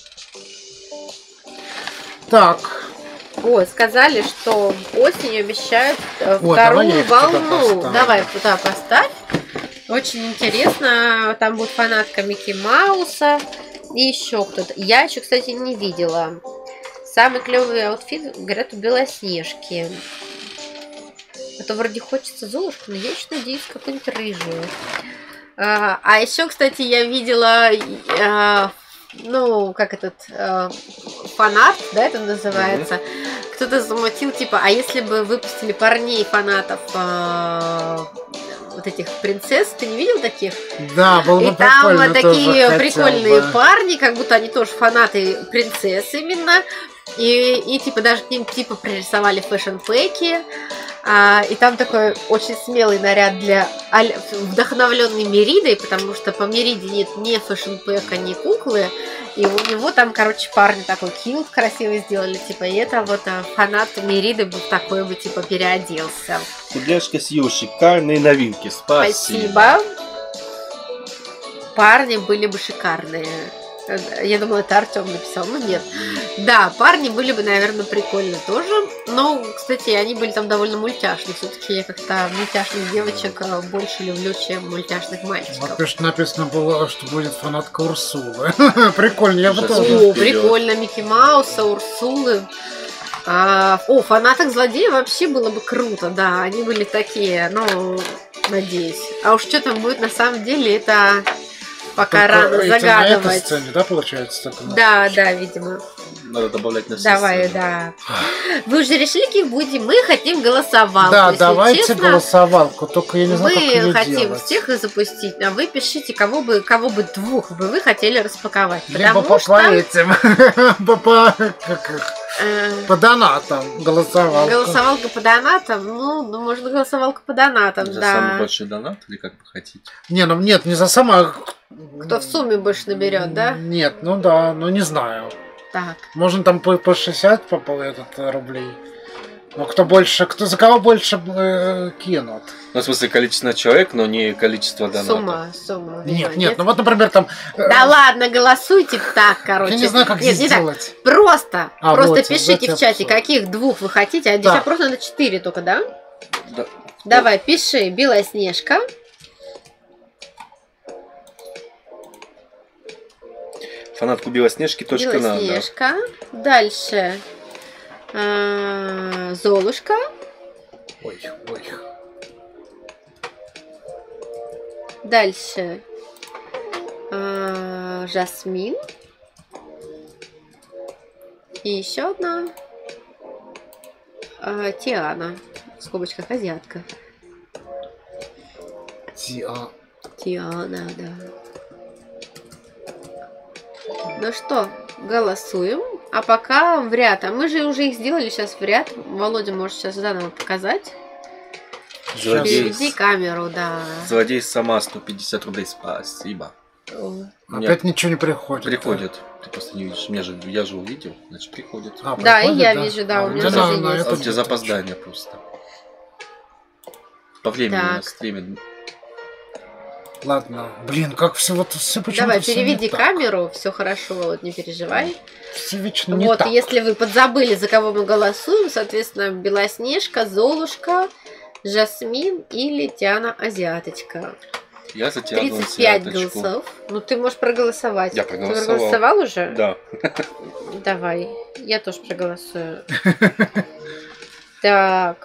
Так. Ой, сказали, что осенью обещают О, вторую волну. Давай туда поставь. Очень интересно. Там будет фанатка Микки Мауса. И еще кто-то. Я еще, кстати, не видела. Самый клевый аутфит, говорят, у Белоснежки. А то вроде хочется Золушку, но я еще надеюсь какую-нибудь рыжую. А, а еще, кстати, я видела, а, ну, как этот а, фанарт, да, это называется. Mm-hmm. Кто-то замутил, типа, а если бы выпустили парней фанатов а, вот этих принцесс, ты не видел таких? Да, было бы и там такие прикольные бы. парни, как будто они тоже фанаты принцесс именно. И, и типа даже к ним типа пририсовали фэшн-пэки. А, и там такой очень смелый наряд для вдохновленной Меридой, потому что по Мериде нет ни фэшн-пэка, ни куклы. И у него там, короче, парни такой килт красивый сделали, типа, и это вот а, фанат Мериды бы в такой бы, типа, переоделся. Кудряшка Сью, шикарные новинки, спасибо. Спасибо. Парни были бы шикарные. Я думала, это Артем написал, но нет. Да, парни были бы, наверное, прикольно тоже. Но, кстати, они были там довольно мультяшные. Все-таки я как-то мультяшных девочек больше люблю, чем мультяшных мальчиков. Вот написано было, что будет фанатка Урсулы. Прикольно, я бы тоже. О, прикольно, Микки Мауса, Урсулы. А, о, фанаток злодея вообще было бы круто, да. Они были такие, ну, надеюсь. А уж что там будет на самом деле, это... Пока только рано загадывать. На этой сцене, да, получается? Только да, да, видимо. Надо добавлять на все Давай, сцены. да. Вы уже решили, каких будем? Мы хотим голосовалку. Да, если давайте честно, голосовалку, только я не знаю, как ее мы хотим делать. всех запустить, а вы пишите, кого бы, кого бы двух бы вы хотели распаковать. Либо Потому по что... этим, по, как их, по донатам голосовалка. Голосовалка по донатам? Ну, ну, можно голосовалка по донатам, За да. самый большой донат или как вы хотите? Не, ну нет, не за сама... Кто в сумме больше наберет, да? Нет, ну да, ну не знаю. Так. Можно там по, по шестьдесят по, по этот, рублей. Но кто больше, кто за кого больше э, кинут? Ну, в смысле, количество человек, но не количество донатов. Сумма, сумма. Нет, нет, ну вот, например, там... Э, да ладно, голосуйте так, короче. Я не знаю, как нет, здесь не сделать. Так. Просто, а, просто вот, пишите в чате, каких двух вы хотите. А здесь да. просто на четыре только, да? Да. Давай, пиши Белоснежка. Фанатку Белоснежки, точка надо. Белоснежка. Дальше. А, Золушка. Ой, ой. Дальше. А, Жасмин. И еще одна. А, Тиана. В скобочках азиатка. Тиа. Тиана, да. Ну что, голосуем. А пока в ряд. А мы же уже их сделали сейчас в ряд. Володя может сейчас заново показать. Злодей. Переведи камеру, да. Злодей сама сто пятьдесят рублей, спасибо. О. Опять ничего не приходит. Приходит. Да? Ты просто не видишь. Меня же, я же увидел, значит приходит. Да, А, приходит, и я да? вижу, да, а, у меня да, тоже да, есть. А у тебя запоздание просто. По времени Так. на стриме. Ладно. Блин, как все вот все почему-то. Давай, всё переведи не так. камеру, все хорошо, вот не переживай. Все вечно не Вот, так. если вы подзабыли, за кого мы голосуем, соответственно, Белоснежка, Золушка, Жасмин или Тиана Азиаточка. Я за тебя тридцать пять голосов. Ну, ты можешь проголосовать. Я Ты проголосовал. проголосовал уже? Да. Давай, я тоже проголосую. Так.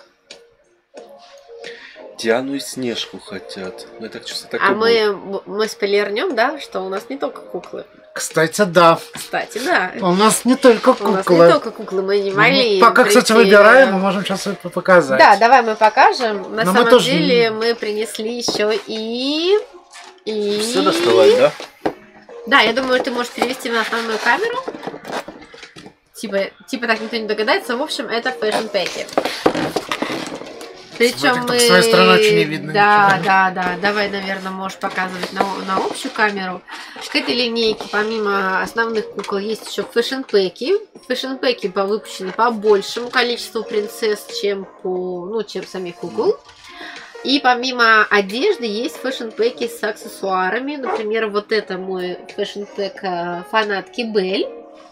Диану и Снежку хотят. Ну, это что-то такое. А мы, мы спойлернем, да, что у нас не только куклы. Кстати, да. Кстати, да. У нас не только У нас куклы. не только куклы, мы не могли. Ну, пока, кстати, прийти, выбираем, да. мы можем сейчас это показать. Да, давай мы покажем. На Но мы самом тоже деле не- мы принесли еще и... и... Все доставать, да? Да, я думаю, ты можешь перевести на основную камеру. Типа, типа так никто не догадается. В общем, это фэшн-пэки. Причем Смотри, мы... только с твоей стороны очень не видно Да, ничего. да, да. Давай, наверное, можешь показывать на, на общую камеру. К этой линейке, помимо основных кукол, есть еще фэшн-пэки. Фэшн-пэки выпущены по большему количеству принцесс, чем по, ну, чем самих кукол. И помимо одежды есть фэшн-пэки с аксессуарами. Например, вот это мой фэшн-пэк э, фанатки Бель.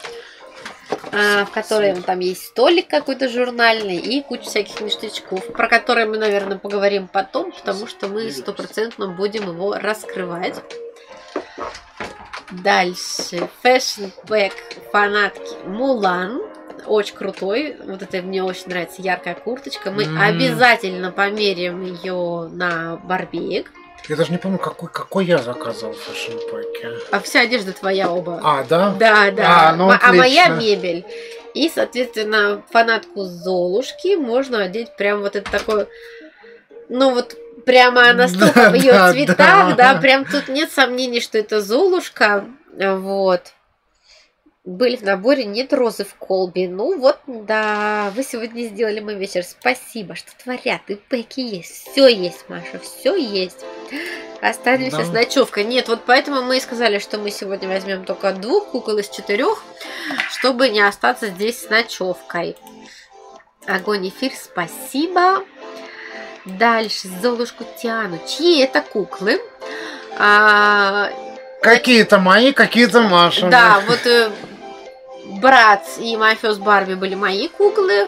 В которой там есть столик какой-то журнальный и куча всяких ништячков, про которые мы, наверное, поговорим потом, потому что мы стопроцентно будем его раскрывать. Дальше. Fashion Pack фанатки Мулан. Очень крутой. Вот это мне очень нравится. Яркая курточка. Мы М. обязательно померяем ее на Барбиек. Я даже не помню, какой, какой я заказывал в фэшн-пэке. А вся одежда твоя оба. А, да? Да, да. А, ну, М- а моя отлично. мебель. И, соответственно, фанатку Золушки можно одеть прям вот это такое... Ну вот прямо настолько Да, в ее да, цветах, да. да, прям тут нет сомнений, что это Золушка. Вот. Были в наборе, нет розы в колбе. Ну вот, да, вы сегодня сделали мой вечер. Спасибо, что творят. И пэки есть. Все есть, Маша, все есть. Останемся Да. с ночевкой. Нет, вот поэтому мы и сказали, что мы сегодня возьмем только двух кукол из четырех, чтобы не остаться здесь с ночевкой. Огонь, эфир, спасибо. Дальше Золушку Тиану. Чьи это куклы? А, Какие-то мои, какие-то Машины. да, вот э, брат и Мафиос Барби были мои куклы.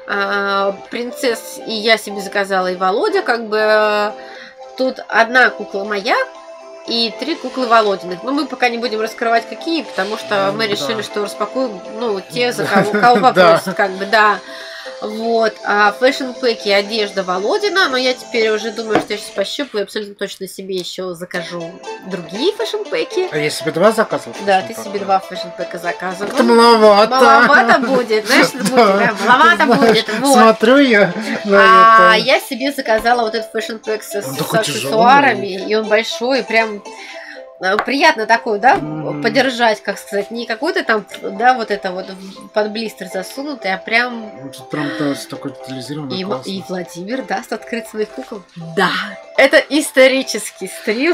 А, принцесс и я себе заказала, и Володя. Как бы э, тут одна кукла моя и три куклы Володиных. Но мы пока не будем раскрывать какие, потому что мы Да. решили, что распакуем, ну, те, за кого, кого Да. попросят, как бы, да. Вот, а фэшн-пэки одежда Володина, но я теперь уже думаю, что я сейчас пощупаю и абсолютно точно себе еще закажу другие фэшн-пэки. А я себе два заказывал? Да, ты себе два фэшн-пэка заказывал. Это маловато. Маловато будет, знаешь, что будет? Да, маловато будет, вот. Смотрю я на А это. я себе заказала вот этот фэшн-пэк с, Он с такой аксессуарами, и он большой, прям э, приятно такой, да, Мгм. подержать, как сказать, не какой-то там, да, вот это вот в- под блистер засунутый, а прям Ну, тут прям да, с такой детализированный и, М- классно. и Владимир даст открыть своих кукол. Да, это исторический стрим,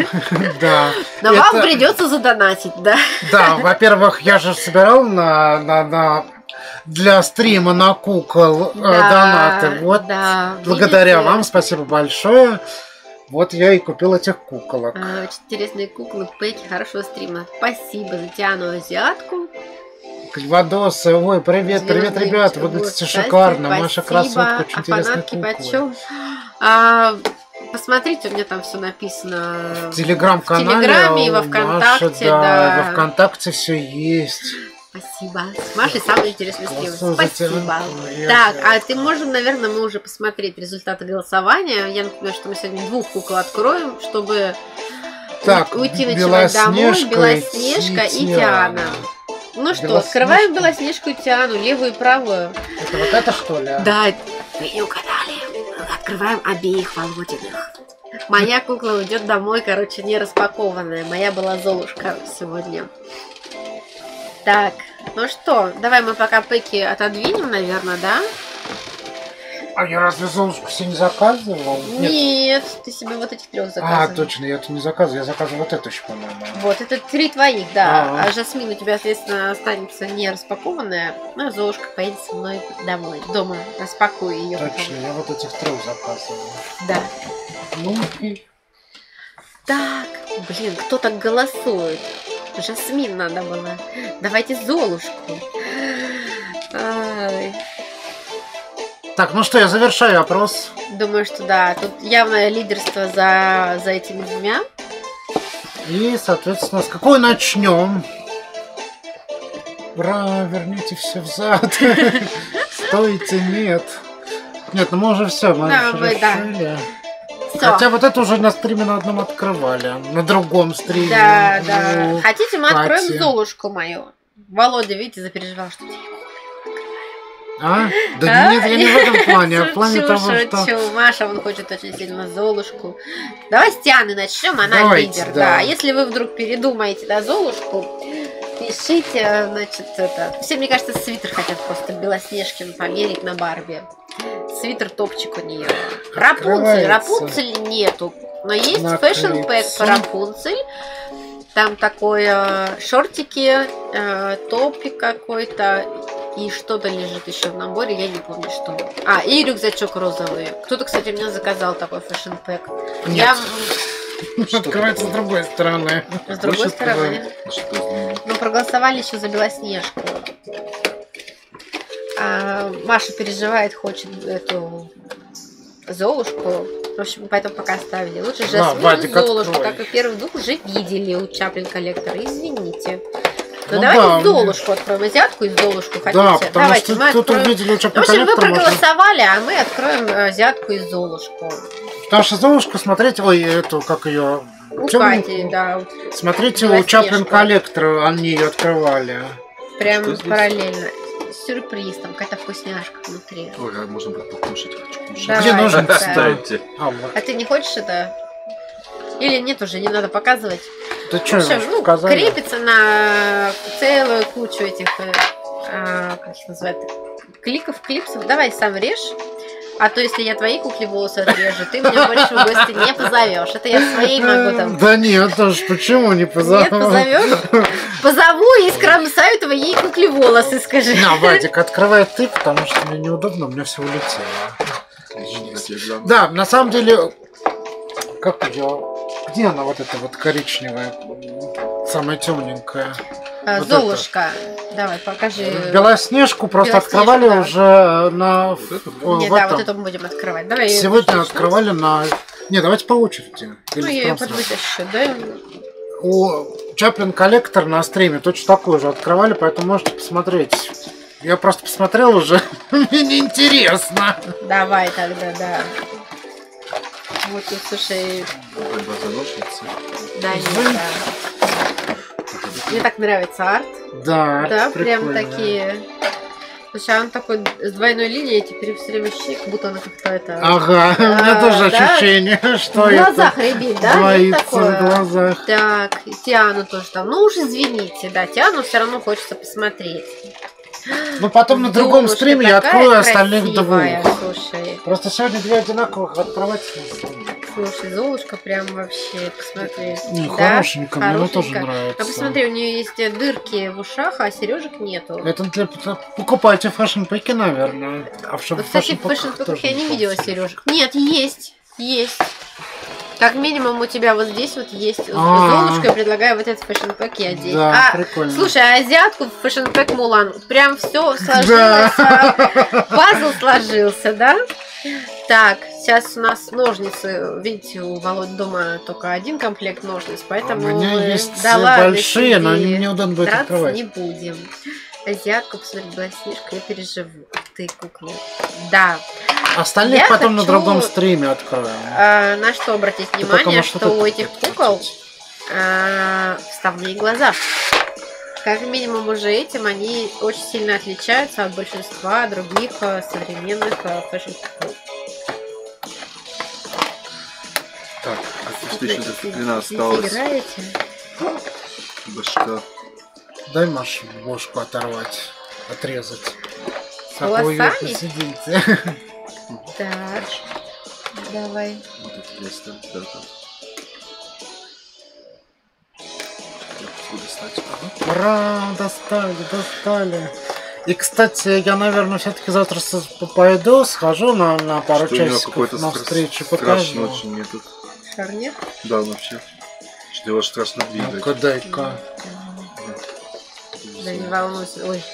Да. но вам Это- придется задонатить, да. Да, во-первых, я же собирал на, на, на для стрима на кукол э, донаты. Вот да, благодаря видите? вам, спасибо большое. Вот я и купил этих куколок. А, Очень интересные куклы, пэки, хорошего стрима. Спасибо за Тиану Азиатку. Кальвадосы, ой, привет, привет, Звездные ребята, вот, выглядите кстати, шикарно. Маша спасибо. красотка, очень А интересные фанатки куклы. почем? А, посмотрите, у меня там все написано. В телеграм-канале. В Телеграме и во у ВКонтакте, Маши, да, да. во ВКонтакте все есть. Спасибо. С Машей самый интересный стрим. Голосую за тебя. Спасибо. Я Так, за- а ты можем, наверное, мы уже посмотреть результаты голосования. Я напоминаю, что мы сегодня двух кукол откроем, чтобы Так, у- уйти ночевать домой. Белоснежка и Белоснежка и Тиана. Тиана. Ну что, Белоснежка. открываем Белоснежку и Тиану, левую и правую. Это вот это что ли? Да, вы не угадали. Открываем обеих Володиных. Моя кукла уйдет домой, короче, не распакованная. Моя была Золушка сегодня. Так, ну что, давай мы пока пэки отодвинем, наверное, да? А я разве Золушку себе не заказывал? Нет, ты себе вот этих трех А, заказывал. точно, я это не заказывал, я заказывал вот это еще, по-моему. Вот, это три твоих, да. А. А Жасмин у тебя, соответственно, останется не распакованная. Ну, а Золушка поедет со мной домой. Дома распакую ее. Точно, я вот этих трех заказывал. Да. Ну и... Так, блин, кто так голосует? Жасмин надо было. Давайте Золушку. Ай, Так, ну что, я завершаю опрос. думаю, что да. Тут явное лидерство за, за этими двумя. И, соответственно, с какой начнем? Ура, верните все взад. Стойте, нет. Нет, ну мы уже все, мы Да, уже мы, да. решили. Всё. Хотя вот это уже на стриме на одном открывали. На другом стриме. Да, да. Ну, Хотите, мы Катя. откроем Золушку мою. Володя, видите, запереживал, что я А? Да А? нет, я не в этом плане, а в плане Шучу, того, что... шучу. Маша, он хочет очень сильно Золушку. Давай с Тианы начнем, она Давайте, лидер. да. Да. Если вы вдруг передумаете на Золушку, пишите, значит, это... Все, мне кажется, свитер хотят просто Белоснежкин померить на Барби. Свитер топчик у нее. Рапунцель, Открывается. Рапунцель нету. Но есть Наклейся. фэшн-пэк по Рапунцель. Там такое шортики, э, топик какой-то. И что-то лежит еще в наборе, я не помню что. А, и рюкзачок розовый. Кто-то, кстати, мне заказал такой фэшн-пэк. Я Нет. Открывается с другой стороны. с другой Больше стороны. Что за- Ну, проголосовали еще за Белоснежку. А, Маша переживает, хочет эту Золушку. В общем, поэтому пока оставили. Лучше Да, Жасмин Вадик, и Золушку, открой. так как первый двух уже видели у Чаплин коллектора. Извините. Ну, Ну давайте да, Золушку откроем. Азиатку и Золушку хотите? Да, потому Давайте, что мы тут откроем. увидели у В Чаплин общем, вы коллектора. можно- проголосовали, а мы откроем э, Азиатку и Золушку. Потому что Золушку смотреть, ой, эту, как ее, У Кати, да. вот смотрите, у Белоснежку. Чаплин коллектора они ее открывали. Прям Что здесь? параллельно. Сюрприз, там какая-то вкусняшка внутри. Ой, а можно будет покушать, хочу кушать. Давай, Где нужен, да. Кстати. А, вот. А ты не хочешь это? Или нет уже, не надо показывать? Ты В что, общем, ну, показали? крепится на целую кучу этих, э, а, как их называют, кликов, клипсов. Давай сам режь. А то, если я твои кукле волосы отрежу, ты меня больше в гости не позовешь. Это я своей могу там. Да нет, тоже почему не позову? Нет, позовешь? Позову и скромсаю твоей кукле волосы, скажи. На, Вадик, открывай ты, потому что мне неудобно, у меня все улетело. Да, на самом деле, как ее... Где она, вот эта вот коричневая, самая темненькая? А, Вот Золушка. Давай, покажи. Белоснежку просто Белоснежку, открывали да. уже на... о, Не, в да, этом. вот эту мы будем открывать. Давай. её Сегодня начнём. открывали на... Не, давайте по очереди. Ну, Или я ее прям сразу. подвытащу, да? У Чаплин коллектор на стриме точно такой же открывали, поэтому можете посмотреть. Я просто посмотрел уже, мне неинтересно. Давай тогда, да. Вот тут, слушай, Базоножницы. да, нет, да. Мне так нравится арт. Да, Да, прям прикольно. такие. Слушай, а он такой с двойной линией, теперь все время ощущение, как будто она как-то это... Ага, у меня А, тоже да? ощущение, в что это глазах рябит, да? Нет двоится такое? в глазах. Так, и Тиану тоже там. Ну уж извините, да, Тиану все равно хочется посмотреть. Но потом на другом Золушка стриме я такая открою остальных красивая, двух. Слушай, Просто сегодня две одинаковых открывать смысл. слушай, Золушка прям вообще, посмотри. Не, Да, хорошенько, мне она тоже хорошенько. нравится. А посмотри, у нее есть дырки в ушах, а сережек нету. Это для покупайте в фэшн-пэке, наверное. А в Ну, кстати, в фэшн-пэках фэшн тоже я не видела получится. сережек. Нет, есть, есть. Как минимум у тебя вот здесь вот есть А. Золушка, я предлагаю вот этот фэшн-пэк и одеть. Да, А, прикольно. слушай, а азиатку в фэшн-пэк Мулан прям все сложилось, Да. а, пазл сложился, да? Так, сейчас у нас ножницы, видите, у Володь дома только один комплект ножниц, поэтому... А У меня мы- есть да ладно, большие, но сиди. они мне удобно будет Драться открывать. не будем. Азиатку, посмотри, Белоснежка, я переживу. Ты кукла. Да. Остальных Я потом на хочу- другом стриме откроем. А, на что обратить Ты только внимание, можешь что вот это у этих открутить. кукол а, вставные глаза. Как минимум уже этим они очень сильно отличаются от большинства других а, современных а, фэшн-кукол. Так, а что еще Знаете, дисциплина здесь осталась? играете? Башка. Дай Машу бошку оторвать, отрезать. С Как вы уютно волосами? сидите. Так, давай. Вот это есть, да? Да, да. Я хочу достать. Ага. Ура, достали, достали. И, кстати, я, наверное, все-таки завтра с- пойду, схожу на, на пару Что у него часиков какой-то на стра- встречу, страшный покажу. очень метод. Шарнир? Да, вообще. Что его страшно двигать. Ну-ка, дай-ка. Да не волнуйся. Ой.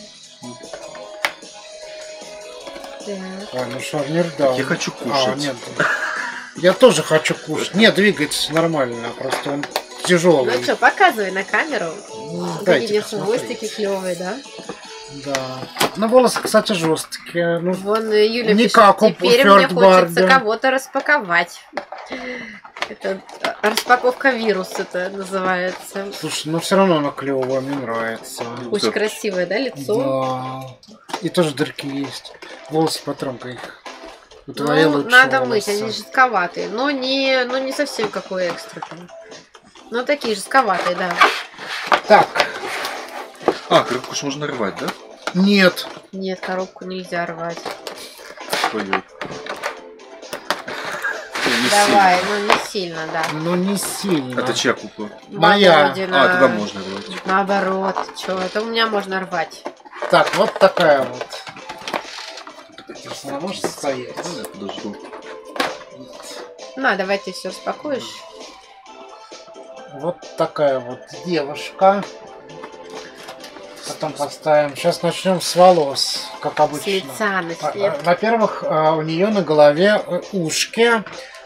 Так. Ой, ну шарнир, да. Я хочу А, кушать. нет. Я тоже хочу кушать. Не, двигать нормально, просто он тяжелый. Ну что, показывай на камеру. Дайте Такие посмотреть. хвостики клевые, да? Да. Ну, волосы, кстати, жесткие. Ну, Вон э, Юля Не пишет, как у теперь мне Фёрдбарда. хочется кого-то распаковать. Это э, распаковка вируса это называется. слушай, ну все равно она клевая, мне нравится. Очень Да. красивое, да, лицо? Да. И тоже дырки есть. Волосы потромкай их. У Ну, твоей лучше надо волосы. мыть, они жестковатые, но не, ну, не совсем какой экстра там. Ну, такие жестковатые, да. Так, А, коробку ж можно рвать, да? нет. Нет, коробку нельзя рвать. Ой-ой. Ну, не Давай, сильно. ну не сильно, да. Ну не сильно. Это чья кукла? Моя. Володина. А, тогда можно рвать. Наоборот, что, это у меня можно рвать. Так, вот такая вот. Она может стоять. Ну, я подожду. На, давай ты все распакуешь. Вот такая вот девушка. Потом поставим. Сейчас начнем с волос, как С обычно. лица А, начнем. а, Во-первых, а, у нее на голове э, ушки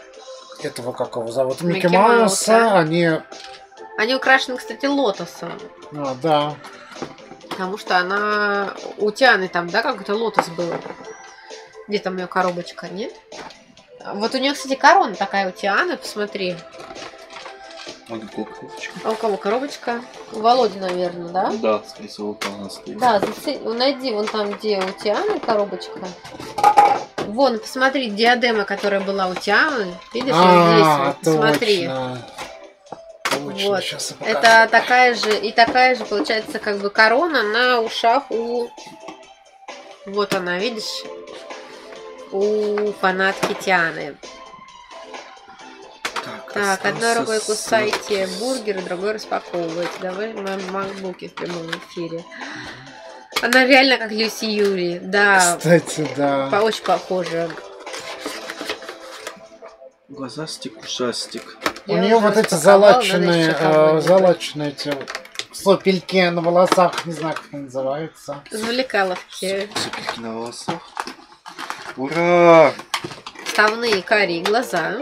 этого, как его зовут, Микки, Микки Мауса, Мауса. они... Они украшены, кстати, лотосом. А, да. Потому что она... У Тианы там, да, какой-то лотос был? Где там ее коробочка, нет? Вот у нее, кстати, корона такая у Тианы, посмотри. А какая коробочка? А у кого коробочка? У Володи, наверное, да? Да, скорее всего, там она стоит. Да, заце- найди вон там, где у Тианы коробочка. Вон, посмотри, диадема, которая была у Тианы. Видишь, вот здесь А, вот, посмотри. точно. Точно, Вот. сейчас я покажу. Это такая же, и такая же, получается, как бы корона на ушах у... Вот она, видишь? У фанатки Тианы. Так, одной рукой кусайте бургер, другой распаковывайте. Давай на макбуке в прямом эфире. Она реально как Люси Юри, да. Кстати, да. По- Очень похожа. Глазастик, ушастик. У Я нее уже вот эти распаковала, надо залаченные, еще э, кого-нибудь. залаченные эти сопельки на волосах, не знаю, как они называются. Завлекаловки. Цепельки на волосах. Ура! Вставные карие глаза.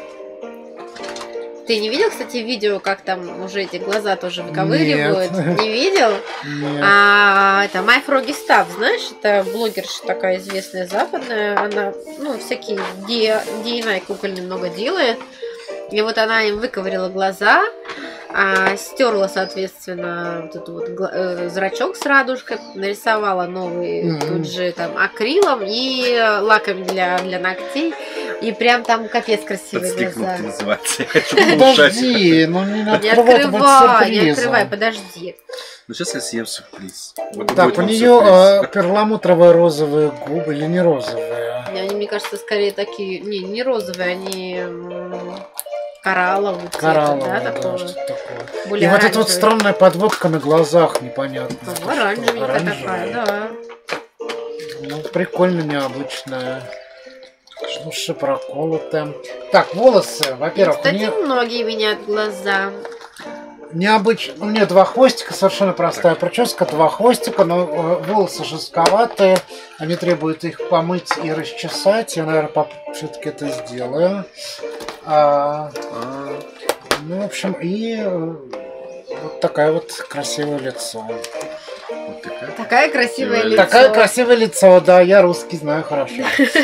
Ты не видел, кстати, видео, как там уже эти глаза тоже выковыривают? Нет. Не видел? Нет. А, это My Froggy Stuff, знаешь, это блогерша такая известная западная, она, ну, всякие ди ай вай кукольные много делает, и вот она им выковырила глаза, а, стерла, соответственно, вот этот вот гла- э, зрачок с радужкой, нарисовала новый Мгм. тут же там акрилом и лаком для, для ногтей, и прям там капец красивые глаза. Подстрикнутый называется. Я хочу ушастик. Подожди, ну не Не открывай, это будет открывай, не сюрпризом. открывай, подожди. Ну сейчас я съем сюрприз. Вот Так, будет у вам нее сюрприз. э, перламутровые розовые губы или не розовые? Они, мне кажется, скорее такие, не, не розовые, они м, кораллового цвета, Коралловые, да, да, такого. что-то такое. Более И вот эта вот оранжевый. странная подводка на глазах непонятная. Ну, Что, оранжевенькая оранжевая? такая, да. Ну, прикольно, необычная. Ну, шипроколотая. Так, волосы, во-первых, у Кстати, нее многие меняют глаза. необычно. У нее два хвостика, совершенно простая прическа, два хвостика, но э, волосы жестковатые. Они требуют их помыть и расчесать. Я, наверное, все-таки это сделаю. А, А, ну, в общем, и э, вот такое вот красивое лицо. вот такая. Такая красивая Красивое лицо. Такое красивое лицо, да, я русский знаю хорошо.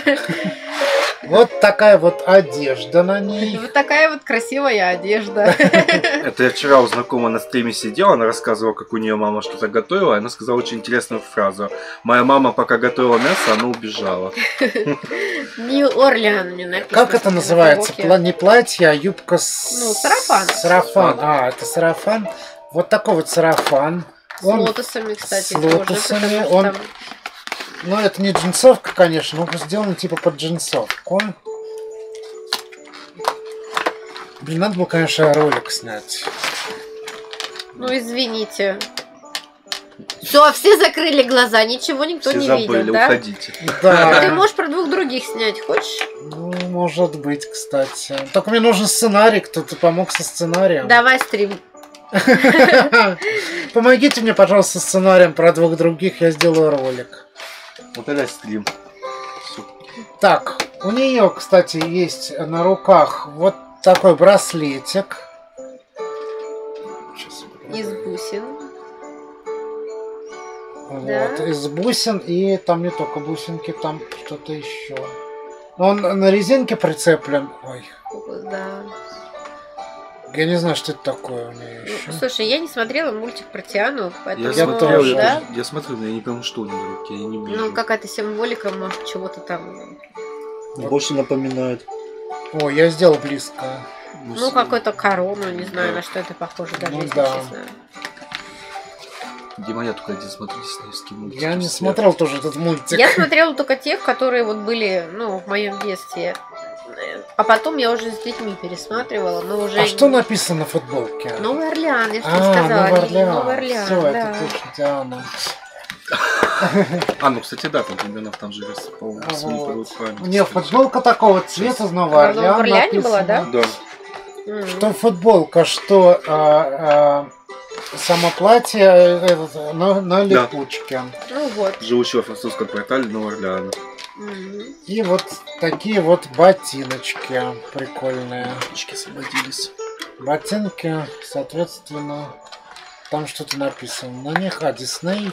Вот такая вот одежда на ней. Вот такая вот красивая одежда. Это я вчера у знакомой на стриме сидела, она рассказывала, как у нее мама что-то готовила, и она сказала очень интересную фразу. Моя мама, пока готовила мясо, она убежала. Нью-Орлеан мне написано. Как это на называется? упаковке. Пла- Не платье, а юбка с... Ну, сарафан. Сарафан. А, это сарафан. Вот такой вот сарафан. С Он, лотосами, кстати, с тоже, лотосами, потому что он- там- ну, это не джинсовка, конечно, но сделан типа под джинсовку. Блин, надо было, конечно, ролик снять. Ну, извините. Все, все закрыли глаза, ничего никто Все не забыли, видел, да? уходите. Ты Да, можешь про двух других снять, хочешь? ну, может быть, кстати. Только мне нужен сценарий, кто-то помог со сценарием. Давай стрим. Помогите мне, пожалуйста, со сценарием про двух других, я сделаю ролик. Вот это стрим. Всё. Так, у нее, кстати, есть на руках вот такой браслетик. Сейчас я Из покажу. бусин. Вот, Да. из бусин, и там не только бусинки, там что-то еще. Он на резинке прицеплен. Ой, Да. я не знаю, что это такое у нее Ну, еще. слушай, я не смотрела мультик про Тиану, поэтому... Я, Я смотрел, тоже. я, да? тоже- я смотрю, но я не пойму, что у него в руке, я не вижу. Ну, какая-то символика, может, чего-то там... Больше напоминает. О, я сделал близко. Ну, какую-то корону, не знаю, Да. на что это похоже, даже Ну если да. честно. Дима, я только один смотрю диснеевский мультик. Я не Все. смотрел тоже этот мультик. Я смотрела только тех, которые вот были, ну, в моем детстве. А потом я уже с детьми пересматривала, но уже... А что написано на футболке? Новый Орлеан, я же тебе А, сказала. Новый не Орлеан. Новый Орлеан, Все, да. это точно Диана. А, ну, кстати, да, там Демьянов там же раз, по-моему, А с моей вот. памяти. У нее футболка такого цвета с Нового А в Новом Орлеана Орлеане была, да? написано. Да. М. Что футболка, что а, а, само платье э, этот, на, на липучке. Ну вот. Живущего в французском квартале Нового Орлеана. Мгм. И вот такие вот ботиночки прикольные. Птички освободились. Ботинки, соответственно, там что-то написано на них. А, Дисней.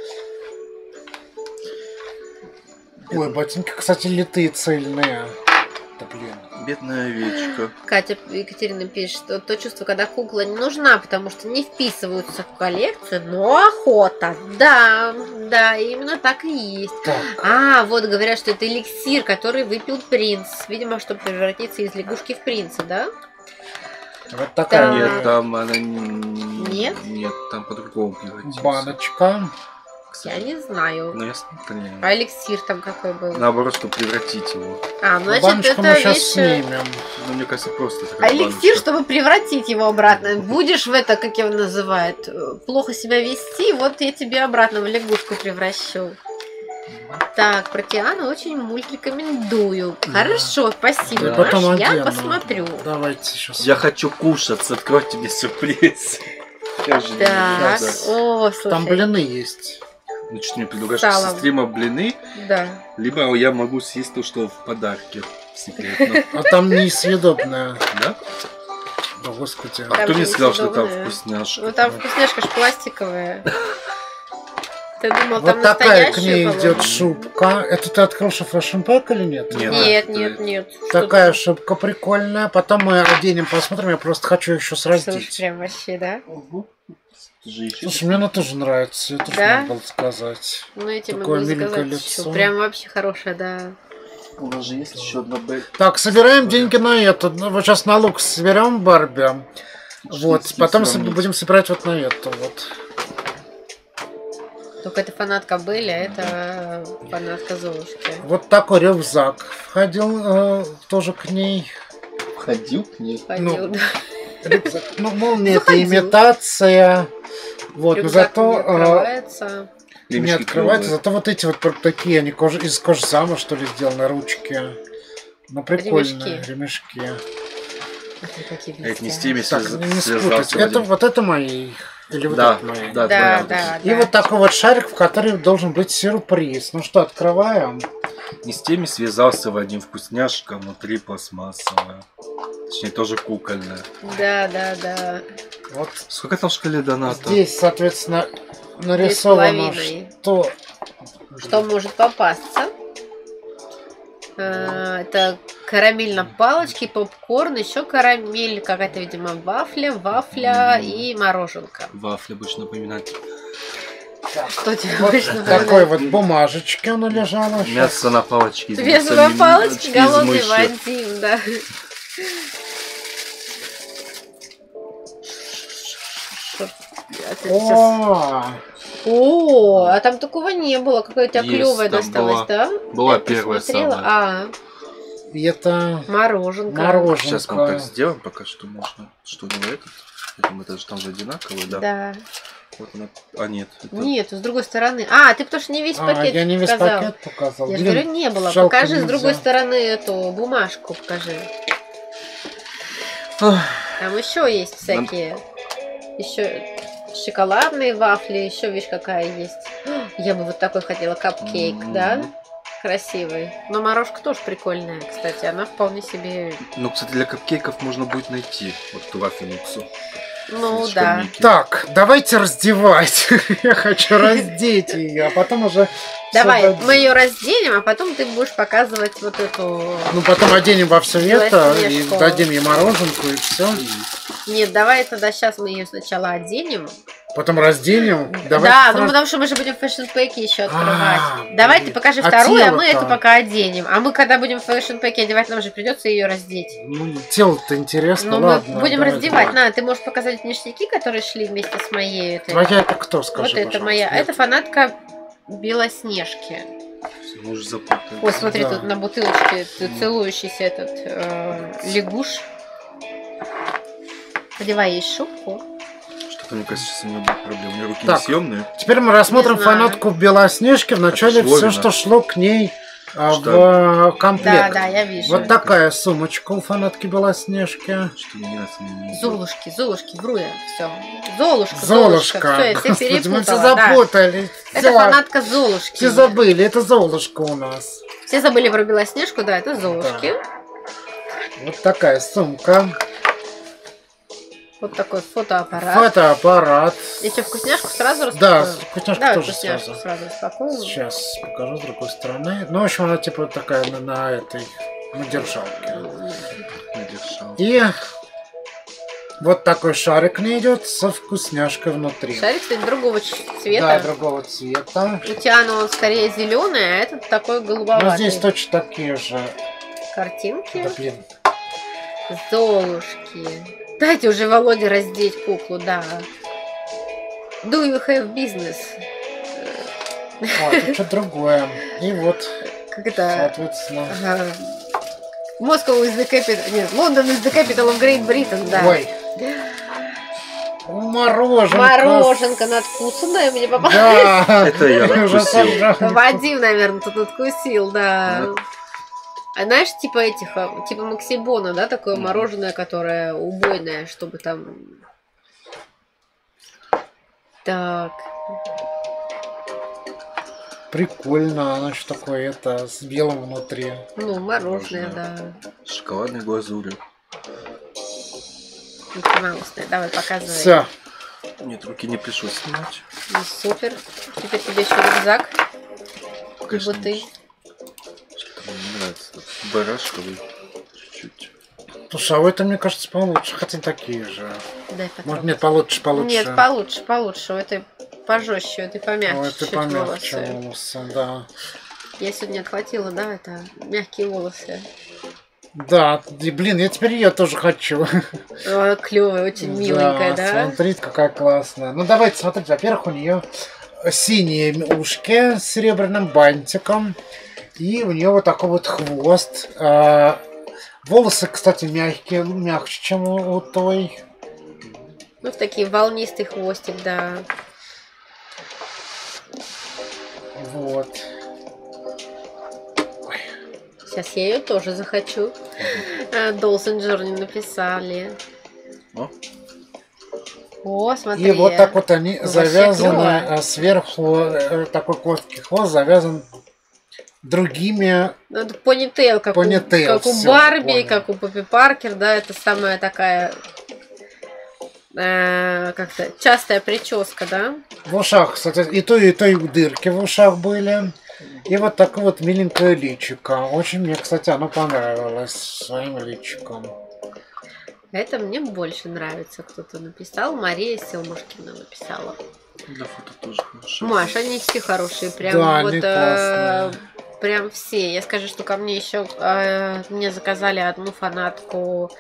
Ой, ботинки, кстати, литые, цельные. Да блин. Бедная овечка. Катя Екатерина пишет, что то чувство, когда кукла не нужна, потому что не вписываются в коллекцию, но охота. Да, да, именно так и есть. Так, А, вот говорят, что это эликсир, который выпил принц. Видимо, чтобы превратиться из лягушки в принца, да? вот такая Да. Нет, там она... н- Нет? Нет, там по-другому превратился. баночка. Я не знаю. Ну, я смотрю. А эликсир там какой был? Наоборот, чтобы превратить его. А, ну, значит, Баночку мы это сейчас вещь... снимем. Ну, мне кажется, просто А такая эликсир, баночка. чтобы превратить его обратно. Будешь в это, как его называют, э, плохо себя вести, вот я тебе обратно в лягушку превращу. Так, про Тиану очень мульт рекомендую. Хорошо, спасибо, Да. Маш, Потом я одену. посмотрю. Давайте сейчас. Я хочу кушать, откройте мне сюрприз. Я же не Так, люблю, да. о, слушай. Там блины есть. Ну, что ты мне предлагаешь Салом. со стрима блины, Да. либо я могу съесть то, что в подарке секретно. А там несъедобное. Да? Да, господи. А Там кто мне же сказал, что там несъедобное. вкусняшка? Ну там вкусняшка ж пластиковая. Ты думал, Вот там такая к настоящая ней была? идет шубка. Это ты открыл фэшн пэк или нет? Нет. Нет, это- нет, нет. Что Такая ты? шубка прикольная. Потом мы оденем, посмотрим. Я просто хочу еще Слушай, сраздить. прям вообще, да? Ты же ещё- Слушай, мне она тоже нравится. Это же Да? надо было сказать. Ну я тебе Такое могу миленькое заказать лицо. еще. Прям вообще хорошая, да. У нас же есть еще одна б. Так, собираем деньги на это. Ну, вот сейчас налог соберем Барби. Вот, Что-то потом сравнить. соб- будем собирать вот на эту вот. Только это фанатка Белли, а это фанатка Золушки. Вот такой рюкзак входил э, тоже к ней. Ходил к ней. Ходил, Ну, да. Рюкзак. Ну, молния это Заходил. имитация. Вот, но Рюкзак зато не э, открывается. не Ремешки открывается. клёвые. Зато вот эти вот прям такие, они кож- из кожзама, что ли, сделаны, ручки. Ну, прикольные Ремешки. ремешки. А ты какие А это не с блестящие. теми Так, связ- не, не связался спутать. Это, Вадим. вот это мои. Или вот Да, это мои. да, Да, твоя. да, И да. вот такой вот шарик, в который должен быть сюрприз. Ну что, открываем. Не с теми связался Вадим, вкусняшка, внутри пластмассовая. Точнее, тоже кукольная. Да, да, да. Вот Сколько там в шкале доната? здесь, соответственно, Две с нарисовано, половиной. что... Что может попасться? А, Это карамель на палочке, попкорн, еще карамель, какая-то, видимо, вафля, вафля М. и мороженка. Вафля больше напоминать. Что тебе Вот обычно такой вот бумажечки оно лежало. Мясо на палочке. из Весу мяса на палочке, из голодный мыши. Вадим, да. Это сейчас- О, О, а там такого не было. Какая у тебя Есть, клевая там досталась, была- да? была Я первая посмотрела. самая. А, и это мороженка. мороженка. Сейчас мы так сделаем, пока что можно. Что у него этот? Я думаю, это же там же одинаковый, да? Да. Вот она. А нет. Это... Нет, с другой стороны. А, ты потому что не весь А, пакет я не весь показал. пакет показал. Я же Блин, говорю, не было. жалко, Покажи с нельзя. другой стороны эту бумажку, покажи. Ах, Там еще есть всякие. Еще шоколадные вафли, еще видишь, какая есть. Я бы вот такой хотела капкейк, М. да? Красивый. Но морожка тоже прикольная, кстати. Она вполне себе. Ну, кстати, для капкейков можно будет найти вот эту вафельницу. Ну Слишком да. Микки. Так, давайте раздевать. Я хочу раздеть ее, а потом уже... Давай, всё дадим. мы ее разденем, а потом ты будешь показывать вот эту. Ну, потом оденем во все это, и Белоснежку. дадим ей мороженку, и все. Нет, давай тогда сейчас мы ее сначала оденем. Потом разденем. Да, Давайте ну сразу- потому что мы же будем фэшн-пэки еще открывать. А, Давай блин. ты покажи А вторую, а мы тело-то? эту пока оденем. А мы когда будем фэшн-пэки одевать, нам же придется ее раздеть. Ну, тело-то интересно, Ну, ладно. мы будем давай, раздевать. давай. На, ты можешь показать ништяки, которые шли вместе с моей этой. Твоя это кто, скажи, Вот это пожалуйста? моя. Нет. Это фанатка Белоснежки. Мы уже запутались. Ой, смотри, Да. тут на бутылочке ц- целующийся этот э, лягуш. Одевай ей шубку. Что-то, мне кажется, сейчас у меня будет проблема. У меня руки Так. несъемные. Теперь мы рассмотрим Не знаю. фанатку Белоснежки. Вначале Это ж все, Вовина. что шло к ней а, Что? в комплект. Да, да, я вижу. Вот такая сумочка у фанатки Белоснежки. Что мне не нравится, не- не- Золушки, Золушки, вру я, все. Золушка, Золушка, Золушка. все, я все Господи, мы перепутала. все да. запутали. Это Всё. фанатка Золушки. Все забыли, это Золушка у нас. Все забыли про Белоснежку, да, это Золушки. Вот такая сумка. Вот такой фотоаппарат. Фотоаппарат. Я что, вкусняшку сразу Да, распакую? вкусняшку Давай тоже вкусняшку сразу. сразу распакуем. Сейчас покажу с другой стороны. Ну, в общем, она типа вот такая на, на этой, на держалке. не держал. И вот такой шарик не идет со вкусняшкой внутри. Шарик, кстати, другого ч- Да, цвета. другого цвета. У Тиана он скорее зеленый, а этот такой голубоватый. Но здесь точно такие же. Картинки. Да, блин. Золушки. Дайте уже Володе раздеть куклу, да. Do you have business? О, тут что-то другое. И вот, Как это? соответственно. Ага. Moscow is the capital... Нет, Лондон is the capital of Great Britain, да. Ой. Мороженка. Мороженка надкусанная мне попалась. Да. Это я Уже надкусил. сожрал. Вадим, наверное, тут откусил, да. Вот. А знаешь, типа этих, а, типа Максибона, да, такое Мгм. мороженое, которое убойное, чтобы там... Так. Прикольно, оно что такое, это, с белым внутри. Ну, мороженое, да. Мороженое. С шоколадной глазурью. Микки Маусное. Давай, показывай. Все. Нет, руки не пришлось снимать. Ну, супер. Теперь тебе еще рюкзак. Конечно, Вот ты. что-то мне не нравится. Барашковый. Чуть-чуть. Слушай, а у этого, мне кажется, получше, хотя такие же. Дай потрогать. Может, нет, получше, получше. Нет, получше, получше. У этой пожестче, у этой помягче. Ой, ты чуть помягче волосы. волосы, да. Я сегодня отхватила, да, это мягкие волосы. Да, и, блин, я теперь ее тоже хочу. Клевая, очень миленькая, да? Смотрите, какая классная. Ну, давайте смотреть. Во-первых, у нее синие ушки с серебряным бантиком. И у нее вот такой вот хвост. А, волосы, кстати, мягкие, мягче, чем у, у той. Ну, в такие волнистый хвостик, да. Вот. Сейчас я ее тоже захочу. Долсон Джорни написали. О. О, смотри. И вот так вот они Вообще завязаны, клёво. а сверху э, такой короткий хвост завязан другими. Ну, это понитейл, как, Понитейл, у, как у всё, Барби, понял. как у Поппи Паркер, да, это самая такая э, как-то частая прическа, да. В ушах, кстати, и то, и то и дырки в ушах были. И вот такое вот миленькое личико. Очень мне, кстати, оно понравилось своим личиком. Это мне больше нравится, кто-то написал. Мария Селмушкина написала. Для фото тоже хорошо. Маш, они все хорошие, прям Да, вот они э, классные. прям все. Я скажу, что ко мне еще э, мне заказали одну фанатку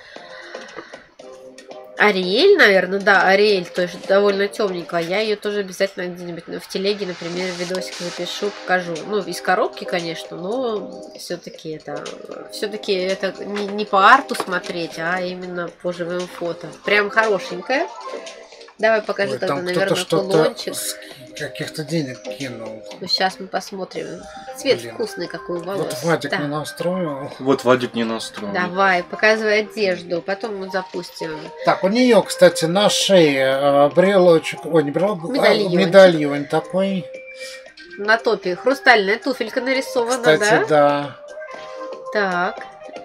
Ариэль, наверное, да, Ариэль, то есть довольно темненькая. Я ее тоже обязательно где-нибудь в телеге, например, видосик запишу, покажу. Ну, из коробки, конечно, но все-таки это все-таки это не, не по арту смотреть, а именно по живым фото. Прям хорошенькая. Давай покажи Ой, тогда, там наверное, кто-то что-то кулончик. с каких-то денег кинул. Ну, сейчас мы посмотрим. Цвет Блин. вкусный, какой у волос. Вот Вадик Да. не настроил. Вот Вадик не настроен. Давай, показывай одежду, потом мы запустим. Так, у нее, кстати, на шее э, брелочек, ой, не брелок, а Медальончик. медальон такой. На топе хрустальная туфелька нарисована, Кстати, да? да. Так.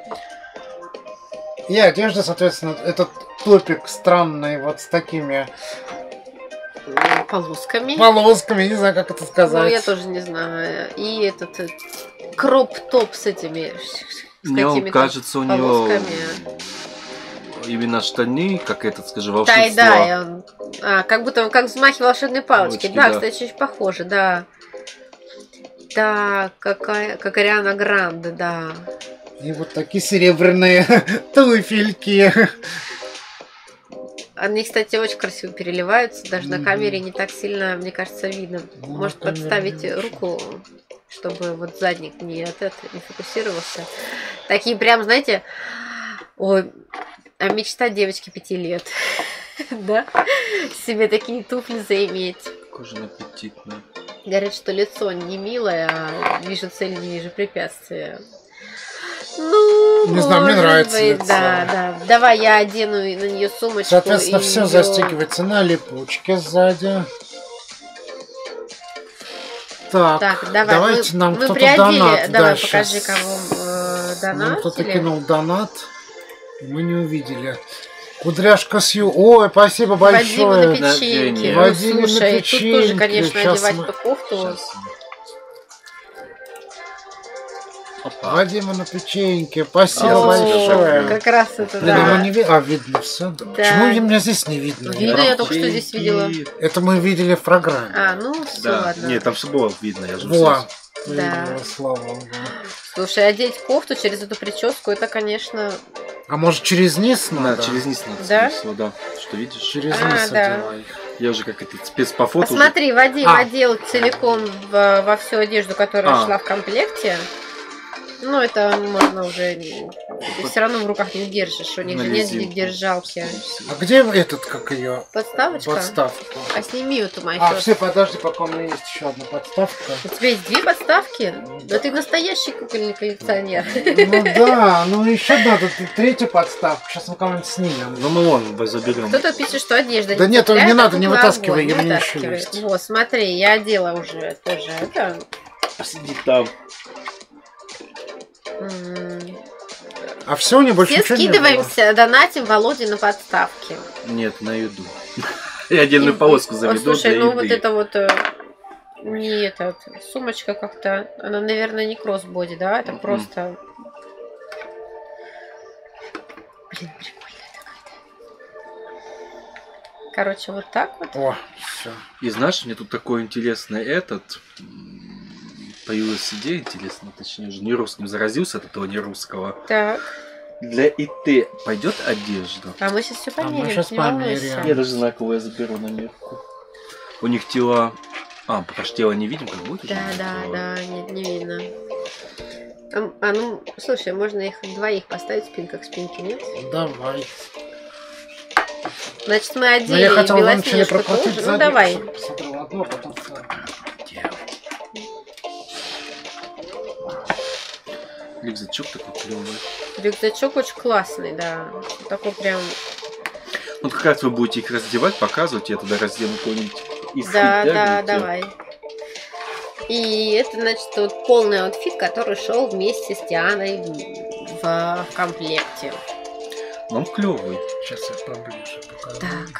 И одежда, соответственно, этот топик странный, вот с такими м, Полосками. полосками, не знаю, как это сказать. Ну, я тоже не знаю. И этот э, кроп-топ с этими... С Мне он какими-то кажется, у него полосками. именно штаны, как этот, скажи, волшебство. Тай-дай. он- А, как будто как взмахи волшебной палочки. Палочки, Да, да. кстати, очень похоже, да. Так, какая, как Ариана Гранде, да. И вот такие серебряные туфельки. Они, кстати, очень красиво переливаются. Даже на Мгм. камере не так сильно, мне кажется, видно. Ну, на Может камере подставить не руку, чтобы вот задник не, от этого не фокусировался. Такие прям, знаете, ой, а мечта девочки пяти лет. Да? Себе такие туфли заиметь. Кожаный аппетитный. Говорят, что лицо не милое, а вижу цель, не вижу препятствия. Ну, Не знаю, мне может нравится быть, лицо. да, да. Давай я одену на нее сумочку. Соответственно, и все её- застегивается на липучке сзади. Так, Так, давай. давайте мы, нам мы кто-то приодели. донат. Давай, да, покажи, щас. кого э, Нам кто-то донатили. кинул донат. Мы не увидели. Кудряшка Сью. Ой, спасибо Вадима на большое. печеньке. Ну, Вадима на слушай, тут тоже, печеньке. конечно, Щас одевать мы- по кофту. Сейчас. Опа. Вадима на печеньке. Спасибо О, большое. как раз это, Блин, а мы да. не ви- А, видно все. Почему я- меня здесь не видно? Видно, я только что здесь видела. Это мы видели в программе. А, ну, все, Да, ладно. нет, там все было видно, я же Во. Да. Видела, слава богу. Слушай, одеть кофту через эту прическу, это, конечно... А может через низ Да, надо? через низ надо, Да? скорее всего, да. Что видишь? Через А, низ да. одевай. Я уже как этот спец по фото. уже- Посмотри, Вадим А. одел целиком в- во всю одежду, которая А. шла в комплекте. Ну, это можно уже... Ты все равно в руках не держишь, у них На же нет резинку. держалки. А где этот, как ее, Подставочка? подставка? А сними эту мою. А, все, подожди, пока у меня есть еще одна подставка. У тебя есть две подставки? Да ты настоящий кукольный коллекционер. Ну да, ну еще надо т- третью подставку. Сейчас мы кого-нибудь снимем. Ну мы вон заберем. Кто-то пишет, что одежда Да нет, цепляет, не а надо, не кукла вытаскивай, огонь, я не мне еще вытаскивай. есть. Вот, смотри, я одела уже тоже это. Сидит там. М. А все, не больше Все ничего не было. скидываемся, донатим Володе на подставки. Нет, на еду. Я отдельную И- полоску вот, заведу слушай, для ну еды. вот это вот э, не этот, сумочка как-то, она, наверное, не кроссбоди, да? Это Мгм. просто... Блин, прикольная такая. Короче, вот так вот. О, все. И знаешь, мне тут такой интересный этот... м, Появилась идея интересная, точнее, уже не русским заразился от этого не русского. Так. Для ИТ пойдет одежда? А мы сейчас все А мы померим, щас не волнуйся. померяем. Я даже знаю, кого я заберу на мерку. У них тела... А, пока что тело не видим, как будет? уже Да, у них да, тело? да, нет, не видно. А, а, ну, слушай, можно их двоих поставить спинка к спинке, нет? Давай. Значит, мы Но я одели хотел вначале Белоснежку прокрутить тоже. Ну, сзади, давай. чтобы посмотрел одно, а потом второе. Рюкзачок такой клевый. Рюкзачок очень классный, да. Такой прям... Вот как раз вы будете их раздевать, показывать, я тогда раздену какой-нибудь из Да, хит, да, видите? давай. И это, значит, вот полный аутфит, который шел вместе с Дианой в, в комплекте. Он клевый. Сейчас я поближе покажу. Так.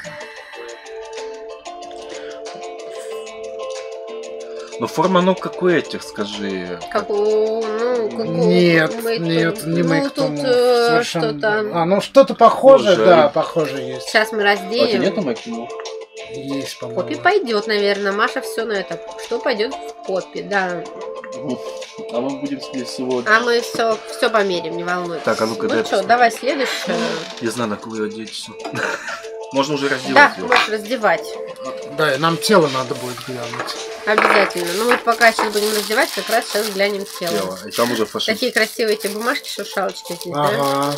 Но форма, ну, как у этих, скажи. Как у, ну, как у Нет, Make нет, to- не ну, Make to тут Move, э, совершенно. что-то... А, ну что-то похожее, Похоже. да, похоже есть. Сейчас мы А это разденем. нету Макину? Есть, Поппи по-моему. пойдет, наверное. Маша все на это. Что пойдет в Поппи, да. А мы будем скорее всего... А мы все, все померим, не волнуйтесь. Так, а ну-ка, ну дай что, посмотрим. давай следующую. Я знаю, на кого ее одеть всё. Можно уже Да, раздевать его. можешь раздевать. Да, и нам тело надо будет глянуть. Обязательно. Ну вот пока сейчас будем раздевать, как раз сейчас глянем тело. Тело. И там уже фашист. Такие красивые эти бумажки, шуршалочки здесь, да? Ага.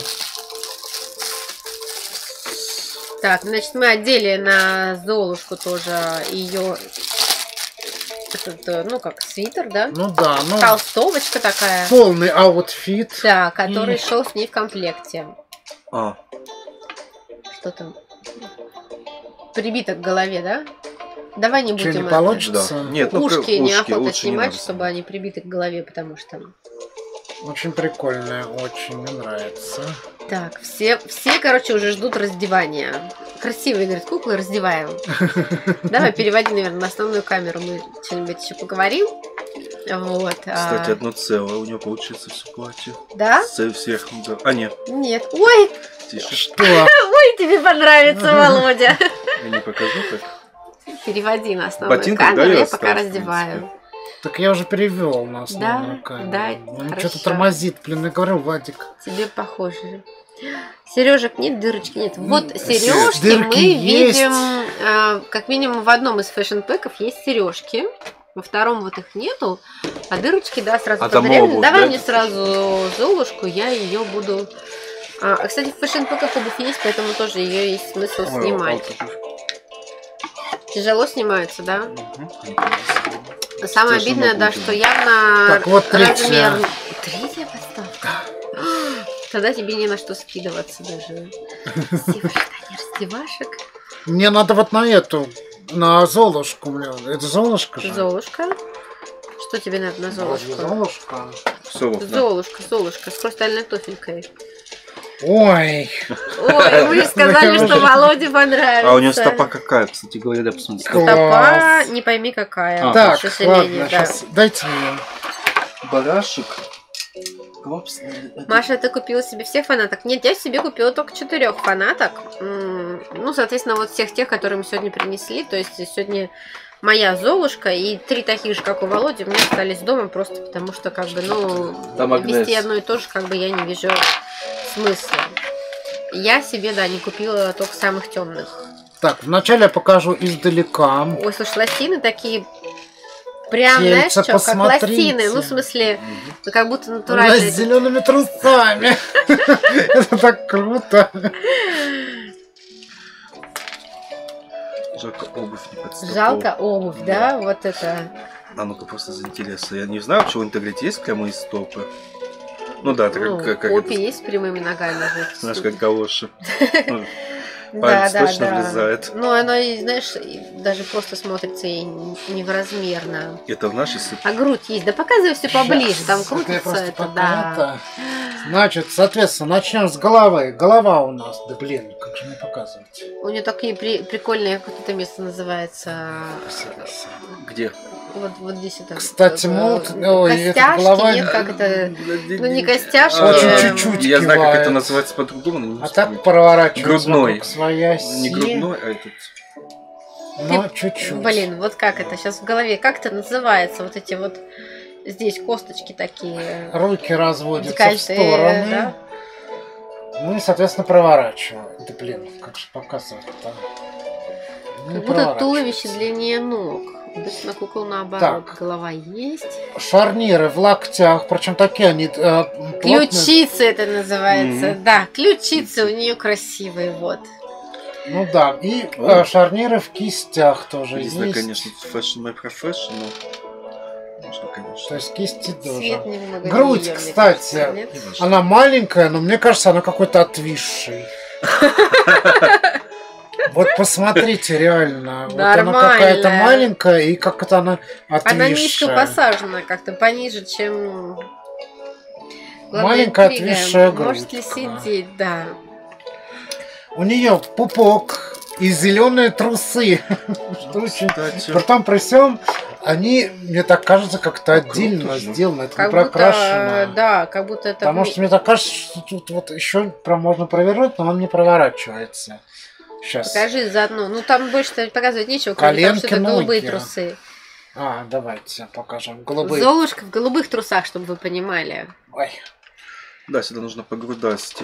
Так, значит, мы одели на Золушку тоже ее, этот, э, ну как, свитер, да? Ну да, ну Толстовочка такая. полный аутфит. Да, который И- шел с ней в комплекте. А, Что там? Прибито к голове, да? Давай не Что, будем не это. получится? да. Нет, ну Ушки неохота лучше не снимать, надо чтобы они прибиты к голове, потому что... Очень прикольная, очень мне нравится. Так, все, все, короче, уже ждут раздевания. Красивые, говорят, куклы раздеваем. Давай переводи, наверное, на основную камеру. Мы что-нибудь еще поговорим. Вот. а, Кстати, одно целое у нее получится все платье. Да? С всех. да. А, нет, Нет. Ой, тише. Что? ой, тебе понравится, Володя. Я не покажу так. Переводи на основную Ботинках, да, камеру, я я пока оставил, в раздеваю. Так я уже перевел на основную Да? камеру. Да, Он хорошо. что-то тормозит, блин, я говорю, Вадик. Тебе похоже. Сережек нет, дырочки нет. Вот М, сережки дырки мы есть. видим, а, как минимум в одном из фэшн-пэков есть сережки. Во втором вот их нету, а дырочки, да, сразу А там подарили. обувь, Давай да? мне сразу Золушку, я ее буду... А, а, кстати, в фэшн-пэках обувь есть, поэтому тоже ее есть смысл снимать. Тяжело снимаются, да? Мгм. Самое Слушай, обидное, ну, да, Путин. что явно Так, вот третья. размер... Третья подставка? Тогда тебе не на что скидываться даже. Стивашек. Мне надо вот на эту, на Золушку. Мне. Это Золушка же? Золушка. Что тебе надо на Разве Золушку? Золушка? Совок, да. Золушка, Золушка, с хрустальной туфелькой. Ой. Ой, вы же сказали, что Володе понравится. А у нее стопа какая, кстати говоря, да, посмотрите. Стопа, Класс. не пойми какая. А, к Так, сожалению, ладно, да. сейчас дайте мне. Барашек. Клопс. Маша, ты купила себе всех фанаток? Нет, я себе купила только четырех фанаток. М, Ну, соответственно, вот всех тех, которые мы сегодня принесли. То есть сегодня моя Золушка и три таких же, как у Володи, у меня остались дома просто потому, что как бы, ну, Там вести Агнес. одно и то же, как бы я не вижу смысла. Я себе, да, не купила только самых темных. Так, вначале я покажу издалека. Ой, слушай, лосины такие прям, Тельца, знаешь, что, как посмотрите. лосины. Ну, в смысле, ну, как будто Она с натуральные. зелеными трусами. Это так круто. Жалко, обувь не подстопал. Жалко обувь, да? Вот это. А ну-ка, просто за интереса. Я не знаю, почему в интернете есть прямые стопы. Ну да, это Ну, как, как копии это, есть с прямыми ногами. вот. знаешь, как галоши. Ну, Да, палец да, точно да. влезает. Ну, оно, и, знаешь, и даже просто смотрится и невразмерно. Это в нашей сыпи. А грудь есть. Да показывай все поближе, там Щас, это я крутится просто это, пока да. это. Значит, соответственно, начнем с головы. Голова у нас. Да блин, как же мне показывать? У нее такие при- прикольные, как это место называется. Где? Вот, вот здесь это. Кстати, э, молот, э, ой, это костяшки, голова- нет, как это. Ну, не костяшки. Очень э, чуть-чуть. Я знаю, как кивает. это называется по-другому, но не А вспомню. так проворачивается Грудной. вокруг своей оси. Не грудной, а этот... Но чуть-чуть. Блин, вот как это сейчас в голове, как это называется, вот эти вот здесь косточки такие, Руки разводятся в декольте, стороны. да? Ну и, соответственно, проворачиваю. Да блин, как же показывать-то? Ну, Как будто проворачивается. туловище длиннее ног. Обычно кукол наоборот, Так. голова есть. Шарниры в локтях, причем такие они э, плотные. Ключицы это называется, Мгм. да, ключицы у нее красивые, вот. Ну да, и э, О. шарниры в кистях тоже Единственное, есть. конечно, fashion my professional. Можно, конечно. То есть кисти тоже. Цвет немного Грудь, неё, мне кстати, кажется, нет? Не важно. Она маленькая, но мне кажется, она какой-то отвисший. Вот посмотрите, реально. Вот она Нормальная. какая-то маленькая, и как-то она Она низко отвисшая. посажена, как-то пониже, чем... Главная Маленькая интрига, отвисшая может ли грудка. сидеть, да. У нее пупок и зеленые трусы. Что очень... Кстати, Притом при всем, они, мне так кажется, как-то Ну, отдельно круто же. сделаны. Это не Как будто, прокрашено. да, как будто это... Потому вме- что мне так кажется, что тут вот еще прям можно провернуть, но он не проворачивается. Сейчас. Покажи заодно. Ну там больше показывать нечего, кроме того, что Коленки, это голубые ноги. трусы. А, давайте покажем. Голубые. Золушка в голубых трусах, чтобы вы понимали. Ой. да, сюда нужно погрудасти.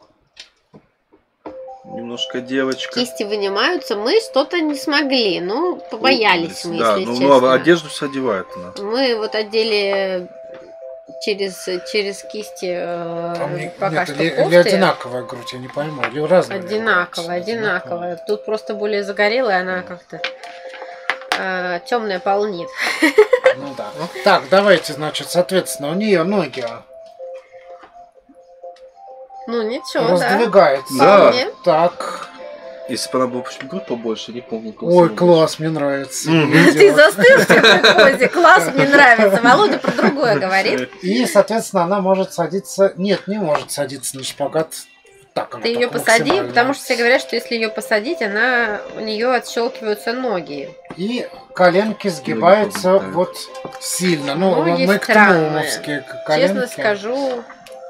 Немножко девочка. Кисти вынимаются, мы что-то не смогли. Ну, побоялись мы, Да, если ну, честно. ну, а одежду все одевает она. Мы вот одели через, через кисти э, А мне- пока нет, что или, кофты. или одинаковая грудь, я не пойму. Или разная. Одинаковая, одинаковая. Тут просто более загорелая, она как-то темная полнит. Ну да. Так, давайте, значит, соответственно, у нее ноги Ну ничего, да. раздвигаются. Да. Вполне. Так. Если бы она была почему грудь побольше, не помню. Ой, класс, мне нравится. Мгм. Ты застыл в такой позе. Класс, мне нравится. Володя про другое говорит. И, соответственно, она может садиться... Нет, не может садиться на шпагат. Так она Ты ее только посади, максимально. потому что все говорят, что если ее посадить, она у нее отщелкиваются ноги. И коленки сгибаются Ноги вот сильно. Ну, Ноги мы к странные. тмумовские коленки. Честно скажу,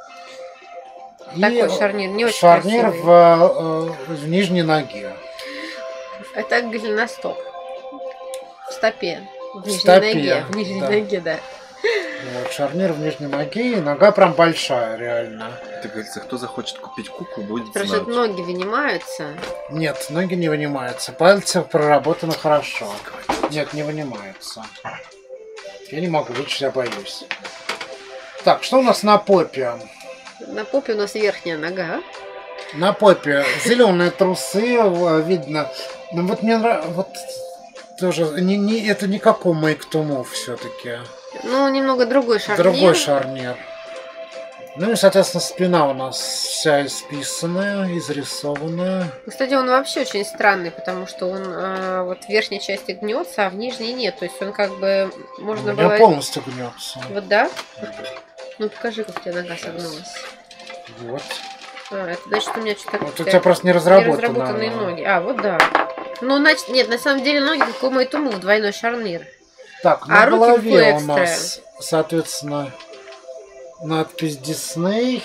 И такой шарнир не очень шарнир красивый. в, э, в нижней ноге. Это голеностоп. В стопе. В В нижней стопе, ноге. В нижней да. ноге, да. Вот, шарнир в нижней ноге, и нога прям большая, реально. Это говорится, кто захочет купить куклу, будет Потому знать. что ноги вынимаются. Нет, ноги не вынимаются. Пальцы проработаны хорошо. Нет, не вынимаются. Я не могу вычесть, я боюсь. Так, что у нас на попе? На попе у нас верхняя нога. На попе зеленые трусы, в- видно. Ну вот мне нравится, вот тоже не, не, это не как у Make to Move все-таки. Ну, немного другой шарнир. Другой шарнир. Ну и, соответственно, спина у нас вся исписанная, изрисованная. Кстати, он вообще очень странный, потому что он а, вот в верхней части гнется, а в нижней нет. То есть он как бы можно У меня было. полностью гнется. Вот да? Ну покажи, как у тебя нога согнулась. Вот. А, это значит, у меня что-то. Вот у тебя просто не разработано. Неразработанные ноги. А, вот да. Ну, значит, нет, на самом деле ноги как у Make to Move, двойной шарнир. Так, на А руки голове full у extra. нас, соответственно, надпись Disney.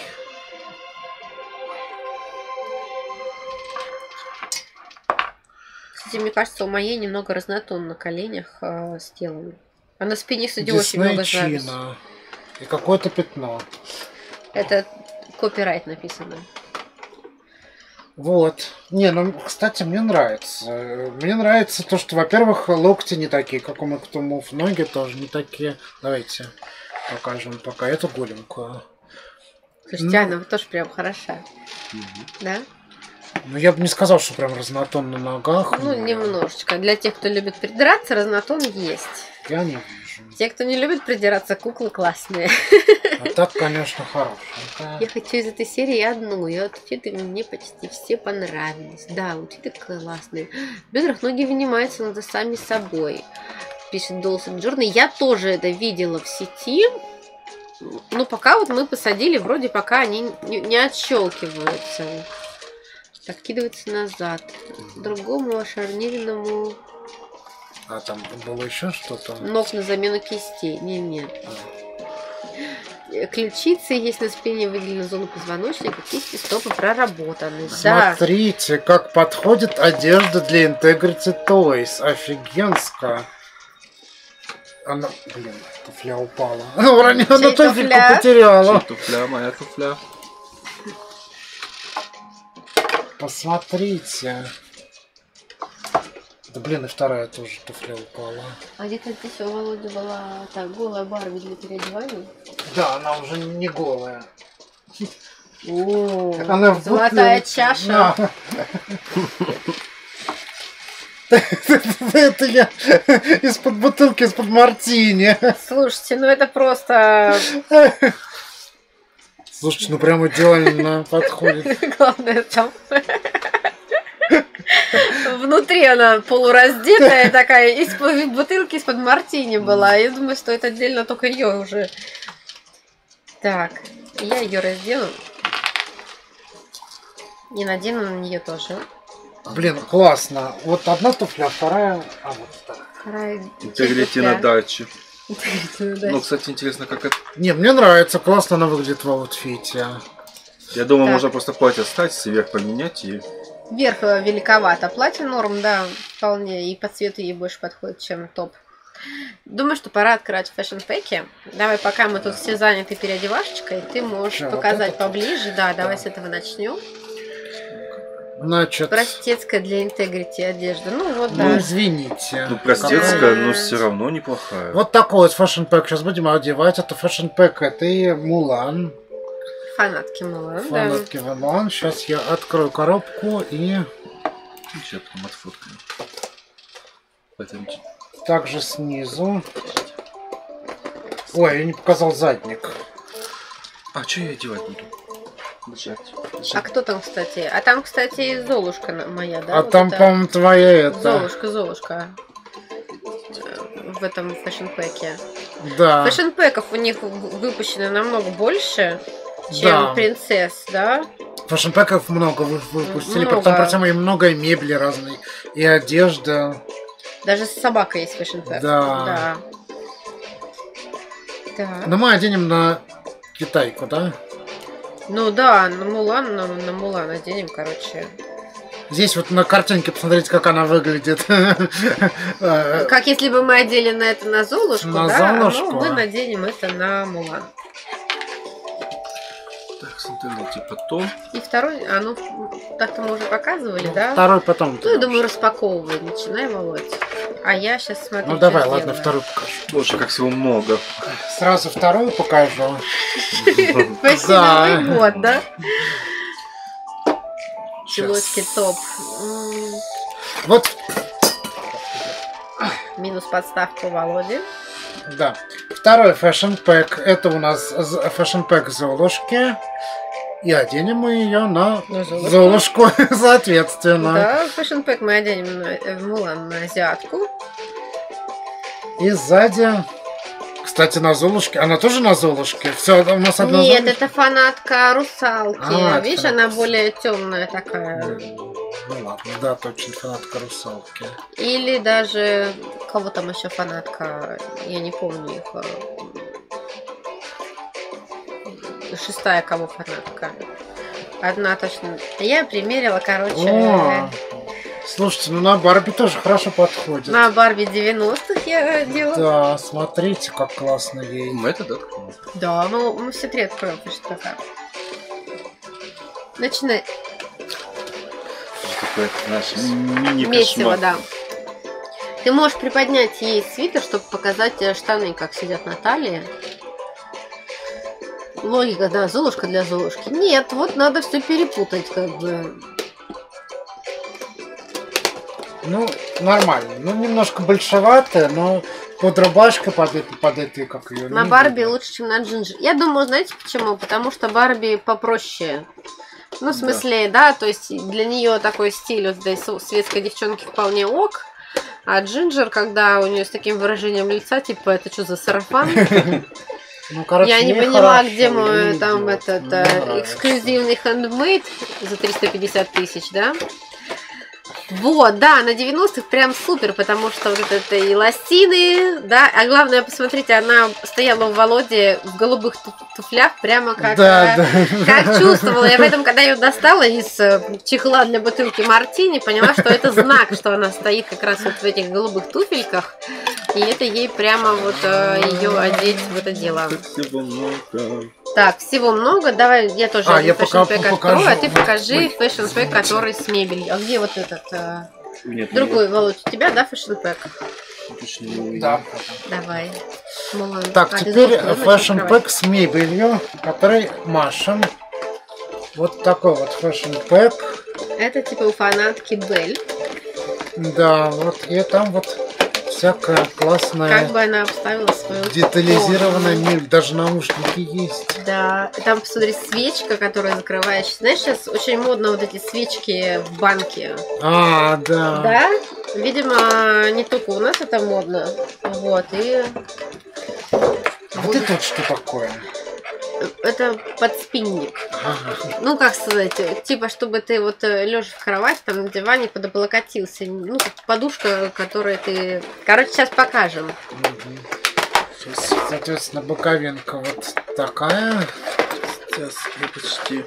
Кстати, мне кажется, у моей немного разнотон на коленях э, сделан. А на спине, кстати, очень много Disney записей. China. И какое-то пятно. Это копирайт написано. Вот. Не, ну, кстати, мне нравится. Мне нравится то, что, во-первых, локти не такие, как у Make to Move. Ноги тоже не такие. Давайте покажем пока эту голенькую. Слушайте, Ну. она вот тоже прям хороша. Да? Ну, я бы не сказал, что прям разнотон на ногах. Ну, но немножечко. Для тех, кто любит придираться, разнотон есть. Я не вижу. Те, кто не любит придираться, куклы классные. А так, конечно, хорошенькая. Я хочу из этой серии одну. И аутфиты мне почти все понравились. Да, аутфиты классные. В бедрах ноги вынимаются надо сами собой. Пишет Долсон Джорни. Я тоже это видела в сети. Ну, пока вот мы посадили, вроде пока они не, не отщелкиваются. Откидывается назад. Другому ошарниренному А там было еще что-то? ног на замену кистей. Не, нет. Ключицы есть на спине, выделена зона позвоночника, кисти, стопы проработаны. Да. Смотрите, как подходит одежда для Integrity Toys. Офигенско. Она, блин, туфля упала. Она уронила, она Чей туфельку туфля? потеряла. Чья туфля, моя туфля. Посмотрите. Да блин, и вторая тоже туфля упала. А где-то здесь у Володи была так, голая Барби для переодевания. Да, она уже не голая. О, Она в золотая бутылке. чаша. Да. Это я из-под бутылки, из-под мартини. Слушайте, ну это просто... Слушайте, ну прям идеально подходит. Главное там... Внутри она полураздетая такая, из-под бутылки, из-под мартини была. Я думаю, стоит отдельно только ее уже. Так, я ее раздену. И надену на нее тоже. Блин, классно. Вот одна туфля, вторая... А вот вторая. Вторая Интегрити на даче. Интегрити на Ну, даче. кстати, интересно, как это... Не, мне нравится, классно она выглядит в аутфите. Я думаю, Так. можно просто платье встать, сверх поменять и... Верх великовато. Платье норм, да, вполне. И по цвету ей больше подходит, чем топ. Думаю, что пора открывать фэшн-пэки. Давай, пока мы тут все заняты переодевашечкой, ты можешь Ща, вот показать это? поближе. Да, давай с этого начнем. Значит, Простецкая для интегрити одежда. Ну вот, ну да. извините. Ну, простецкая, Да. но все равно неплохая. Вот такой вот фэшн-пэк. Сейчас будем одевать. Это фэшн-пэк. Это и Мулан. Фанатки Мулан, да. Фанатки Мулан. Сейчас я открою коробку и Сейчас потом отфоткаем. Потом... также снизу. Ой, я не показал задник. А что я одевать буду? Держать. А кто там, кстати? А там, кстати, Золушка на- моя, да? А вот там, это? по-моему, твоя это. Золушка, Золушка. Э, В этом фэшн-пэке. Да. Фэшн-пэков у них в- выпущено намного больше, чем Да. принцесс, да? Фэшн-пэков много вы- выпустили. Много. Потом, причем и много мебели разной. И одежда. Даже с собакой есть фэшн-пэк. Да. Да. Так. Но мы оденем на китайку, да? Ну да, на Мулан, на, на Мулан оденем, короче. Здесь вот на картинке посмотрите, как она выглядит. Э, Как если бы мы одели на это на Золушку, На да? Золушку. Ну, мы наденем это на Мулан. Так, с интернете потом. И второй, а ну, так-то мы уже показывали, да? Второй потом. Ну, я думаю, распаковывай, начинай, Володь. А я сейчас смотрю, Ну давай, что ладно, сделаю. второй покажу. Боже, как всего много. Сразу вторую покажу. Спасибо, Да. Новый год, да? Щас. Чулочки топ. М, Вот. Минус подставка Володи. Да. Второй фэшн пэк. Это у нас фэшн пэк Золушки. И оденем мы ее на, на Золушку. Золушку, соответственно. Да, фэшн пэк мы оденем на, в Мулан на азиатку. И сзади, кстати, на Золушке. Она тоже на Золушке? Все, у нас одна Нет, Золушка? это фанатка русалки. А, Видишь, фанатка. она более темная такая. Ну ладно, да, точно, фанатка русалки. Или даже кого там еще фанатка, я не помню их. Шестая кого фанатка. Одна точно. Я примерила, короче, О, слушайте, ну на Барби тоже хорошо подходит. на Барби девяностых я делала. Да, смотрите, как классно ей. Мы это, да? Да, мы, мы все три откроем, что такое. Начинай. Такое наш мини-кошмар. Месиво, да. Ты можешь приподнять ей свитер, чтобы показать штаны, как сидят на талии. Логика, да, Золушка для Золушки. Нет, вот надо все перепутать, как бы. Ну, нормально. Ну, немножко большевато, но под рубашкой, под этой, под этой, как ее. На Барби лучше, чем на Джинджер. Я думаю, знаете почему? Потому что Барби попроще. Ну, в смысле, да, да то есть для нее такой стиль вот этой светской девчонки вполне ок. А Джинджер, когда у нее с таким выражением лица, типа, это что за сарафан? Ну, короче, я не хорошо, поняла, где мой там идет. этот Мне э, нравится. эксклюзивный хендмейд за триста пятьдесят тысяч, да? Вот, да, на девяностых прям супер, потому что вот это, это и лосины, да, а главное, посмотрите, она стояла у Володи в голубых ту- туфлях, прямо как, Да, э, да. как чувствовала. Я поэтому, когда ее достала из э, чехла для бутылки мартини, поняла, что это знак, что она стоит как раз вот в этих голубых туфельках, и это ей прямо вот э, ее одеть в это дело. Всего много. Так, всего много. Давай я тоже А, один я фэшн пока пэк покажу. открою, а ты Вот, покажи ой, фэшн пэк, извините. который с мебелью. А где вот этот э, Нет, другой, Володь, у тебя, да, фэшн пэк? не- точно не увидел. Да. Давай. Мулан. Так, А, ты теперь знаешь, куда фэшн начать пэк с мебелью, который машем. Вот такой вот фэшн пэк. открывать? Это типа у фанатки Бель. Да, вот и там вот всякая классная Как бы она обставила свою детализированная комнату. мебель. Даже наушники есть. Да, там, посмотри, свечка, которая закрывающая. Знаешь, сейчас очень модно вот эти свечки в банке. А, да. Да? Видимо, не только у нас это модно. Вот, и... А вот это вот что такое? Это подспинник. Ага. Ну, как сказать, типа, чтобы ты вот лежа в кровати, там на диване подоблокотился. Ну, как подушка, которую ты... Короче, сейчас покажем. Мгм. Сейчас, соответственно, боковинка вот такая. Сейчас я почти.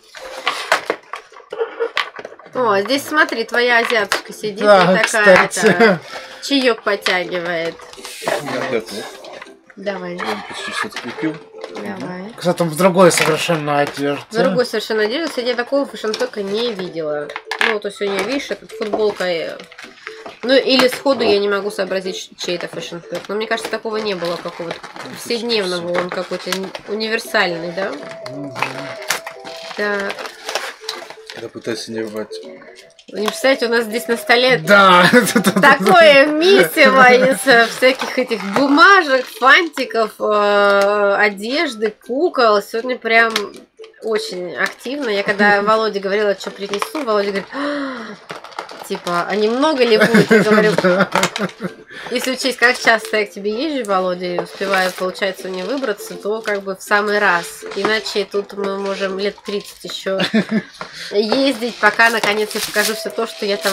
О, здесь смотри, твоя азиатушка сидит Да, и такая, кстати. это, чаек потягивает. Я готов. Давай, Я почти все скрепил. давай. Кстати, в другой совершенно одежде. В другой совершенно одежде, кстати, я такого фэшн-пэка не видела. Ну, вот сегодня, видишь, эта футболка... э, Ну, или сходу я не могу сообразить, чей это фэшн-пэк. Но мне кажется, такого не было какого-то повседневного. Он какой-то универсальный, да? Мгм. Так. Я пытаюсь не рвать. Вы не представляете, у нас здесь на столе Да. такое месиво из э, всяких этих бумажек, фантиков, э, одежды, кукол. Сегодня прям очень активно. Я когда Володе говорила, что принесу, Володя говорит, «А, типа, а немного ли будет? Я говорю, если учесть, как часто я к тебе езжу, Володя, и успеваю, получается, мне выбраться, то как бы в самый раз. Иначе тут мы можем лет тридцать еще ездить, пока наконец я покажу все то, что я там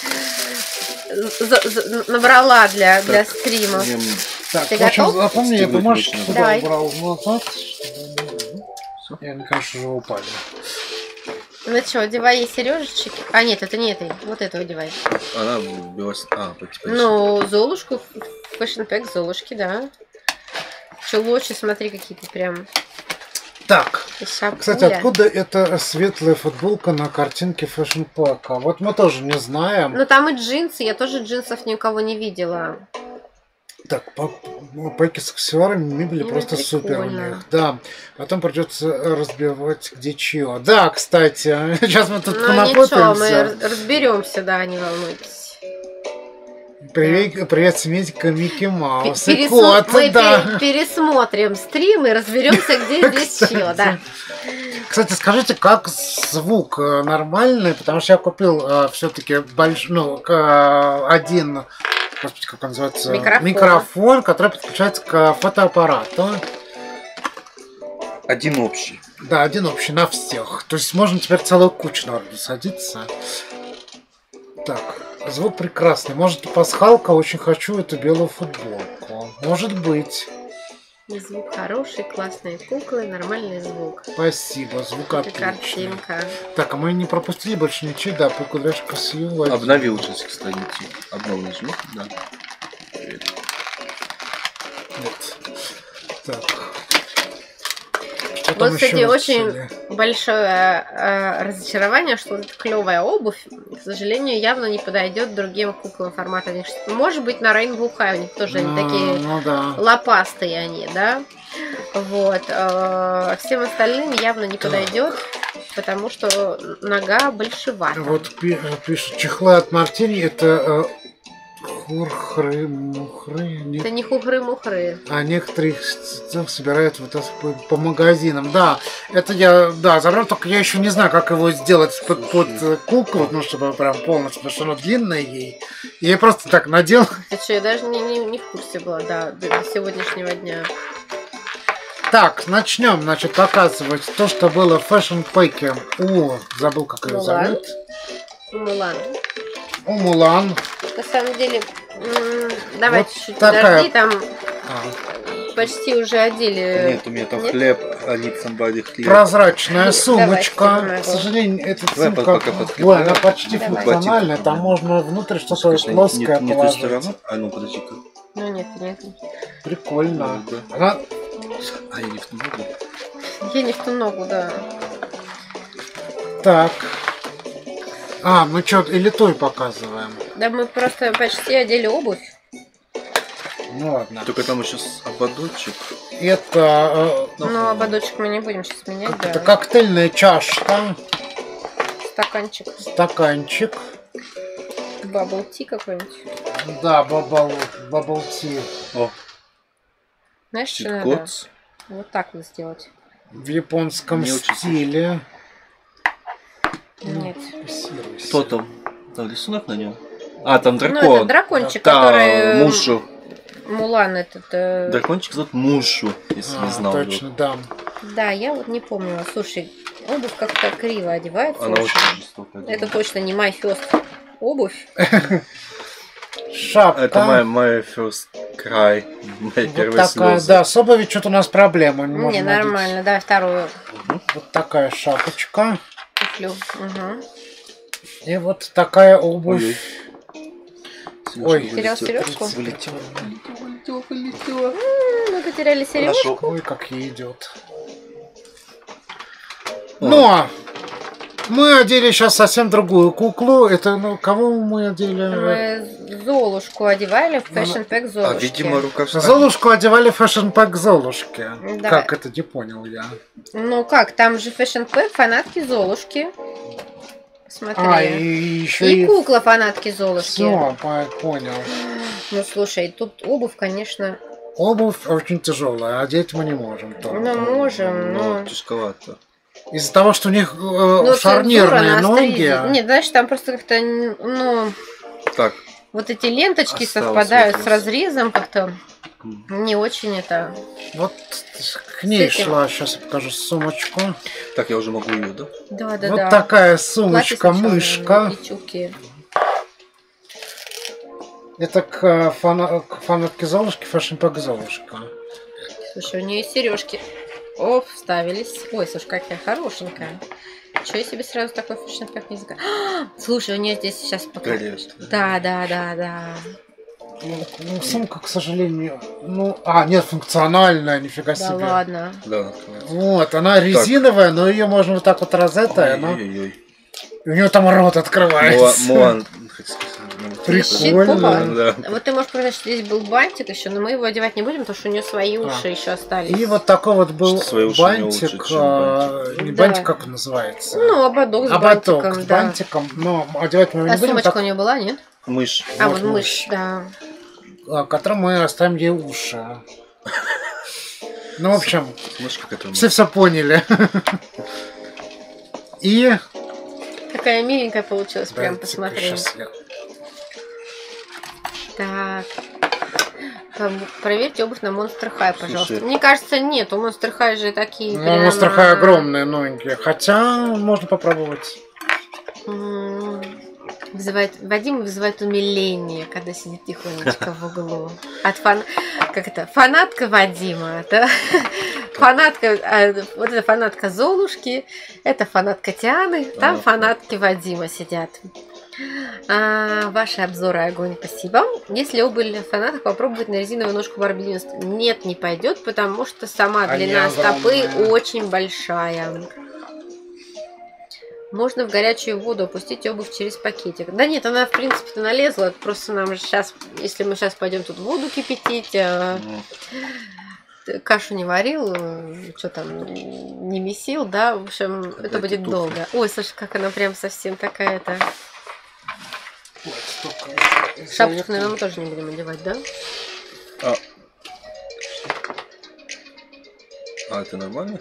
за- за- набрала для, для стримов. Мне- Так, Ты в общем, готов? запомни, я Стегнуть бумажки нужно. туда Давай. убрал назад. чтобы они- И они, конечно же, упали. Ну что, одевай ей сережечки. А, нет, это не этой. Вот эту одевай. Она белась. А, по- типа. Ну, Золушку, фэшн-пэк Золушки, да. Чулочи, смотри, какие-то прям. Так, И шапуля. кстати, откуда эта светлая футболка на картинке фэшн пэка? Вот мы тоже не знаем. Ну, там и джинсы. Я тоже джинсов ни у кого не видела. Так, по, ну, пэки с аксессуарами мебели Ну, просто прикольно. супер у них. Да, потом придется разбивать где чье. Да, кстати, сейчас мы тут Ну, ничего, мы напутаемся. разберемся, да, не волнуйтесь. Привет, привет, семейка Микки Маус. И Пересмо- кот, Мы да. пере- пересмотрим стрим и разберемся, где здесь Кстати. чего, да. Кстати, скажите, как звук э, нормальный? Потому что я купил все-таки больш... ну, к- э, один, господи, как он называется? Микрофон. Микрофон, который подключается к фотоаппарату. Один общий. Да, один общий на всех. То есть можно теперь целую кучу народу садиться. Так, звук прекрасный. Может, пасхалка, очень хочу эту белую футболку. Может быть. И звук хороший, классные куклы, нормальный звук. Спасибо, звук Это отличный. картинка. Так, а мы не пропустили больше ничего, да, покудряшка съела. Обновил сейчас, кстати. Обнов нажми. Да. Привет. Нет. Так. Что там Вот, еще кстати, очень решили? большое э, разочарование, что вот эта клевая обувь, к сожалению, явно не подойдет другим куклам формата. Они ж- Может быть, на Rainbow High у них тоже они А, такие Ну да. лопастые они, да? Вот. э, Всем остальным явно не подойдет, потому что нога большевата. Вот пи- пишут, чехлы от Мартини, это э, хурхры, мухры, нет. Это не хухры-мухры. А некоторые их с- собирают вот это по, по магазинам. Да, это я, да, забрал, только я еще не знаю, как его сделать под, под э, куклу, ну, чтобы прям полностью, потому что оно длинное ей. И я просто так надел. Ты что, я даже не, не, не в курсе была, да, до до сегодняшнего дня. Так, начнем, значит, показывать то, что было в Fashion Pack. О, забыл, как ее Мулан. зовут. Мулан. У Мулан. На самом деле, м, давай Вот чуть-чуть такая- подожди, там А, почти уже одели. Нет, у меня там Нет? хлеб, а не somebody хлеб. прозрачная Давай, сумочка. снимай К его. сожалению, эта Давай сумка, пока подскрепляем. ой, она почти Давай. функциональная. Там можно внутрь что-то Слушай, не- плоское не, не ту положить. сторону? А ну подожди-ка. Ну нет, нет. Прикольно. Ну, да. Она А я не в ту ногу. Я не в ту ногу, да. так. А, мы что, или той показываем? Да мы просто почти одели обувь. Ну ладно. Только там еще с- ободочек. Это, э, Но ободочек мы не будем сейчас менять, как да. это коктейльная чашка, Стаканчик. стаканчик. Бабл ти какой-нибудь. Да, бабл, бабл ти. О, Знаешь, что надо? чит-код. Вот так вот сделать. В японском Не очень стиле. Нет. Фокусируйся. Что там? Там рисунок на нем? А, там Ну, это дракон. дракончик, Да, который... Мушу. Мулан этот... э, Дракончик зовут Мушу, если А, не знал. точно, да. Да, я вот не помнила. Слушай, обувь как-то криво одевается. Она очень. очень жестокая. Это точно не my first обувь. Шапка. Это моя my first cry. Мои Вот первые такая, слезы. да, с обувью что-то у нас проблема. Не, Не, можем надеть. нормально, да, вторую Вот такая шапочка. туфлю. Угу. И вот такая обувь. Ой-ой. Ой. Сережка Терял вылетел. сережку? Вылетел. Вылетел, вылетел, вылетел. Мы потеряли сережку. Нашел. Ой, как ей идет. О. Ну, а мы одели сейчас совсем другую куклу. Это, ну, кого мы одели? Мы Золушку одевали в Fashion Pack А, Золушки. видимо, рука встала. Золушку одевали в Fashion Pack Золушки. Да. Как это, не понял я. Ну как, там же Fashion Pack фанатки Золушки. Смотри. А, и еще И и... кукла фанатки Золушки. Все, понял. Ну слушай, тут обувь, конечно, Обувь очень тяжелая, одеть мы не можем. только. ну можем, но... Ну, тяжковато. Из-за того, что у них э, Ну, шарнирные цензура на ноги. стризе. Нет, знаешь, там просто как-то, ну, Так, вот эти ленточки Осталось совпадают вот с разрезом как-то. м, Не очень это. Вот к ней С этим. шла, сейчас я покажу сумочку. так я уже могу ее, да? Да, да, вот да. такая Платье сумочка, сначала, мышка. и чулки. Это к, э, фана- к фанатке Золушки, Fashion Pack Золушка. Слушай, у нее сережки. Оп, вставились. Ой, слушай, какая хорошенькая. Чего я себе сразу такой Fashion Pack не заказала? А, слушай, у нее здесь сейчас пока. Королевство. Да, да, да, да. Ну, ну, сумка, к сожалению, ну, а, нет, функциональная, нифига Да себе. ладно. Да, открывается. Вот, она резиновая, но ее можно вот так вот розетая, но Ой-ой-ой. и у нее там рот Муа- открывается. Муан, хоть сказать. Прикольно. Да. Вот ты можешь сказать, что здесь был бантик еще, но мы его одевать не будем, потому что у нее свои уши А. еще остались. И вот такой вот был Что свои уши не лучше, бантик. чем а, бантик. Не Да. бантик, как он называется? Ну, ободок с Ободок бантиком, с да. бантиком. Но одевать мы его А не будем, сумочка так, у нее была, нет? Мышь. А, Вот вот мышь, мышь. да. а, которым мы оставим ей уши. Ну, в общем, Мышка, которая... все все поняли. И... Какая миленькая получилась, прям Дайте-ка посмотри. щас я- Так. Там Проверьте обувь на Monster High, пожалуйста. Слушай. Мне кажется, нет, у Monster High же такие Ну, прямо- Monster High огромные, новенькие. Хотя, можно попробовать. М, Вызывает, Вадим вызывает умиление, когда сидит тихонечко в углу. От фан... Как это? Фанатка Вадима, да? Фанатка, а, вот эта фанатка Золушки, это фанатка Тианы, там Ага. фанатки Вадима сидят. А, ваши обзоры огонь, спасибо. Если обувь для фанатов, попробовать на резиновую ножку Барби девяносто. Нет, не пойдет, потому что сама Они длина стопы огромные. очень большая. Можно в горячую воду опустить обувь через пакетик. Да нет, она в принципе-то налезла. Просто нам же сейчас, если мы сейчас пойдем тут воду кипятить, а, Ну, кашу не варил, что там, не месил, да, в общем, это Отдайте будет туфли. долго. Ой, слушай, как она прям совсем такая-то. Вот столько Шапочку, заветов. наверное, мы тоже не будем одевать, да? А. А это нормально?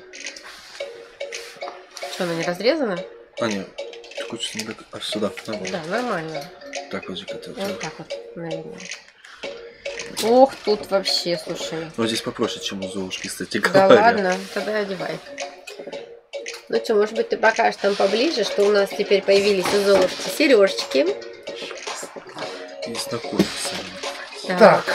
Что, она не разрезана? А, нет. Ты хочешь не так... А, сюда. Нормально. Да, нормально. Так, подожди, это... Вот так вот, наверное. Ох, тут вообще, слушай. Ну, здесь попроще, чем у Золушки, кстати Да говоря. ладно, тогда одевай. Ну что, может быть, ты покажешь там поближе, что у нас теперь появились у Золушки сережечки. Есть на курсе. Так,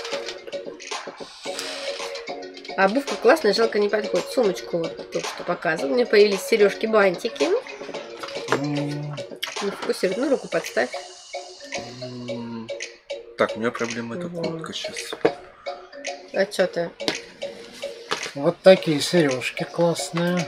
А обувка классная, жалко не подходит. Сумочку вот только что показывал. У меня появились сережки-бантики. м, Не фокусирует. Ну, руку подставь. М, Так, у меня проблема это Мгм. куртка сейчас. А что ты? вот такие сережки классные.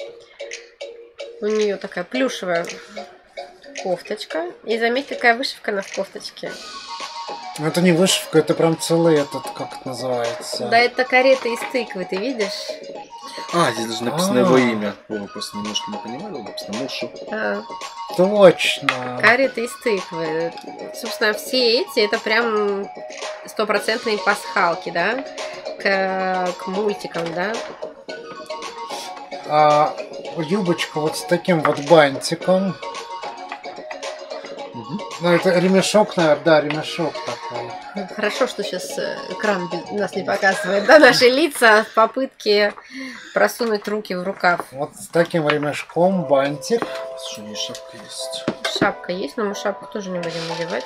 У нее такая плюшевая кофточка. И заметь, какая вышивка на кофточке. Ну, это не вышивка, это прям целый этот, как это называется. Да, это карета из тыквы, ты видишь? А, здесь даже написано А. его имя. О, просто немножко не понимаю, написано Мушу. А, Точно. карета из тыквы. Собственно, все эти это прям стопроцентные пасхалки, да? К, к мультикам, да? А юбочка вот с таким вот бантиком. Мгм. Ну, это ремешок, наверное, да, ремешок такой. Хорошо, что сейчас экран без- нас не показывает, да, наши лица в попытке просунуть руки в рукав. Вот с таким ремешком бантик. Слушай, у нее шапка есть. Шапка есть, но мы шапку тоже не будем надевать.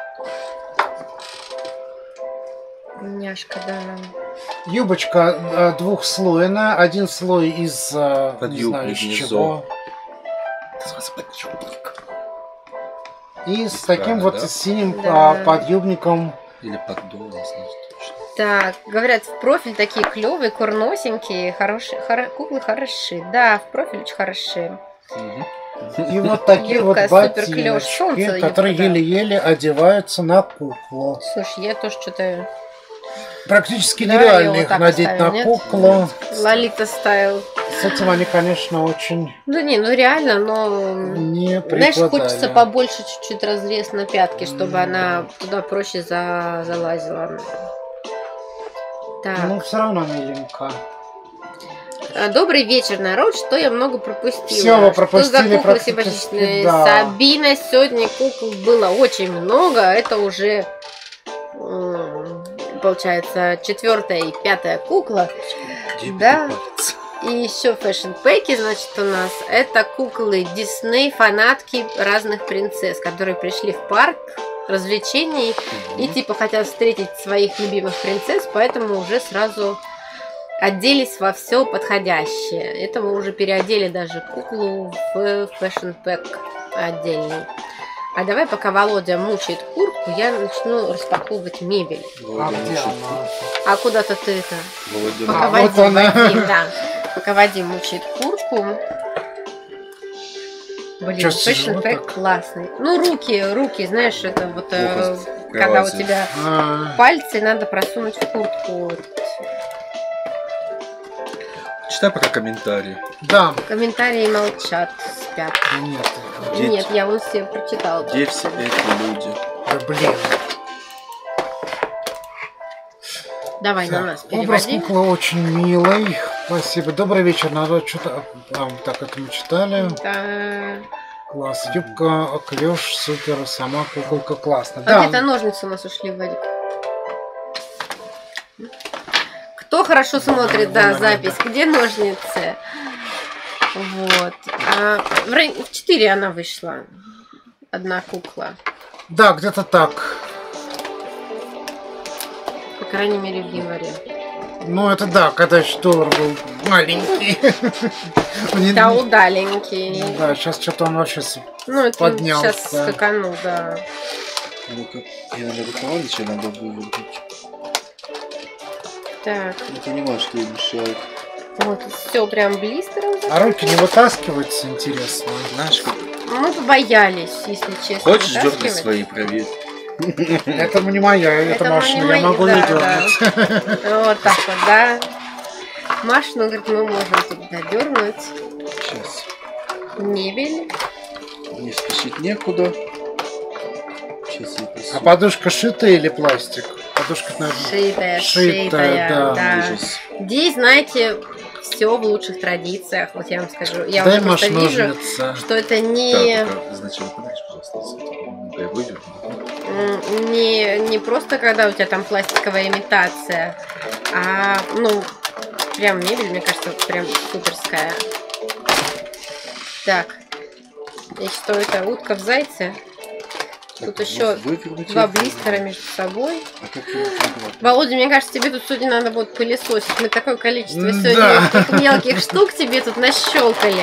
Няшка, да. Юбочка э, двухслойная. Один слой из, э, не Подъюбник знаю, из внизу. чего. Называется подъюбник. И с таким Странно, вот да? синим Да. а, подъюбником. Или поддон, не знаю точно. Так, говорят, в профиль такие клевые, курносенькие, хорошие, хоро- куклы хороши. Да, в профиль очень хороши. Мгм. И вот такие вот Юбка супер клёв. Солнце, ботиночки, юбка, которые да. еле-еле одеваются на куклу. Слушай, я тоже что-то... Практически Да, нереально её вот их так надеть оставим, на нет? куклу. Лолита стайл. С этим они, конечно, очень Ну не, ну реально, но... не Знаешь, прикладали. хочется побольше чуть-чуть разрез на пятки, чтобы она туда проще за... залазила. Так. Ну, все равно миленько. А, Добрый вечер, народ. Что я много пропустила? Всё вы пропустили Что за куклы практически, симпатичные? да. Сабина, сегодня кукол было очень много. Это уже, м, получается, четвертая и пятая кукла. Где Да. палец? И еще фэшн-пэки, значит, у нас это куклы Дисней, фанатки разных принцесс, которые пришли в парк развлечений и Мгм. типа хотят встретить своих любимых принцесс, поэтому уже сразу оделись во все подходящее. Это мы уже переодели даже куклу в фэшн-пэк отдельный. А давай, пока Володя мучает куртку, я начну распаковывать мебель. А Володя где мучит. она? А куда-то ты это... Володя Пока А, мучит. вот Вадим, она. Вадим, да. Пока Вадим мучает куртку. Блин, Чё, fashion тяжело pack так? классный. Ну, руки, руки, знаешь, это вот, э, Плохо когда у скрывается. тебя А, пальцы надо просунуть в куртку. Читай пока комментарии. да. Комментарии молчат, спят. Нет. Где- Нет, я вот все прочитала. Где все эти люди? Да блин. Давай на Так, нас образ переводи. куклы очень милый. Спасибо. Добрый вечер. Надо что-то... А, так, это мы читали. Да. Класс. Юбка, клеш, супер. Сама куколка классно. А где-то ножницы у нас ушли, Вадик. Кто хорошо смотрит, да, запись? Где ножницы? Вот. А в рай- в четыре она вышла. Одна кукла. Да, где-то так. По крайней мере, в январе. Ну, это да, когда еще доллар был маленький. Не- Да, удаленький. Да, сейчас что-то он вообще... с- Ну, это поднялся. сейчас скаканул, да. Ну-ка, я надо рукавицы надо вывернуть. Так, Я понимаю, что им мешает. вот, все прям блистером. А руки не вытаскиваются, интересно. Знаешь, как... Мы побоялись, если честно. Хочешь дернуть вытаскивать. свои, проверь. Это не моя, это Это машина, не я мои, могу да, не да. дернуть. Вот так вот, да. Машину, говорит, мы можем туда дернуть. Сейчас. Мебель. Не спешить некуда. Сейчас я А подушка шитая или пластик? Подушка, наверное, Шитая, Шитая, шитая, да. да. Ужас. Здесь, знаете, все в лучших традициях. Вот я вам скажу. Я дай уже просто Маш вижу, ножницы. что это не, Так, только сначала подальше, пожалуйста. Я выверну. м, не, не просто когда у тебя там пластиковая имитация, а, ну, прям мебель, мне кажется, прям суперская. Так. И что это? Утка в зайце? Тут Так, еще вывернуть два я блистера выверну. между собой. А как его открывать? Володя, мне кажется, тебе тут сегодня надо будет пылесосить. Мы такое количество М, сегодня да. таких мелких штук тебе тут нащелкали.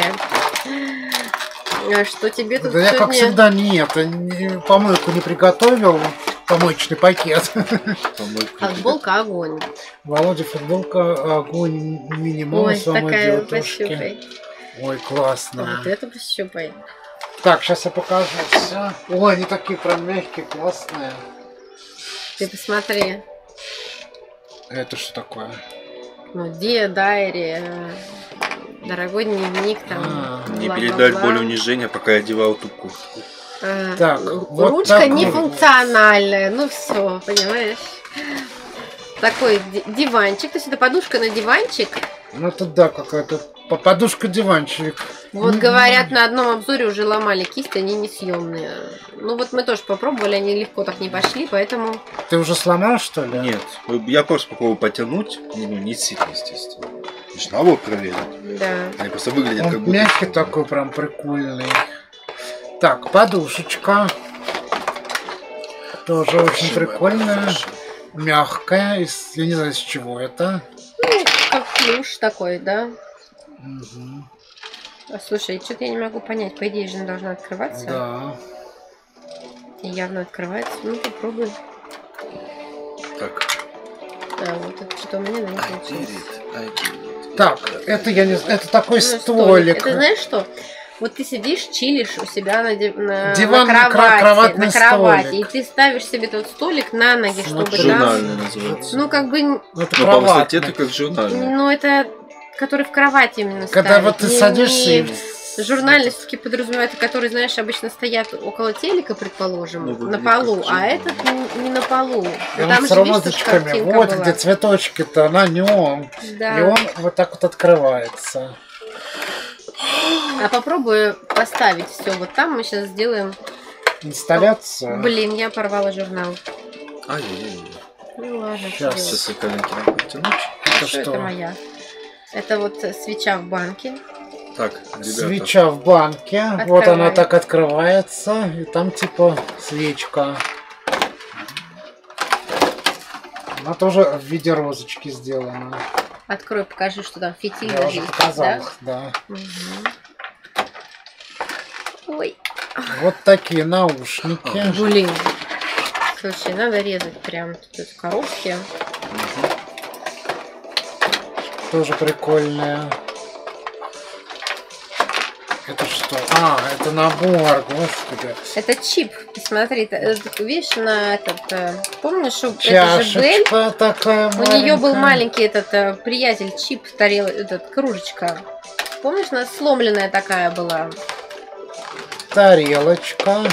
А Что тебе тут Да я, как сегодня... всегда, не это, не- помойку не приготовил, помоечный пакет. Помойку Футболка огонь. Володя, футболка, огонь, Ой, минимум, самой такая, девятушки. пощупай. Ой, классно. Вот это пощупай. Так, сейчас я покажу все. Ой, они такие прям мягкие, классные. Ты посмотри. Это что такое? Ну, Dear Diary, э, дорогой дневник, там. А, Не бла-бла-бла. передать боль унижения, пока я одевал ту куртку. А, Так, ру- вот ручка такой. нефункциональная. Ну все, понимаешь? Такой ди- диванчик. То есть это подушка на диванчик. Ну это да, какая-то по- подушка-диванчик. Вот М, говорят, на одном обзоре уже ломали кисти, они несъемные. Ну вот мы тоже попробовали, они легко так не пошли, поэтому... Ты уже сломал, что ли? Нет, я просто попробую потянуть. Не, ну, не сильно, естественно. Лишь навод проверить. Да. Они просто выглядят Он как будто... мягкий такой, прям прикольный. Так, подушечка. Тоже очень Хорошая, прикольная. хорошая. Мягкая. Из- Я не знаю, из чего это. Ну, как плюш такой, да? Мгм. А, Слушай, что-то я не могу понять. По идее же она должна открываться. Да. И явно открывается. Ну, попробуем. Так. Да, вот это что-то у меня на не Ай, получилось. дерет, ай, дерет. Так, это я не знаю. Это такой Ну, столик. Это знаешь что? Вот ты сидишь, чилишь у себя на, ди- на, Диванный на кра- кровати, кроватный на кровати, столик. и ты ставишь себе тот столик на ноги, чтобы Смотри. там... Журнальный называется. Ну, как бы, Ну, это Но по кроватный. высоте это как журнальный. ну, это который в кровати именно Когда ставят. вот ты Не- садишься не- и... Журнальный все-таки подразумевает, которые, знаешь, обычно стоят около телека, предположим, Ну, на выглядит полу, как а журнал. этот не, не на полу. И Ну, он там с же, видишь, тут розочками. картинка Вот была. где цветочки-то, на нем. Да. И он вот так вот открывается. А попробую поставить все вот там. Мы сейчас сделаем... Инсталляция. Блин, я порвала журнал. Ай-яй-яй. Ну ладно, Щас. что делать? Сейчас я коленки надо потянуть. Это Что это что? моя? Это вот э, свеча в банке. Так, ребята. Свеча в банке. Вот Открывай. она так открывается. И там типа свечка. Она тоже в виде розочки сделана. Открой, покажи, что там фитиль Я даже уже есть, показал да? их, да. Мгм. Ой, Вот такие наушники. блин. Слушай, надо резать прям тут эти коробки. Тоже прикольные. Это что? А, это набор, господи. Это чип. Смотри, видишь, на этот... э, Помнишь, что это же Бель? Чашечка такая У нее был маленькая. маленький этот э, приятель, чип, тарел, этот, кружечка. Помнишь, она сломленная такая была? Тарелочка.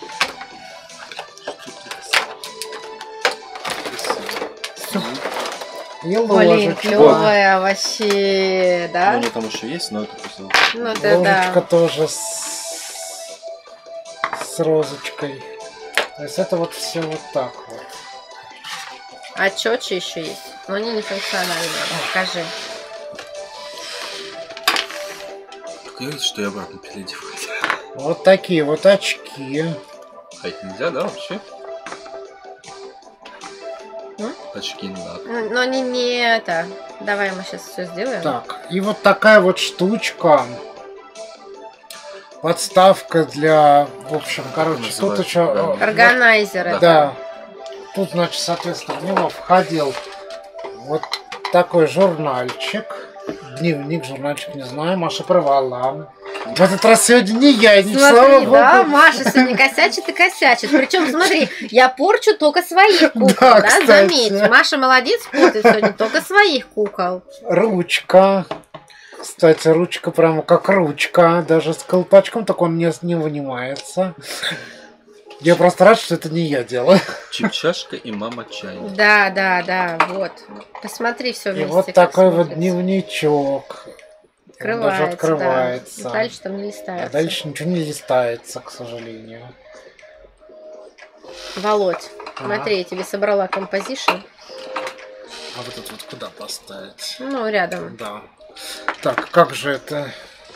И Блин, ложечка. клевая вообще, Ну, да? у нее там еще есть, но это просто... Ну да, Ложечка да. тоже с... с розочкой. То есть это вот все вот так вот. А чёчи еще есть, но они не функциональные. Скажи. Только я вижу, что я обратно переодеваюсь. Вот такие вот очки. А их нельзя, да, вообще? М? Очки не надо. Ну, но они не это. Давай мы сейчас все сделаем. Так, и вот такая вот штучка. Подставка для, в общем, короче, тут называется? еще... Да. Органайзер это. Да. Тут, значит, соответственно, в него входил вот такой журнальчик. Дневник, журнальчик, не знаю, Маша провала. В этот раз сегодня не я, не слава Смотри, богу. да, Маша сегодня косячит и косячит. Причем, смотри, я порчу только своих кукол, Да, да, кстати. заметь. Маша молодец, портит сегодня только своих кукол. Ручка. Кстати, ручка прямо как ручка. Даже с колпачком, так он не, не вынимается. Я просто рад, что это не я делаю. Чип-чашка и мама чайник. Да, да, да, вот. Посмотри все И вместе. вот как такой вот смотрится. дневничок. Он даже Открывается, открывается. да. Дальше там не листается. А дальше ничего не листается, к сожалению. Володь, Ага. смотри, я тебе собрала композишн. А вот это вот куда поставить? Ну, рядом. Да. Так, как же это?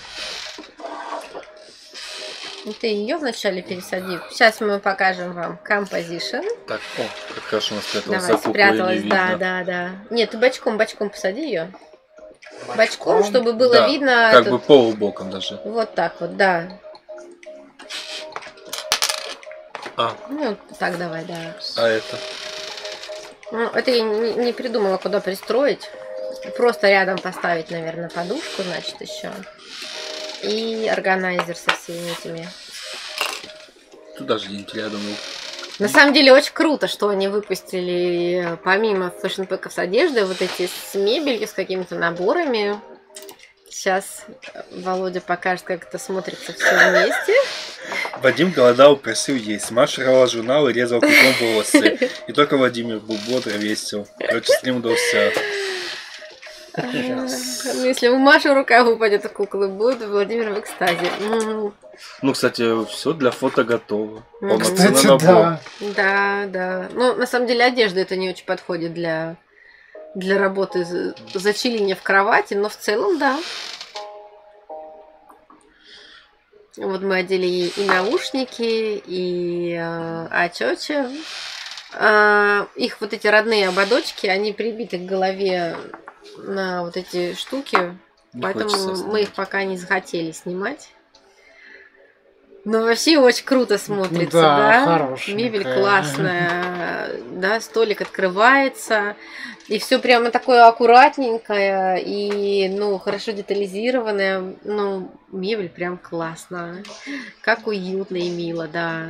Ну, ты ее вначале пересади. Сейчас мы покажем вам композишн. Так, о, как хорошо у нас спряталась Давай, за куклой, спряталась, не да, видно. да, да. Нет, ты бочком, бочком посади ее. Бочком, чтобы было Да, видно. как этот- бы полубоком даже. Вот так вот, да. А, Ну, так давай, да. а это? Ну, это я не, не придумала, куда пристроить. Просто рядом поставить, наверное, подушку, значит, еще. И органайзер со всеми этими. Тут даже где-нибудь рядом. На самом деле очень круто, что они выпустили помимо фэшн-пэков с одеждой вот эти с мебелью, с какими-то наборами. Сейчас Володя покажет, как это смотрится все вместе. Вадим голодал, просил есть. Маша рвала журналы, резал кругом волосы. И только Владимир был бодро, весел. Короче, стрим удался. Сейчас. Ну, если у Маши рука выпадет от куклы, будет Владимир в экстазе. М, Ну, кстати, все для фото готово. Ну, Полноценный Кстати, набор. да. Да, да. Ну, на самом деле, одежда это не очень подходит для, для работы за- зачиления в кровати, но в целом, да. Вот мы одели ей и наушники, и э, очечи. А, их вот эти родные ободочки, они прибиты к голове на вот эти штуки, Не поэтому хочется мы их снимать. пока не захотели снимать. Но вообще очень круто смотрится, Да, да? хорошенькая. Мебель классная, да, столик открывается, и все прямо такое аккуратненькое и, ну, хорошо детализированное, ну, мебель прям классная, как уютно и мило, да.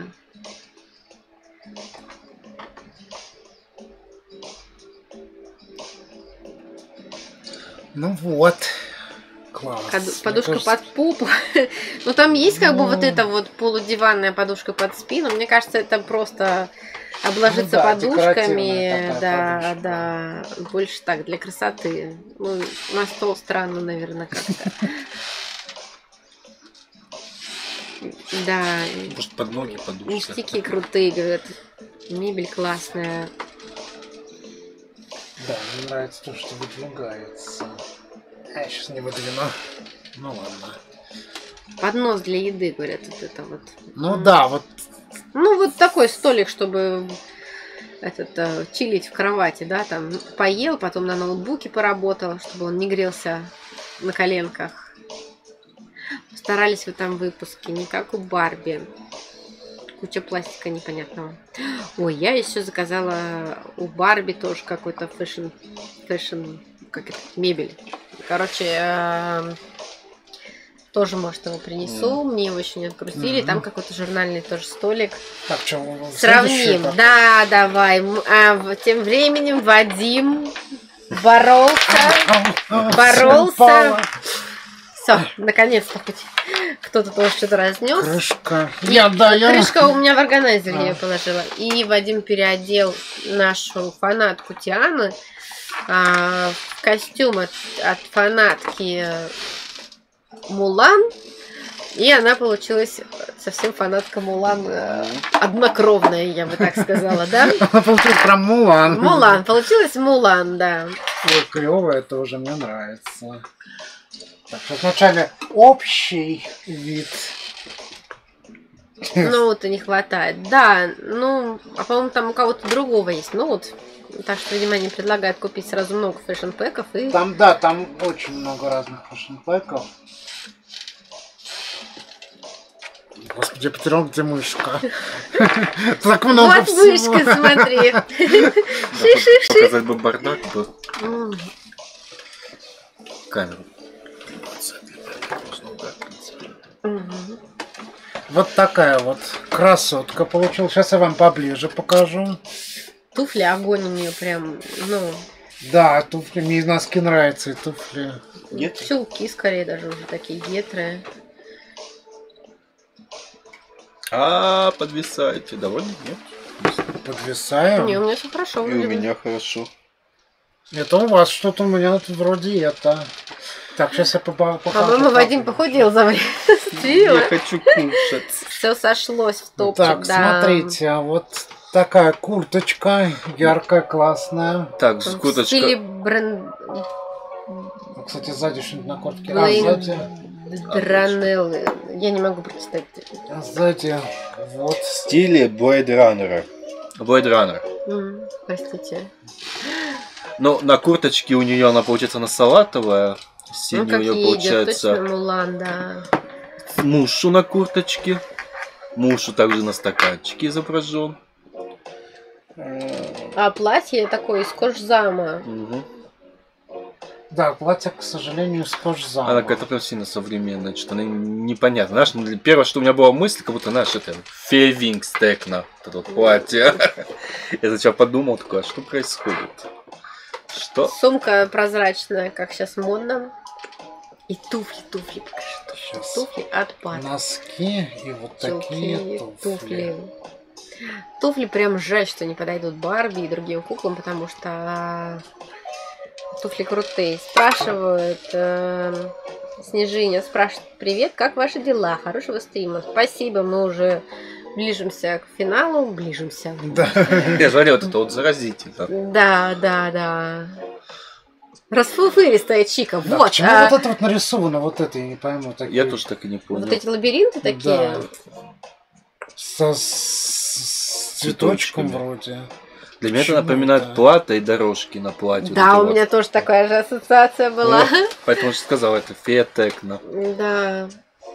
Ну вот. Класс. Кад- Мне Подушка кажется, под попу. Ну, там есть как бы Ну. вот эта вот полудиванная подушка под спину. Мне кажется, это просто обложиться Ну да, подушками. декоративная Да, такая да. Больше так, для красоты. Ну, на стол странно, наверное, как-то. Да, Может, под ноги подушка. ништяки крутые, говорят. Мебель классная. Да, мне нравится то, что выдвигается. А я сейчас не выдвину. Ну ладно. Поднос для еды, говорят, вот это вот. Ну да, вот Ну, вот такой столик, чтобы этот, э, чилить в кровати, да, там поел, потом на ноутбуке поработал, чтобы он не грелся на коленках. Старались в этом выпуске, не как у Барби. Куча пластика непонятного. Ой, я еще заказала у Барби тоже какой-то фэшн, фэшн, как это, мебель. Короче, э, Тоже, может, его принесу. Mm. Мне его еще не открутили. Mm-hmm. Там какой-то журнальный тоже столик. Так, что, сравним. Да, давай. А тем временем Вадим боролся. боролся. Все, наконец-то хоть кто-то тоже что-то разнес. Крышка. Я, да, я... Крышка у меня в органайзер, а. я ее положила. И Вадим переодел нашу фанатку Тиану а, в костюм от, от фанатки Мулан. И она получилась совсем фанатка Мулан. Однокровная, я бы так сказала, да? Она получилась прям Мулан. Мулан, получилась Мулан, да. Ой, клево, это уже мне нравится. Так, сейчас вначале общий вид. Ноута не хватает. Да, ну, а по-моему там у кого-то другого есть ноут. Так что, видимо, они предлагают купить сразу много фэшн-пэков. И... Там, да, там очень много разных фэшн-пэков. Господи, я потерял, где мышка. Так много вот мышка, смотри. Показать бы бардак был. Камеру. Вот такая вот красотка получилась. Сейчас я вам поближе покажу. Туфли огонь у нее прям, ну... Да, туфли, мне из носки нравятся и туфли. Чулки скорее даже уже такие гетры. А, подвисаете. Довольны? Нет? Подвисаем? Не, у меня все хорошо. И у меня хорошо. Это у вас что-то, у меня тут вроде это... Так, сейчас я покажу. По-моему, Вадим похудел за время стрима. Я хочу кушать. Все сошлось в топчик, так, да. смотрите, вот такая курточка, яркая, классная. Так, с курточка. В стиле бренд... Кстати, сзади что-нибудь на куртке. А, сзади... Дранеллы. Я не могу прочитать. Сзади, вот. В стиле Blade Runner. Blade Runner. Mm, простите. Ну, на курточке у нее она, получается, она салатовая. Синяя ну, у нее получается. Точно Мулан, да. Мушу на курточке. Мушу также на стаканчике изображен. А платье такое из кожзама. Угу. Да, платье, к сожалению, из кожзама. Она какая-то прям сильно современная, что-то непонятно. Знаешь, первое, что у меня была мысль, как будто, знаешь, это Фея Винкс Текно, это вот платье. Я сначала подумал, такое, а что происходит? Что? Сумка прозрачная, как сейчас модно. И туфли, туфли, покажи, туфли, туфли от пат. Носки и вот такие туфли. туфли. Туфли прям жаль, что не подойдут Барби и другим куклам, потому что туфли крутые. Спрашивают, э, Снежиня спрашивает, привет, как ваши дела? Хорошего стрима. Спасибо, мы уже ближимся к финалу, ближимся. Да. Я же говорю, вот это вот заразительно. Да, да, да. Расфуфыристая чика. Да, вот. Почему а... вот это вот нарисовано, вот это, я не пойму. Такие... Я тоже так и не понял. Вот эти лабиринты такие. Да. Со с... с цветочком вроде. Для меня Почему это напоминает это? плата и дорожки на платье. Да, вот у меня вот. тоже такая же ассоциация была. Вот, поэтому я сказал, это Фея Текно. Да.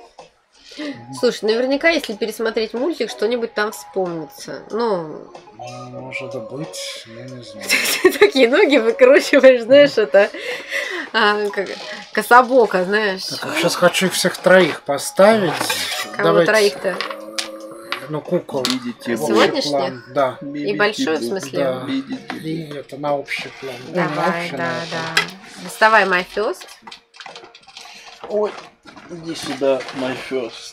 Слушай, наверняка, если пересмотреть мультик, что-нибудь там вспомнится. Ну... Может быть, я не знаю. Ты такие ноги выкручиваешь, знаешь, это... А, как, кособока, знаешь. Так, сейчас хочу их всех троих поставить. Кого Давайте... троих-то? Ну, кукол. Видите, сегодняшних? Да. И большой, в смысле? Да. И это на общий план. Давай, общий, да, на да. Доставай My First. Ой, иди сюда, my first.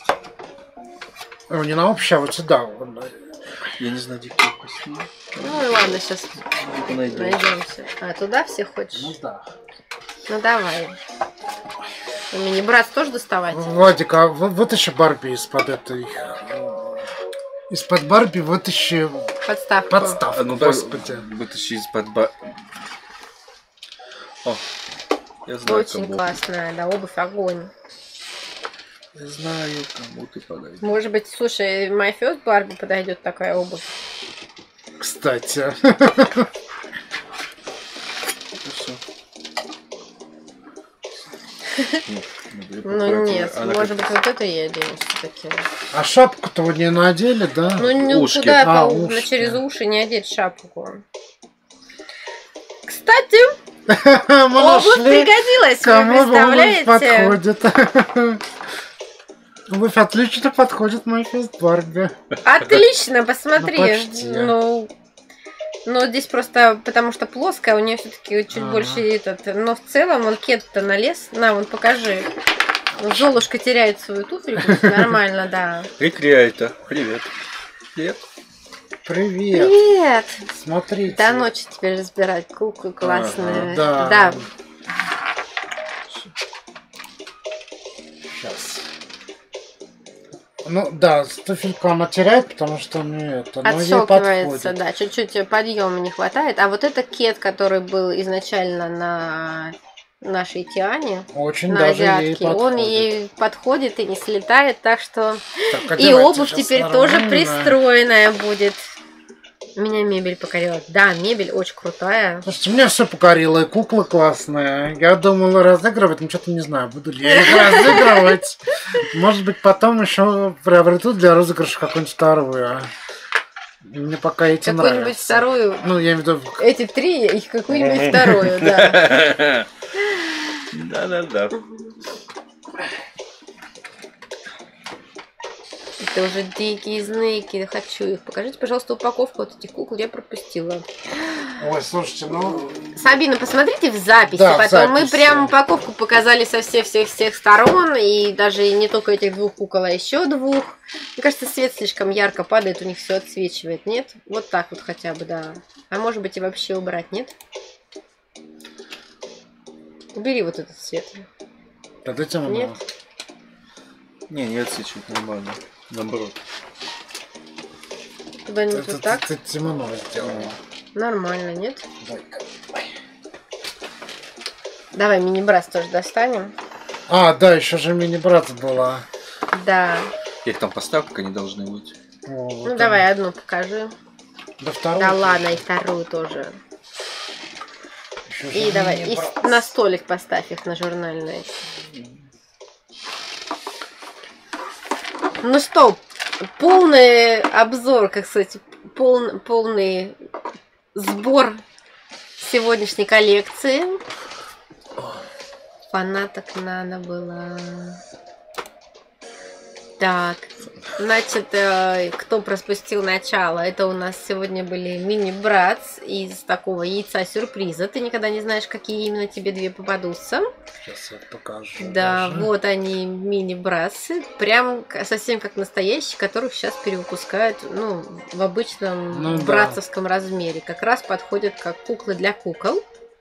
О, не на общий, а вот сюда. Я не знаю, где кнопку. Ну и ладно, сейчас Найдем. найдемся. А туда все хочешь? Ну да. Ну давай. Мини-брат тоже доставать? Владик, а вытащи Барби из-под этой... Из-под Барби вытащи Подставку. подставку, А, ну, господи. Вытащи из-под ба... О, я знаю, Очень кому. классная, да, обувь огонь. Я знаю, кому ты подаришь. Может быть, слушай, My First Барби подойдет такая обувь. Кстати. Ну нет, может быть, вот это я одену все-таки. А шапку-то вы не надели, да? Ну Ушки. куда А, по- ушки. через уши не одеть шапку. Кстати, Мы обувь нашли, пригодилась, вы кому обувь представляете? подходит. Обувь отлично подходит моей фест Барби. Отлично, посмотри. Ну, почти. Ну, но здесь просто потому что плоская, у нее все-таки чуть Ага. больше этот. Но в целом он кет-то налез. На, вон покажи. Золушка теряет свою туфельку. Нормально, да. Рекреатор. Привет. Привет. Привет. Привет! Смотрите. До ночи теперь разбирать куклы классные. Да. Да. Сейчас. Ну да, туфельку она теряет, потому что у нее это, но ей Отщелкивается, подходит. да, чуть-чуть подъема не хватает. А вот это кет, который был изначально на нашей Тиане, Очень на даже ей азиатке, подходит. он ей подходит и не слетает, так что Так, и одевайте обувь сейчас теперь тоже нормально. пристроенная будет. Меня мебель покорила. Да, мебель очень крутая. Слушайте, мне все покорило, и куклы классные. Я думал разыгрывать, но что-то не знаю, буду ли я их разыгрывать. Может быть, потом еще приобрету для розыгрыша какую-нибудь вторую. Мне пока эти Какую-нибудь нравятся. вторую. Ну, я имею в виду... Эти три и какую-нибудь вторую, да. Да-да-да. Это уже дикие знаки, хочу их. Покажите, пожалуйста, упаковку вот этих кукол, я пропустила. Ой, слушайте, ну... Сабина, посмотрите в записи, Да, в потом мы записи. прям упаковку показали со всех-всех-всех сторон, и даже не только этих двух кукол, а еще двух. Мне кажется, свет слишком ярко падает, у них все отсвечивает, нет? Вот так вот хотя бы, да. А может быть и вообще убрать, нет? Убери вот этот свет. Дадите мне? Нет? Не, не отсечивать нормально. Наоборот. Куда-нибудь Это, вот так? это темно сделано. Нормально, нет? Дай-ка. Ой. Давай мини-брас тоже достанем. А, да, еще же мини-брат была. Да. Я их там поставлю, как они должны быть. О, вот Ну он. давай одну покажи. Да, вторую. Да ладно, и вторую тоже. Еще же И давай, и мини-брат. с- на столик поставь их на журнальные. Ну что, полный обзор, как сказать, пол- полный сбор сегодняшней коллекции. Фанаток надо было. Так, значит, э, кто проспустил начало, это у нас сегодня были мини-братс из такого яйца-сюрприза. Ты никогда не знаешь, какие именно тебе две попадутся. Сейчас я покажу. Да, даже. вот они, мини-братсы, прям к- совсем как настоящие, которых сейчас перевыпускают, ну, в обычном Ну да. братцевском размере. Как раз подходят как куклы для кукол.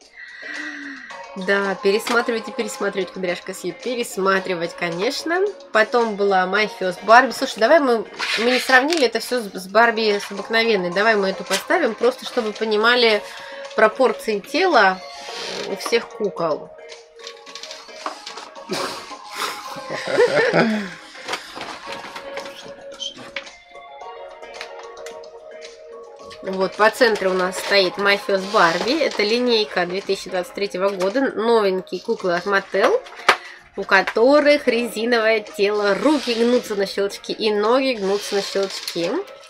Да, пересматривать и пересматривать, кудряшка Си, пересматривать, конечно. Потом была My First Barbie. Слушай, давай мы, мы не сравнили это все с, с Барби с обыкновенной. Давай мы эту поставим, просто чтобы понимали пропорции тела у всех кукол. Вот, по центру у нас стоит My First Barbie. Это линейка две тысячи двадцать третьего года. Новенькие куклы от Mattel, у которых резиновое тело. Руки гнутся на щелчки и ноги гнутся на щелчки.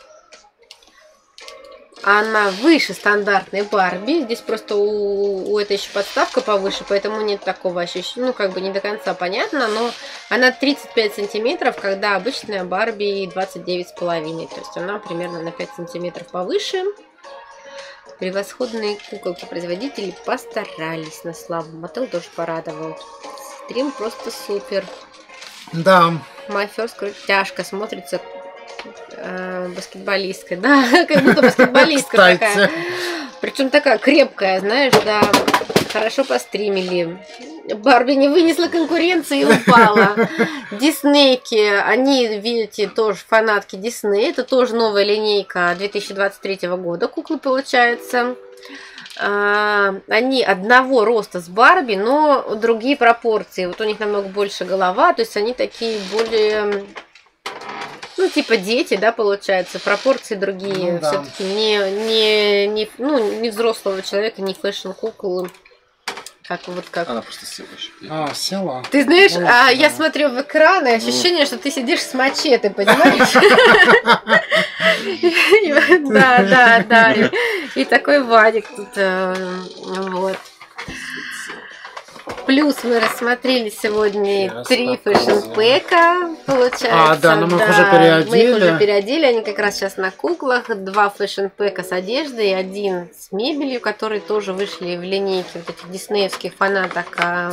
Она выше стандартной Барби. Здесь просто у, у этой еще подставка повыше, поэтому нет такого ощущения. Ну, как бы не до конца понятно, но она тридцать пять сантиметров, когда обычная Барби двадцать девять с половиной. То есть она примерно на пять сантиметров повыше. Превосходные куколки-производители постарались на славу. Mattel тоже порадовал. Стрим просто супер. Да. My First крутяшка смотрится э, баскетболистка, да, как будто баскетболистка такая. Кстати. Причем такая крепкая, знаешь, да, хорошо постримили. Барби не вынесла конкуренции и упала. Диснейки, они, видите, тоже фанатки Дисней. Это тоже новая линейка две тысячи двадцать третьего года. Куклы, получается. Они одного роста с Барби, но другие пропорции. Вот у них намного больше голова, то есть они такие более, ну, типа дети, да, получается. Пропорции другие. Ну да. Все-таки не, не, не, ну, не взрослого человека, не фэшн-куклы. Как вот как. Она просто села еще. А, села. Ты знаешь, Ну, а да. я смотрю в экран, и ощущение, что ты сидишь с мачете, понимаешь? Да, да, да. И такой Вадик тут, вот. Плюс мы рассмотрели сегодня Я три показываю. фэшн-пэка, получается. А, да, но мы их уже переодели. Мы их уже переодели, они как раз сейчас на куклах. Два фэшн-пэка с одеждой и один с мебелью, которые тоже вышли в линейке вот этих диснеевских фанаток. а,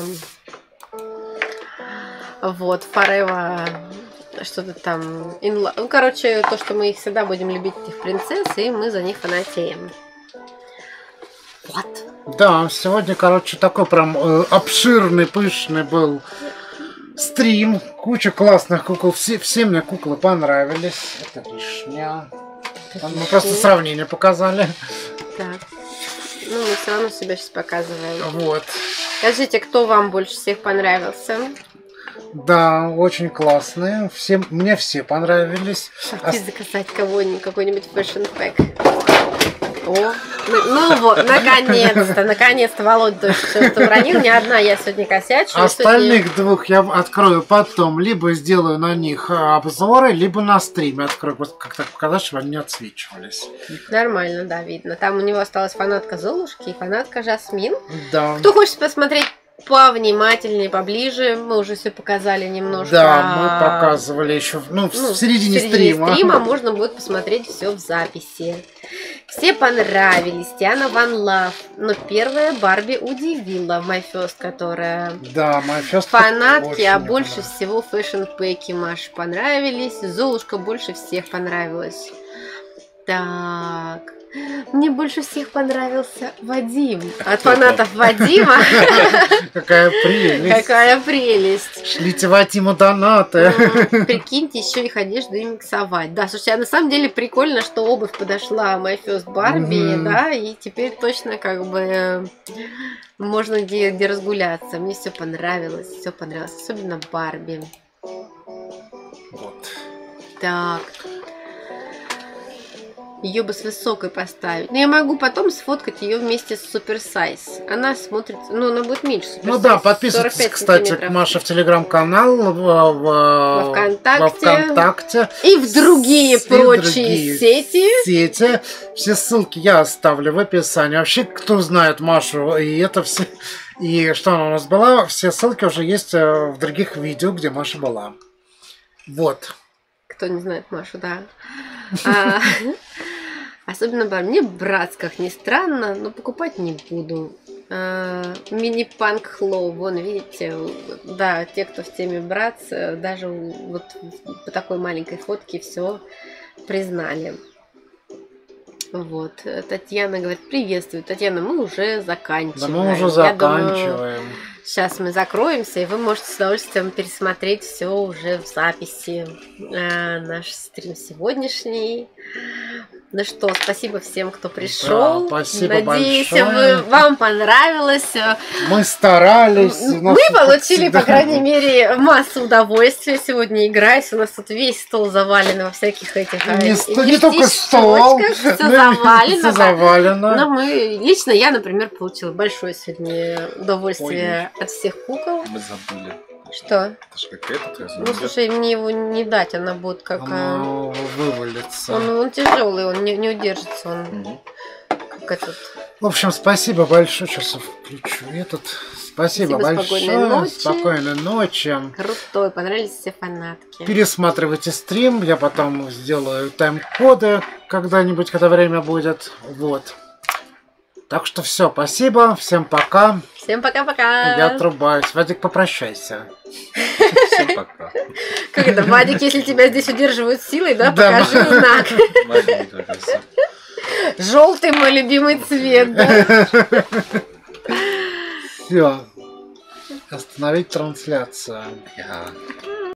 Вот, Forever, что-то там. In Love. Ну, короче, то, что мы их всегда будем любить, этих принцесс, и мы за них фанатеем. Вот. Да, сегодня, короче, такой прям э, обширный, пышный был стрим. Куча классных кукол. Все, все мне куклы понравились. Это вишня. Мы просто сравнение показали. Так. Ну, мы все равно себя сейчас показываем. Вот. Скажите, кто вам больше всех понравился? Да, очень классные. Все, мне все понравились. Хочу заказать кого-нибудь, какой-нибудь фэшн-пэк. О, ну, ну вот, наконец-то, наконец-то, Володя, то есть что-то уронил, не одна я сегодня косячу. Остальных сегодня... двух я открою потом. Либо сделаю на них обзоры, либо на стриме открою. Вот как-то показать, чтобы они не отсвечивались. Нормально, да, видно. Там у него осталась фанатка Золушки и фанатка Жасмин. Да. Кто хочет посмотреть повнимательнее, поближе, мы уже все показали немножко. Да, мы показывали еще ну, в, ну, в середине, в середине стрима. стрима можно будет посмотреть все в записи. Все понравились. Тиана Ван Лав. Но первая Барби удивила. My First, которая... Да, My First. Фанатки, а очень больше всего фэшн-пэки Маш понравились. Золушка больше всех понравилась. Так... Мне больше всех понравился Вадим. От фанатов Вадима. Какая прелесть. Какая прелесть. Шлите Вадиму донаты. Прикиньте, еще их одежду и миксовать. Да, слушайте, а на самом деле прикольно, что обувь подошла My First Барби, Мгм. да, и теперь точно как бы можно где, где разгуляться. Мне все понравилось, все понравилось, особенно Барби. Вот. Так. Ее бы с высокой поставить. Но я могу потом сфоткать ее вместе с Super Size. Она смотрится... Ну, она будет меньше Super Ну Size, да, подписывайтесь, сорок пять кстати, к сантиметров. Маше в телеграм-канал, в, в, Во ВКонтакте. во ВКонтакте. И в другие И в прочие другие сети. сети. Все ссылки я оставлю в описании. Вообще, кто знает Машу, и это все... И что она у нас была, все ссылки уже есть э, в других видео, где Маша была. Вот. Кто не знает Машу, да. А, Особенно Барби. Мне братс, как ни странно, но покупать не буду. А, Мини-панк Хлоу, вон, видите, да, те, кто в теме братс, даже вот по такой маленькой фотке все признали. Вот, Татьяна говорит, приветствую. Татьяна, мы уже заканчиваем. Да мы уже Я заканчиваем. думаю, сейчас мы закроемся, и вы можете с удовольствием пересмотреть все уже в записи. Э, наш стрим сегодняшний. Ну что, спасибо всем, кто пришел. Да, спасибо Надеюсь, большое. вы, вам понравилось. Мы старались. у нас Мы тут, как получили, всегда, по крайней мере, массу удовольствия сегодня играть. У нас тут весь стол завален во всяких этих Не, э, сто- не только стол. все Всё завалено. завалено. Но мы, лично я, например, получила большое сегодня удовольствие от всех кукол. Мы забыли. Что? Это же как этот Ну, размер. слушай, мне его не дать, она будет как... а, Оно вывалится. Он, он тяжелый, он не, не удержится, он Мгм. как этот... В общем, спасибо большое. Сейчас я включу этот. Спасибо, Спасибо, большое. спокойной ночи. Спокойной ночи. Крутой, понравились все фанатки. Пересматривайте стрим. Я потом сделаю тайм-коды когда-нибудь, когда время будет. Вот. Так что все, спасибо. Всем пока. Всем пока-пока. Я отрубаюсь. Вадик, попрощайся. Всем пока. Как это, Вадик, если тебя здесь удерживают силой, да, Да. покажи знак. Маленький только всё. Желтый мой любимый цвет, да? Все. Остановить трансляцию. Я.